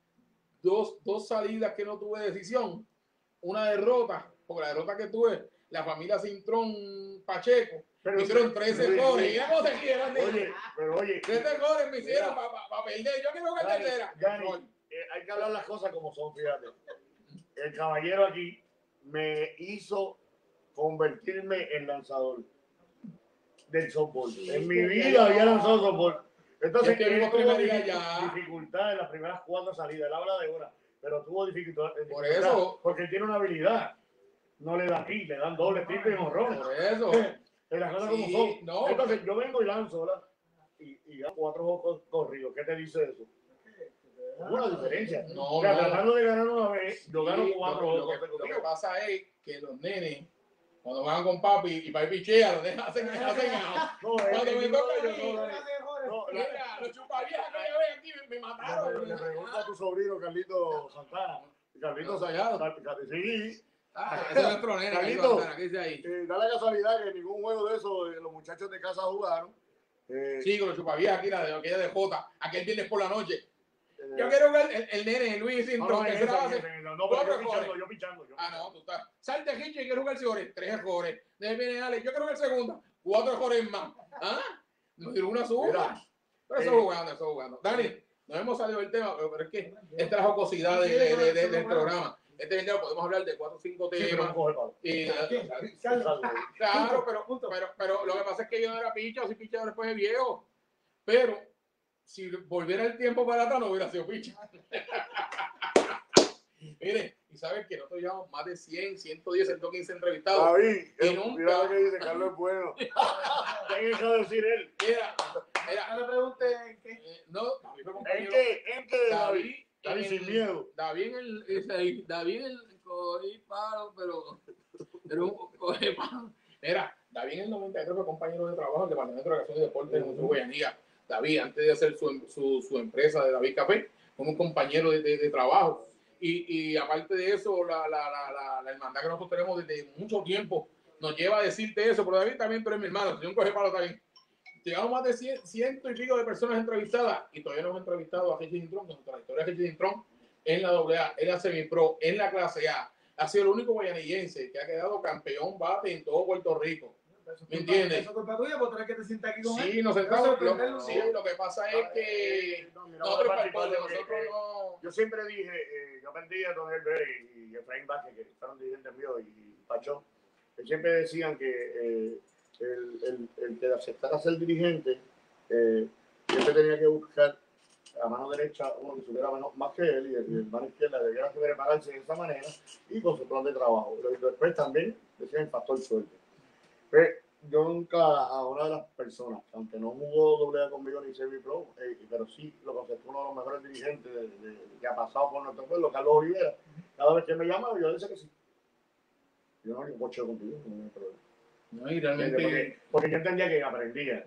dos salidas que no tuve decisión, una derrota, porque la derrota que tuve, la familia Cintrón Pacheco, me hicieron 13 goles. Mira cómo se quieran. Oye, 13 goles me hicieron para perder. Yo quiero jugar tercera. Hay que hablar las cosas como son, fíjate. El caballero aquí me hizo convertirme en lanzador del softball. En mi vida había lanzado softball. Entonces, tuvo dificultad en las primeras 4 salidas. Él habla de hora, pero tuvo dificultad. Por eso. Porque él tiene una habilidad. No le da aquí, le dan doble, triple y honrón. Por eso. Las cosas como son. No. Entonces, yo vengo y lanzo, ¿verdad? Y ya 4 juegos corridos. ¿Qué te dice eso? Una diferencia. Tratando de ganar una vez, yo gano 4 juegos. Lo que pasa es que los nenes, cuando van con papi y papi pichea, los nenes hacen cuando me toca a mí, mira, los chupaviejas que yo veo aquí me mataron. Le pregunta a tu sobrino, Carlito Santana. Carlito Sayado. Sí. Ese es nuestro nene, Carlito, ¿qué dice ahí? Da la casualidad que ningún juego de eso los muchachos de casa jugaron. Sí, con los chupaviejas aquí, aquella de Jota, aquel viernes por la noche. Yo quiero ver el nene, Luis Cintrón, que se la hace. Yo pichando. No, tú estás. Salte aquí, yo quiero jugar Jores, 3 errores. De viene Ale, yo quiero jugar segunda, 4 errores más. Nos dieron una suba. Pero eso jugando. Dani, nos hemos salido del tema, pero es que esta es la jocosidad del programa. Este video podemos hablar de 4 o 5 temas. Claro, pero lo que pasa es que yo no era picha, o si picha después de viejo. Pero si volviera el tiempo para atrás, no hubiera sido picha. Mire, Y sabes que nosotros llevamos más de 100, 110, 115 entrevistados. David, Y nunca... mira lo que dice Carlos es bueno. Tiene que decir él. No le pregunte qué. No, David fue ¿En compañero. qué, David? David sin miedo. David en el cogí palo, pero un cogí palo. Mira, David en el 93 fue compañero de trabajo en el Departamento de Recreación y Deporte de Museo Guayanilla. David, antes de hacer su empresa de David Café, como un compañero de trabajo. Y aparte de eso, la hermandad que nosotros tenemos desde mucho tiempo nos lleva a decirte eso, pero David también, pero es mi hermano, si un coge palo también. Llegamos más de ciento y pico de personas entrevistadas y todavía no hemos entrevistado a Richie Dintrón, con nuestra historia de Richie Dintrón en la AA, en la semipro, en la clase A. Ha sido el único guayanillense que ha quedado campeón bate en todo Puerto Rico. ¿Me entiendes? Eso es culpa tuya, porque tú eres que te sientas aquí con él. Sí, nos sentamos. Sí, lo que pasa es que nosotros no. Yo siempre dije, yo aprendí a Don Herbert y Efraín Vázquez, que fueron dirigentes míos, y Pacho, que siempre decían que el que aceptara ser dirigente siempre tenía que buscar a mano derecha uno que supiera más que él, y el mano izquierda debiera prepararse de esa manera y con su plan de trabajo. Y después también decían el factor suerte. Pero yo nunca a una de las personas, aunque no jugó AA conmigo ni semi-pro, pero sí lo concepto uno de los mejores dirigentes que ha pasado por nuestro pueblo, Carlos Olivera. Cada vez que me llama, yo dice que sí. Yo no, ni un coche contigo, no hay problema. No, y realmente... Porque yo entendía que aprendía,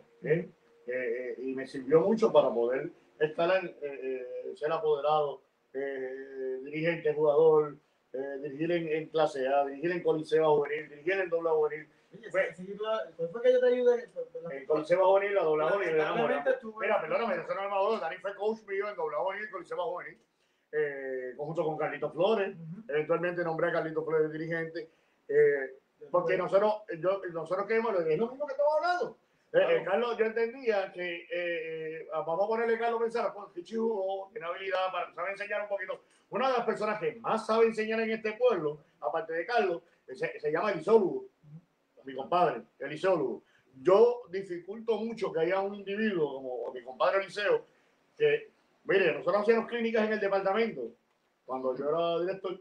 y me sirvió mucho para poder estar ser apoderado, dirigente, jugador, dirigir en clase A, dirigir en Coliseo Juvenil, dirigir en doble juvenil. ¿Cuál fue que yo te ayudé? En Coliseo Juvenil, la doble juvenil. Mira, perdóname, eso no me maduro. Dani fue coach mío en doble juvenil, Coliseo Juvenil, junto con Carlitos Flores. Eventualmente nombré a Carlitos Flores dirigente. Porque nosotros queremos, es lo mismo que estamos hablando. Carlos, yo entendía que vamos a ponerle Carlos pensar, pues Chichi jugó, tiene habilidad, sabe enseñar un poquito. Una de las personas que más sabe enseñar en este pueblo, aparte de Carlos, se llama Eliseo Lugo, mi compadre, Eliseo Lugo. Yo dificulto mucho que haya un individuo como mi compadre Eliseo, que, mire, nosotros hacíamos clínicas en el departamento, cuando yo era director,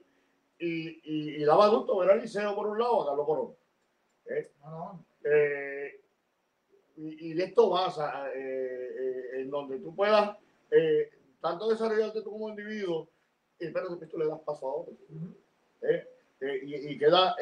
y daba gusto ver a Eliseo por un lado, a Carlos por otro. Y de esto basa en donde tú puedas tanto desarrollarte tú como individuo, pero que tú le das paso a otro. Y queda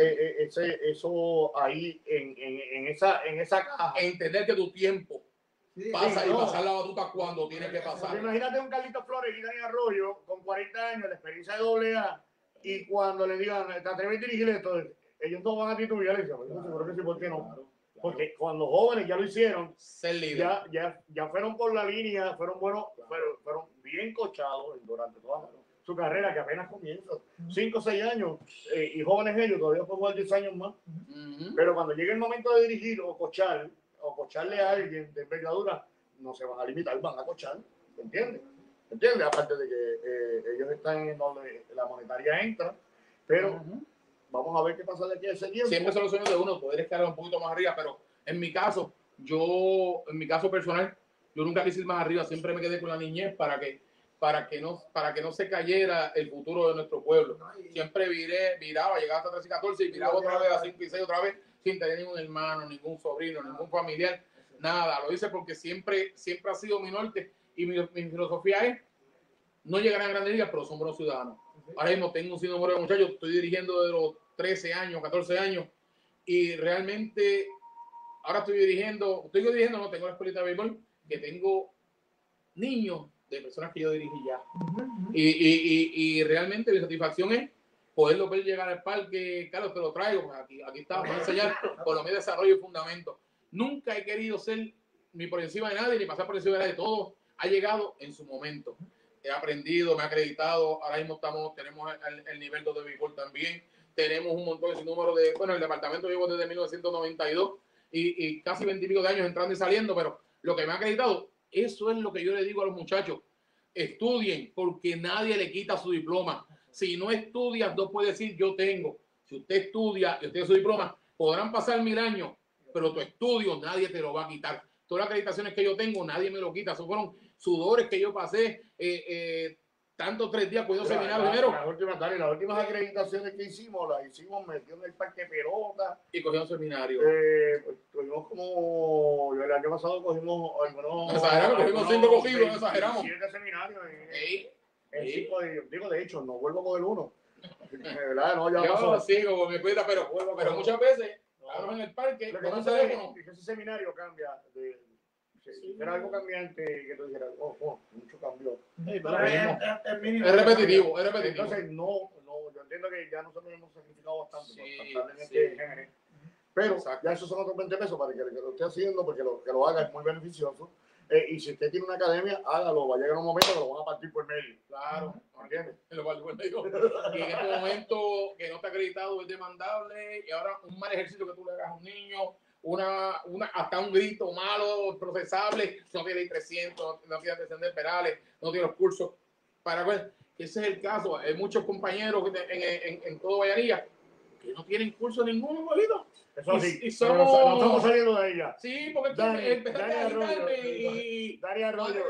eso ahí en esa caja. Entender que tu tiempo pasa y pasar la batuta cuando tiene que pasar. Imagínate un Carlitos Flores y Dani Arroyo con 40 años, la experiencia de AA, y cuando le digan, ¿te atreves a dirigir esto? Ellos no van a titubear y dicen, seguro que sí, ¿por qué no? Porque cuando jóvenes ya lo hicieron, ya fueron por la línea, fueron buenos, fueron bien cochados durante toda su carrera, que apenas comienza, 5 o 6 años, y jóvenes ellos, todavía pueden jugar 10 años más. Pero cuando llegue el momento de dirigir o cocharle a alguien de envergadura, no se van a limitar, van a cochar, ¿entiendes? Aparte de que ellos están en donde la monetaria entra, pero... Vamos a ver qué pasa de aquí a ese tiempo. Siempre son los sueños de uno poder escalar un poquito más arriba, pero en mi caso personal, yo nunca quise ir más arriba, siempre me quedé con la niñez para que no se cayera el futuro de nuestro pueblo. Siempre viraba, llegaba hasta 13 y 14 y viraba otra vez a 5 y 6 otra vez, sin tener ningún hermano, ningún sobrino, ningún familiar, nada. Lo hice porque siempre ha sido mi norte y mi filosofía es no llegar a grandes ligas, pero son buenos ciudadanos. Ahora mismo tengo un sinnúmero de muchachos, estoy dirigiendo de los 13 años, 14 años, y realmente ahora estoy dirigiendo, no tengo la escuelita de béisbol, que tengo niños de personas que yo dirigí ya. Y realmente mi satisfacción es poderlo ver llegar al parque. Carlos, te lo traigo, pues aquí está, para enseñar por lo menos desarrollo y fundamento. Nunca he querido ser ni por encima de nadie, ni pasar por encima de nadie. Todo ha llegado en su momento. He aprendido, me he acreditado. Ahora mismo tenemos el nivel de béisbol también. Tenemos un montón de número de... Bueno, el departamento llevo desde 1992 y casi 20 y pico de años entrando y saliendo, pero lo que me ha acreditado, eso es lo que yo le digo a los muchachos. Estudien, porque nadie le quita su diploma. Si no estudias, no puede decir yo tengo. Si usted estudia y usted tiene su diploma, podrán pasar 1000 años, pero tu estudio nadie te lo va a quitar. Todas las acreditaciones que yo tengo, nadie me lo quita. Eso fueron sudores que yo pasé, tanto 3 días cogiendo seminario Las primero. las últimas acreditaciones que hicimos, las hicimos metiendo en el parque pelota. Y cogiendo seminario. Pues, cogimos como, el año pasado cogimos algunos. Exageramos, cogimos 5 cogidos, exageramos. 7 seminarios. En Sí. 5 digo, de hecho, no vuelvo a coger uno. De verdad, no, ya Yo pasó. sigo con mi cuenta, pero muchas veces, estamos en el parque, Lo que con un pasa teléfono. es que ese seminario cambia si era algo cambiante que tú dijeras, mucho cambio. Es mínimo. Es repetitivo. Entonces, no, yo entiendo que ya nosotros hemos sacrificado bastante por estar en Sí. este género. Pero Exacto. ya esos son otros 20 pesos para que lo esté haciendo, porque que lo haga es muy beneficioso. Y si usted tiene una academia, hágalo. Va a llegar un momento que lo van a partir por medio. Claro. ¿Entiendes? Y en este momento que no está acreditado es demandable. Y ahora un mal ejercicio que tú le hagas a un niño, hasta un grito malo, procesable, no tiene 300, no tiene descender penales, no tiene los cursos. Para ver, que ese es el caso. Hay muchos compañeros en todo Valladolid que no tienen curso ninguno, ¿no? Eso sí, y pero somos... no estamos saliendo de ella. Sí, porque Dani empezaste a Arroyo, y Dani Arroyo,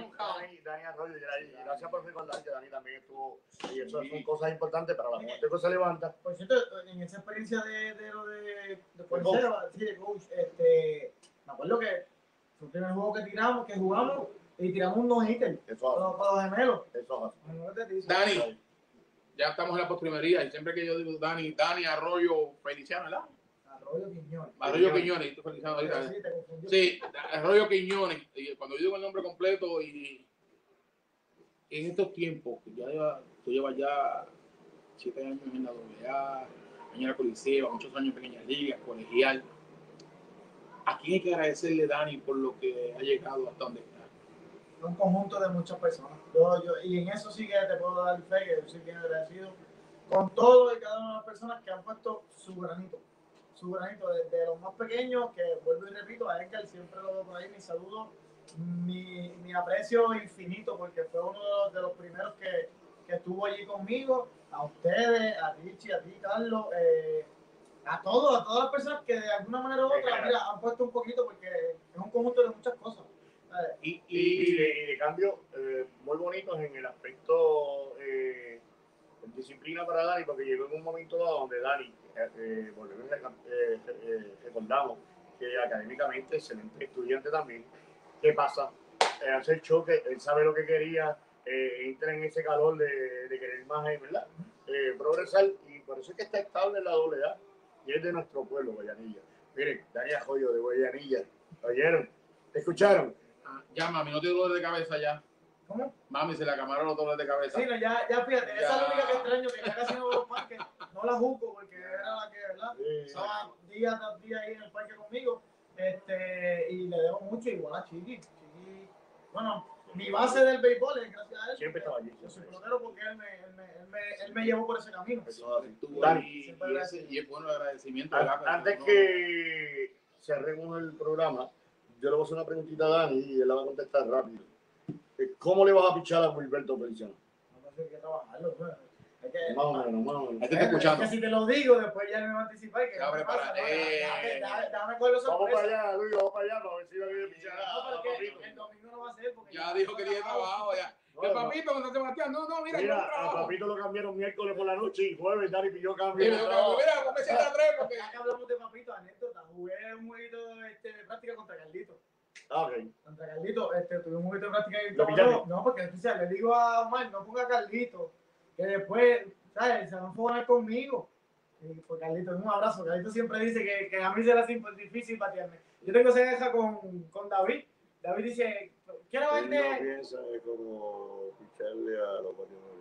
no, gracias por recordar que Dani también estuvo, y eso son cosas importantes para la gente que se levanta. Por cierto, en esa experiencia de lo de policía, sí, de coach, me acuerdo que fue el primer juego que jugamos y tiramos un no-hitter para los gemelos. Eso es Dani, ya estamos en la postrimería y siempre que yo digo Dani Arroyo Feliciano, ¿verdad? Arroyo Quiñones, Feliciano ahorita. Sí, Arroyo Quiñones. Y cuando yo digo el nombre completo y en estos tiempos, tú llevas ya 7 años en la AA, años en la Coliseo, muchos años en pequeñas ligas, colegial. ¿A quién hay que agradecerle, Dani, por lo que ha llegado hasta donde está? Un conjunto de muchas personas. Y en eso sí que te puedo dar fe, que yo soy bien agradecido con todo y cada una de las personas que han puesto su granito, desde los más pequeños, que vuelvo y repito, a Edgar siempre lo veo por ahí, mi saludo, mi aprecio infinito, porque fue uno de los primeros que estuvo allí conmigo, a ustedes, a Richie, a ti, Carlos, a todas las personas que de alguna manera u otra, mira, han puesto un poquito, porque es un conjunto de muchas cosas. Y de cambio muy bonitos en el aspecto disciplina para Dani, porque llegó en un momento dado donde Dani, recordamos que académicamente excelente estudiante también. ¿Qué pasa? Hace el choque, él sabe lo que quería, entra en ese calor de querer más, ¿verdad? Progresar, y por eso es que está estable en la AA y es de nuestro pueblo, Guayanilla. Miren, Dani Arroyo de Guayanilla, ¿oyeron? ¿Escucharon? Ya, mami, no te dolores de cabeza ya. ¿Cómo? Mami, se le acamaron los dolores de cabeza. Sí, no, ya fíjate, esa es la única que extraño, que ya casi no veo los parques, no la juzgo porque era la que, ¿verdad? Estaba día tras día ahí en el parque conmigo, y le debo mucho, igual a Chiqui, bueno, mi base del béisbol es gracias a él. Siempre estaba allí. Yo soy pelotero porque él me llevó por ese camino. Dani, y es bueno el agradecimiento. Antes que cerremos el programa, yo le voy a hacer una preguntita a Dani y él la va a contestar rápido. ¿Cómo le vas a pichar a Wilberto Feliciano? No sé qué trabajarlo, pues. Más o menos. Ahí te está escuchando. Es que si te lo digo, después ya me va a anticipar. Que déjame con los Vamos para allá, Luis, vamos para allá para ver si le voy a pichar a Papito. El domingo no va a ser porque ya dijo que tiene trabajo ya. ¿Qué Papito con San Sebastián? No, mira, a Papito lo cambiaron miércoles por la noche y jueves Dani pidió cambio. Mira, me siento a 3 porque ya que hablamos de Papito, anécdota, jugué un jueguito de práctica contra Carlito. Ok. Contra Carlito, tuve un juguito de práctica y todo. No, porque especial, le digo a Omar, no ponga a Carlito, que después, ¿sabes? Se van a enfocar conmigo. Y pues Carlito, un abrazo. Carlito siempre dice que a mí será difícil batearme. Yo tengo esa queja con David. David dice, quiero verte. No piensa como picharle a los bateadores.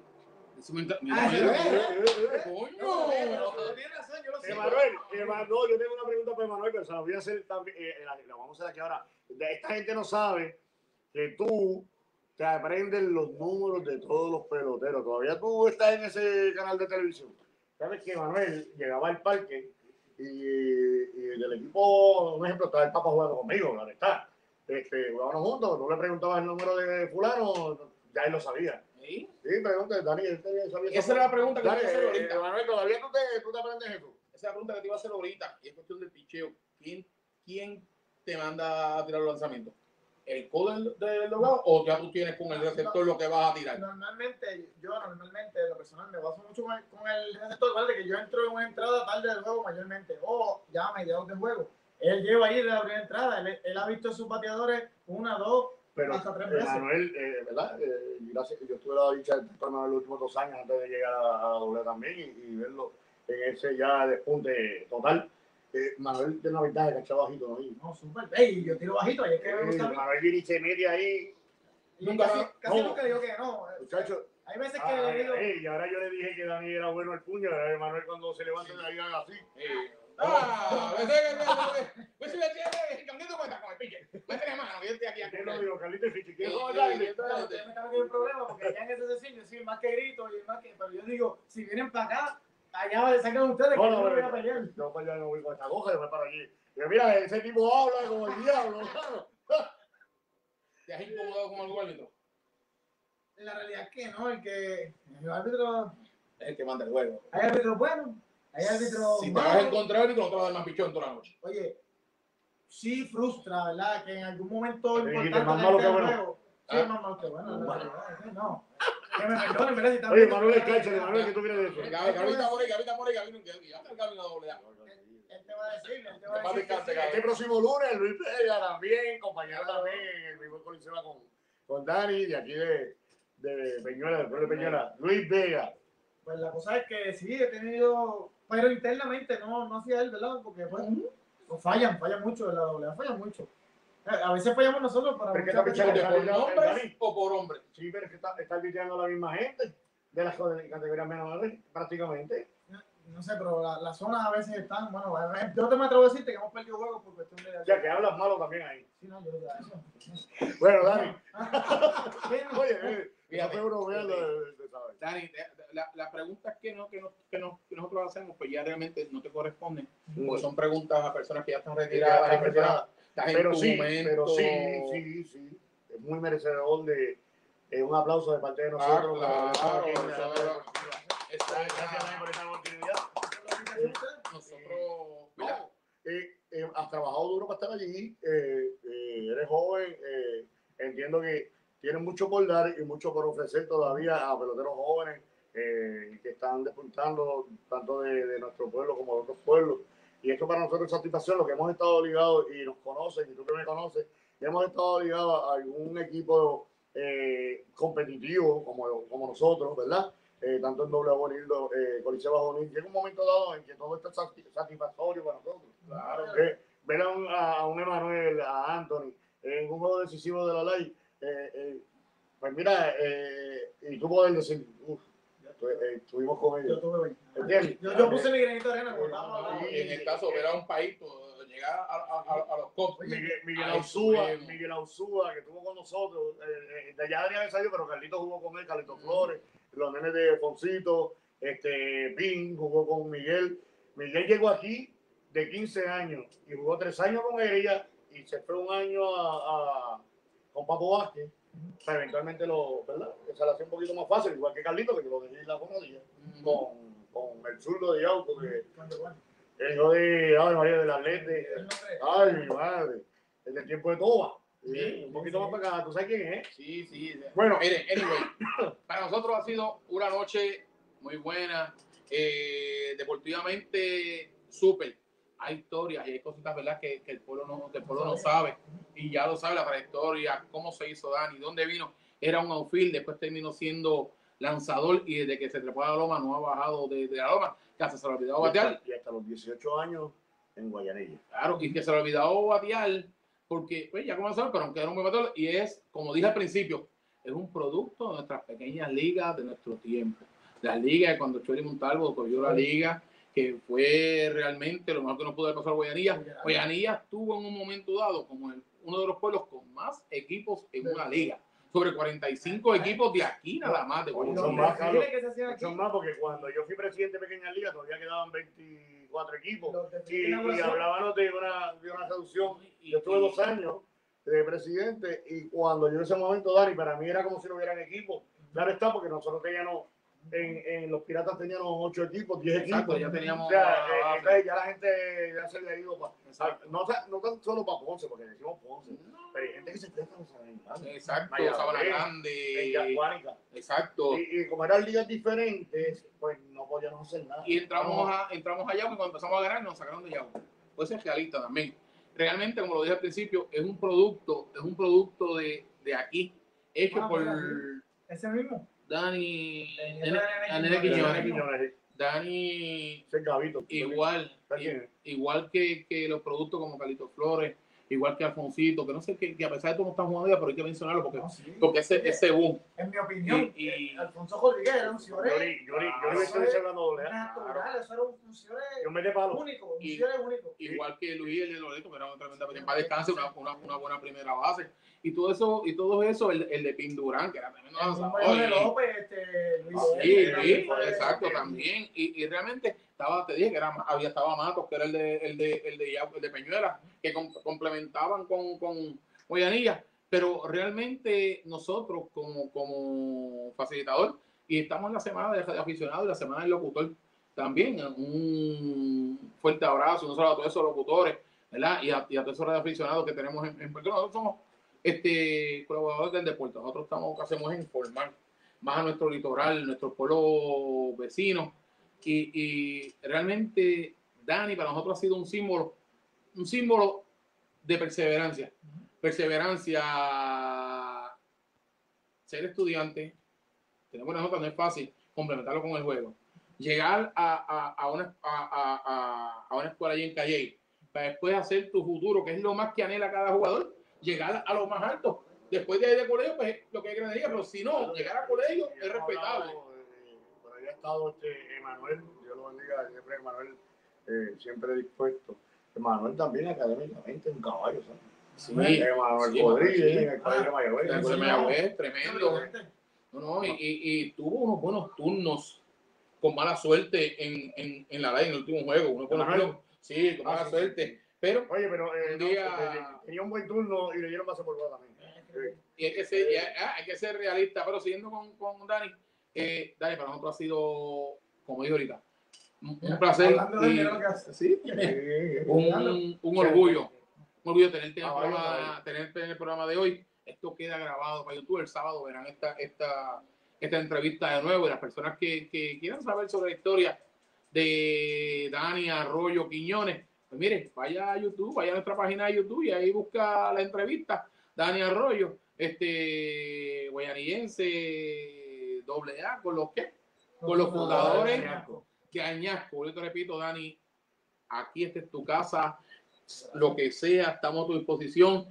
Emanuel, yo tengo una pregunta para Emanuel, pero se la voy a hacer también, la vamos a hacer aquí ahora. Esta gente no sabe que tú te aprendes los números de todos los peloteros. Todavía tú estás en ese canal de televisión. Sabes que Emanuel llegaba al parque y del equipo, un ejemplo, estaba el Papa jugando conmigo, la verdad. Jugábamos juntos, tú le preguntabas el número de fulano, ya él lo sabía. ¿Sí? Sí, pregúntale, Dani, sabía. Esa era la pregunta que te iba a hacer ahorita. Manuel, ¿todavía tú te aprendes eso? Esa es la pregunta que te iba a hacer ahorita. Y es cuestión del picheo. ¿Quién te manda a tirar los lanzamientos? el codo del doblado o ya tú tienes con el receptor lo que vas a tirar? Normalmente, en lo personal, me baso mucho con el receptor, ¿vale? Que yo entro en una entrada tarde del juego mayormente, o ya a mediados del juego. Él lleva ahí de la primera entrada, él ha visto sus bateadores 1, 2, hasta 3 veces. Manuel, ¿verdad? Gracias que yo tuve la dicha de estar en los últimos 2 años antes de llegar a la doble también y verlo en ese ya despunte total. Manuel tiene una ventaja de cachar bajito, ¿no? No, súper. Ey, yo tiro bajito, ahí es que me gusta. Manuel viene y se mete ahí. Casi nunca digo que no. Muchachos. Hay veces que le digo. Y ahora yo le dije que Dani era bueno al puño, ahora Manuel cuando se levanta de ahí haga así. Pues si me tiene cambiando cuenta con el pique. Métele mano, que yo estoy aquí. Yo lo digo, Carlitos, si quiero Ustedes me están metiendo un problema porque allá en ese sesión yo soy más que grito y más que. Pero yo digo, si vienen para acá, allá sacan ustedes que yo no voy a pelear. No, para allá no voy con esta coja, yo voy para allí. Y mira, ese tipo habla como el diablo, claro. ¿Te has incomodado con algún árbitro? La realidad es que no, el árbitro Es el que manda el juego. hay árbitros buenos, hay árbitros Si te vas a encontrar árbitro, no te vas a dar más pichón toda la noche. Oye, sí frustra, ¿verdad? Que en algún momento importante importante más malo que del bueno. juego. Sí, más malo que bueno. No. Que me perdonen, ¿verdad? Si están Oye, Manuel, cállate, Manuel, ¿qué tú quieres decir? Gavita More, ya te Gavita doble A. Él te va a decir, Este próximo lunes, Luis Vega también, compañero también en el mismo coliseo con Dani, de aquí de Peñuela, del pueblo de Peñuela. Luis Vega. Pues la cosa es que sí, he tenido, pero internamente no hacía él, ¿verdad? Porque pues, fallan mucho, en la doble A fallan mucho. A veces fallamos nosotros para ¿Pero muchas veces. ¿Por nombres o por hombres? Sí, pero es que está arbitrando la misma gente de las categorías menores, prácticamente. No sé, pero las zonas a veces están, bueno, yo te me atrevo a decirte que hemos perdido juegos por cuestión de... O sea, que hablas malo también ahí. Sí, no, yo ya eso. Bueno, Dani. Oye, fíjate, Dani, la pregunta que nosotros hacemos, pues ya realmente no te corresponden, porque son preguntas a personas que ya están retiradas, pero sí. Es muy merecedor de un aplauso de parte de nosotros. Gracias por esta oportunidad. Nosotros, has trabajado duro para estar allí, eres joven, entiendo que tienes mucho por dar y mucho por ofrecer todavía a peloteros jóvenes que están despuntando tanto de nuestro pueblo como de otros pueblos. Y esto para nosotros es satisfacción, lo que hemos estado ligados y nos conocen, y tú que me conoces, hemos estado ligados a algún equipo competitivo como nosotros, ¿verdad? Tanto en doble bonito, Coliseo Bajo Bonito. Llega un momento dado en que todo está satisfactorio para nosotros. Claro. Ver a un Emanuel, a Anthony, en un juego decisivo de la ley, pues mira, y tú puedes decir, estuvimos con ellos. Yo puse mi granito de arena. Y en el caso, ver a un país llegar a los cops. Miguel Ausúa, que estuvo con nosotros, de allá Adrián salió, pero Carlitos jugó con él, Carlitos Flores, los nenes de Foncito, Pin jugó con Miguel. Miguel llegó aquí de 15 años y jugó 3 años con ella y se fue un año con Papo Vázquez. Pero eventualmente ¿verdad? Se le hace un poquito más fácil, igual que Carlitos, que lo dejé en la comadilla, con el zurdo de auto, que el hijo de María del Atlete. Ay, mi madre, el del tiempo de Toba. Sí, un poquito más para acá, ¿tú sabes quién es? Sí. Bueno, miren, anyway, para nosotros ha sido una noche muy buena, deportivamente súper. Hay historias y hay cositas, ¿verdad? Que el pueblo no sabe, y ya lo sabe la trayectoria, cómo se hizo Dani, dónde vino. Era un outfield, después terminó siendo lanzador y desde que se trepó a la loma no ha bajado de la loma, que hasta se le olvidó batear. Y hasta los 18 años en Guayanilla. Claro, y que se le olvidó batear porque pues ya comenzó, pero aunque era un buen bateador, y es, como dije al principio, es un producto de nuestras pequeñas ligas de nuestro tiempo. Las ligas, cuando Choli Montalvo cogió la liga, que fue realmente lo mejor que nos pudo haber pasado a Guayanilla. Guayanilla estuvo en un momento dado como uno de los pueblos con más equipos en una liga. Sobre 45 equipos de aquí nada más. Muchos más, porque cuando yo fui presidente de Pequeñas Ligas todavía quedaban 24 equipos. Y hablábamos de una reducción. Yo estuve 2 años de presidente y cuando yo en ese momento, Dani, para mí era como si no hubieran equipos. Claro está, porque nosotros teníamos en los Piratas teníamos 8 equipos, 10 Exacto, equipos. ya teníamos. O sea, entonces ya la gente ya se le ha ido no tan solo para Ponce, porque decimos Ponce, pero hay gente que se presta a San Germán. Exacto, Mayagüez, Sabana Grande. Guánica. Exacto. Y como eran ligas diferentes, pues no podíamos hacer nada. Y entramos a Yauco y cuando empezamos a ganar nos sacaron de Yauco. Puede ser realista también. Realmente, como lo dije al principio, es un producto de aquí, hecho por ese mismo. Dani Quiñones. Dani, Gavito, igual que los productos como Carlitos Flores, igual que Alfonsito, que no sé que a pesar de todo no están jugando ya, pero hay que mencionarlo porque ese boom. En mi opinión, Alfonso Rodríguez era un ciore. Yo estoy hablando doble. Natural, eso era un ciore único, Igual que Luis, el de Loreto, que era una tremenda para descanse, una buena primera base. Y todo eso, el de Pindurán, que era tremendo lanzador. Luis, exacto, también. Y realmente te dije que estaba Matos, que era el de Peñuela, que complementaban con Guayanilla. Pero realmente nosotros como facilitador, y estamos en la semana de aficionados y la semana del locutor, también un fuerte abrazo, no solo a todos esos locutores, ¿verdad? Y a todos esos aficionados que tenemos porque nosotros somos colaboradores del deporte. Nosotros lo que hacemos es informar más a nuestro litoral, nuestros pueblos vecinos. Y realmente Dani para nosotros ha sido un símbolo de perseverancia. Perseverancia, ser estudiante, tener buenas notas no es fácil, complementarlo con el juego. Llegar a una escuela allí en Calley, para después hacer tu futuro, que es lo más que anhela cada jugador, llegar a lo más alto. Después de ahí de colegio, pues lo que hay ganadería, pero si no, llegar a colegio es respetable. Por ahí ha estado Emanuel, Dios lo bendiga, siempre Emanuel, siempre dispuesto. Emanuel también académicamente un caballo, ¿sabes? Sí, Emanuel Rodríguez, en el colegio de Mayagüez, tremendo. Y tuvo unos buenos turnos con mala suerte en la live en el último juego. Con mala suerte. Pero, un día tenía un buen turno y le dieron paso por bola también. Y hay que ser realista. Pero siguiendo con Dani, Dani para nosotros ha sido, como dije ahorita, un placer. Un orgullo. Un orgullo tenerte en el programa de hoy. Esto queda grabado para YouTube. El sábado verán esta entrevista de nuevo. Y las personas que quieran saber sobre la historia de Dani Arroyo Quiñones, pues mire, vaya a YouTube, vaya a nuestra página de YouTube y ahí busca la entrevista. Dani Arroyo, guayanillense AA, con los fundadores de Añasco. Yo te repito, Dani, aquí esta es tu casa, lo que sea, estamos a tu disposición.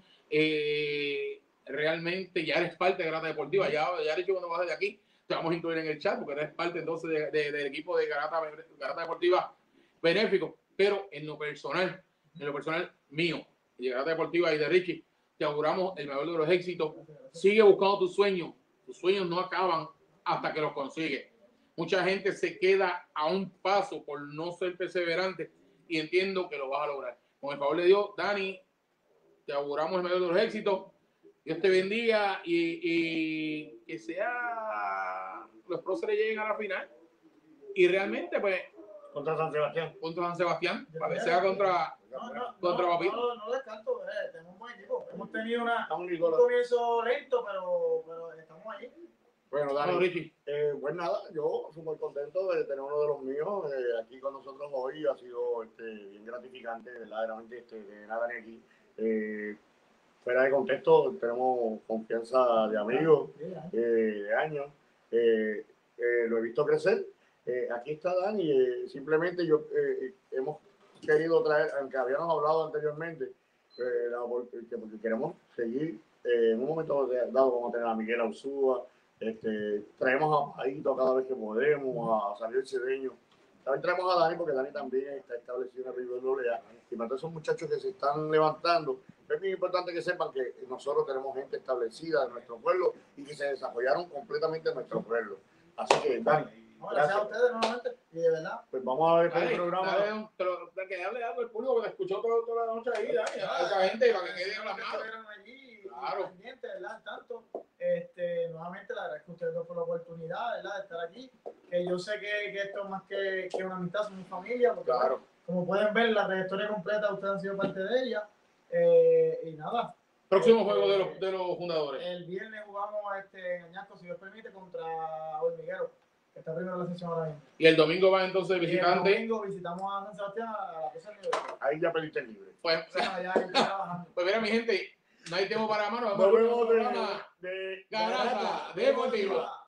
Realmente ya eres parte de Garata Deportiva. Ya he dicho cuando bajes de aquí, te vamos a incluir en el chat porque eres parte entonces del equipo de Garata Deportiva benéfico. Pero en lo personal mío, y de Garata Deportiva y de Richie, te auguramos el mayor de los éxitos. Sigue buscando tus sueños. Tus sueños no acaban hasta que los consigues. Mucha gente se queda a un paso por no ser perseverante y entiendo que lo vas a lograr. Con el favor de Dios, Dani, te auguramos el mayor de los éxitos. Dios te bendiga y que los próceres lleguen a la final y realmente pues contra San Sebastián para que sea contra Papito. No descarto, tenemos un buen equipo. Hemos tenido un comienzo lento, pero estamos ahí. Bueno, Dani, Richie. Pues nada, yo súper contento de tener uno de los míos aquí con nosotros hoy. Ha sido bien gratificante, verdaderamente, tener a Dani aquí. Fuera de contexto, tenemos confianza de amigos, de años. Lo he visto crecer. Aquí está Dani. Simplemente hemos querido traer, aunque habíamos hablado anteriormente, porque queremos seguir en un momento dado, como tener a Miguel Auzúa. Traemos a Paito cada vez que podemos, a Xavier Cedeño. También traemos a Dani porque Dani también está establecido en el River AA. Y para todos esos muchachos que se están levantando, es muy importante que sepan que nosotros tenemos gente establecida en nuestro pueblo y que se desarrollaron completamente en nuestro pueblo. Así que, Dani, gracias a ustedes nuevamente. Y de verdad. Pues vamos a ver el programa. Que darle algo al público que te escuchó toda la noche ahí, Dani. A esa gente para que quede en las manos. Claro. Pendiente, ¿verdad? Tanto. Nuevamente le agradezco a ustedes dos por la oportunidad, ¿verdad?, de estar aquí. Que yo sé que esto más que una amistad, somos familia, porque Claro. como pueden ver, la trayectoria completa, ustedes han sido parte de ella. Y nada. Próximo juego de los fundadores. El viernes jugamos en Añasco, si Dios permite, contra Hormiguero, que está primero en la sesión ahora mismo. Y el domingo va entonces visitante. Y el domingo visitamos a San Sebastián a la Plaza del Nivel. Ahí ya pediste el libre. Pues, pues mira, mi gente, no hay tiempo para más. Nos vemos en el programa de Garata Deportiva.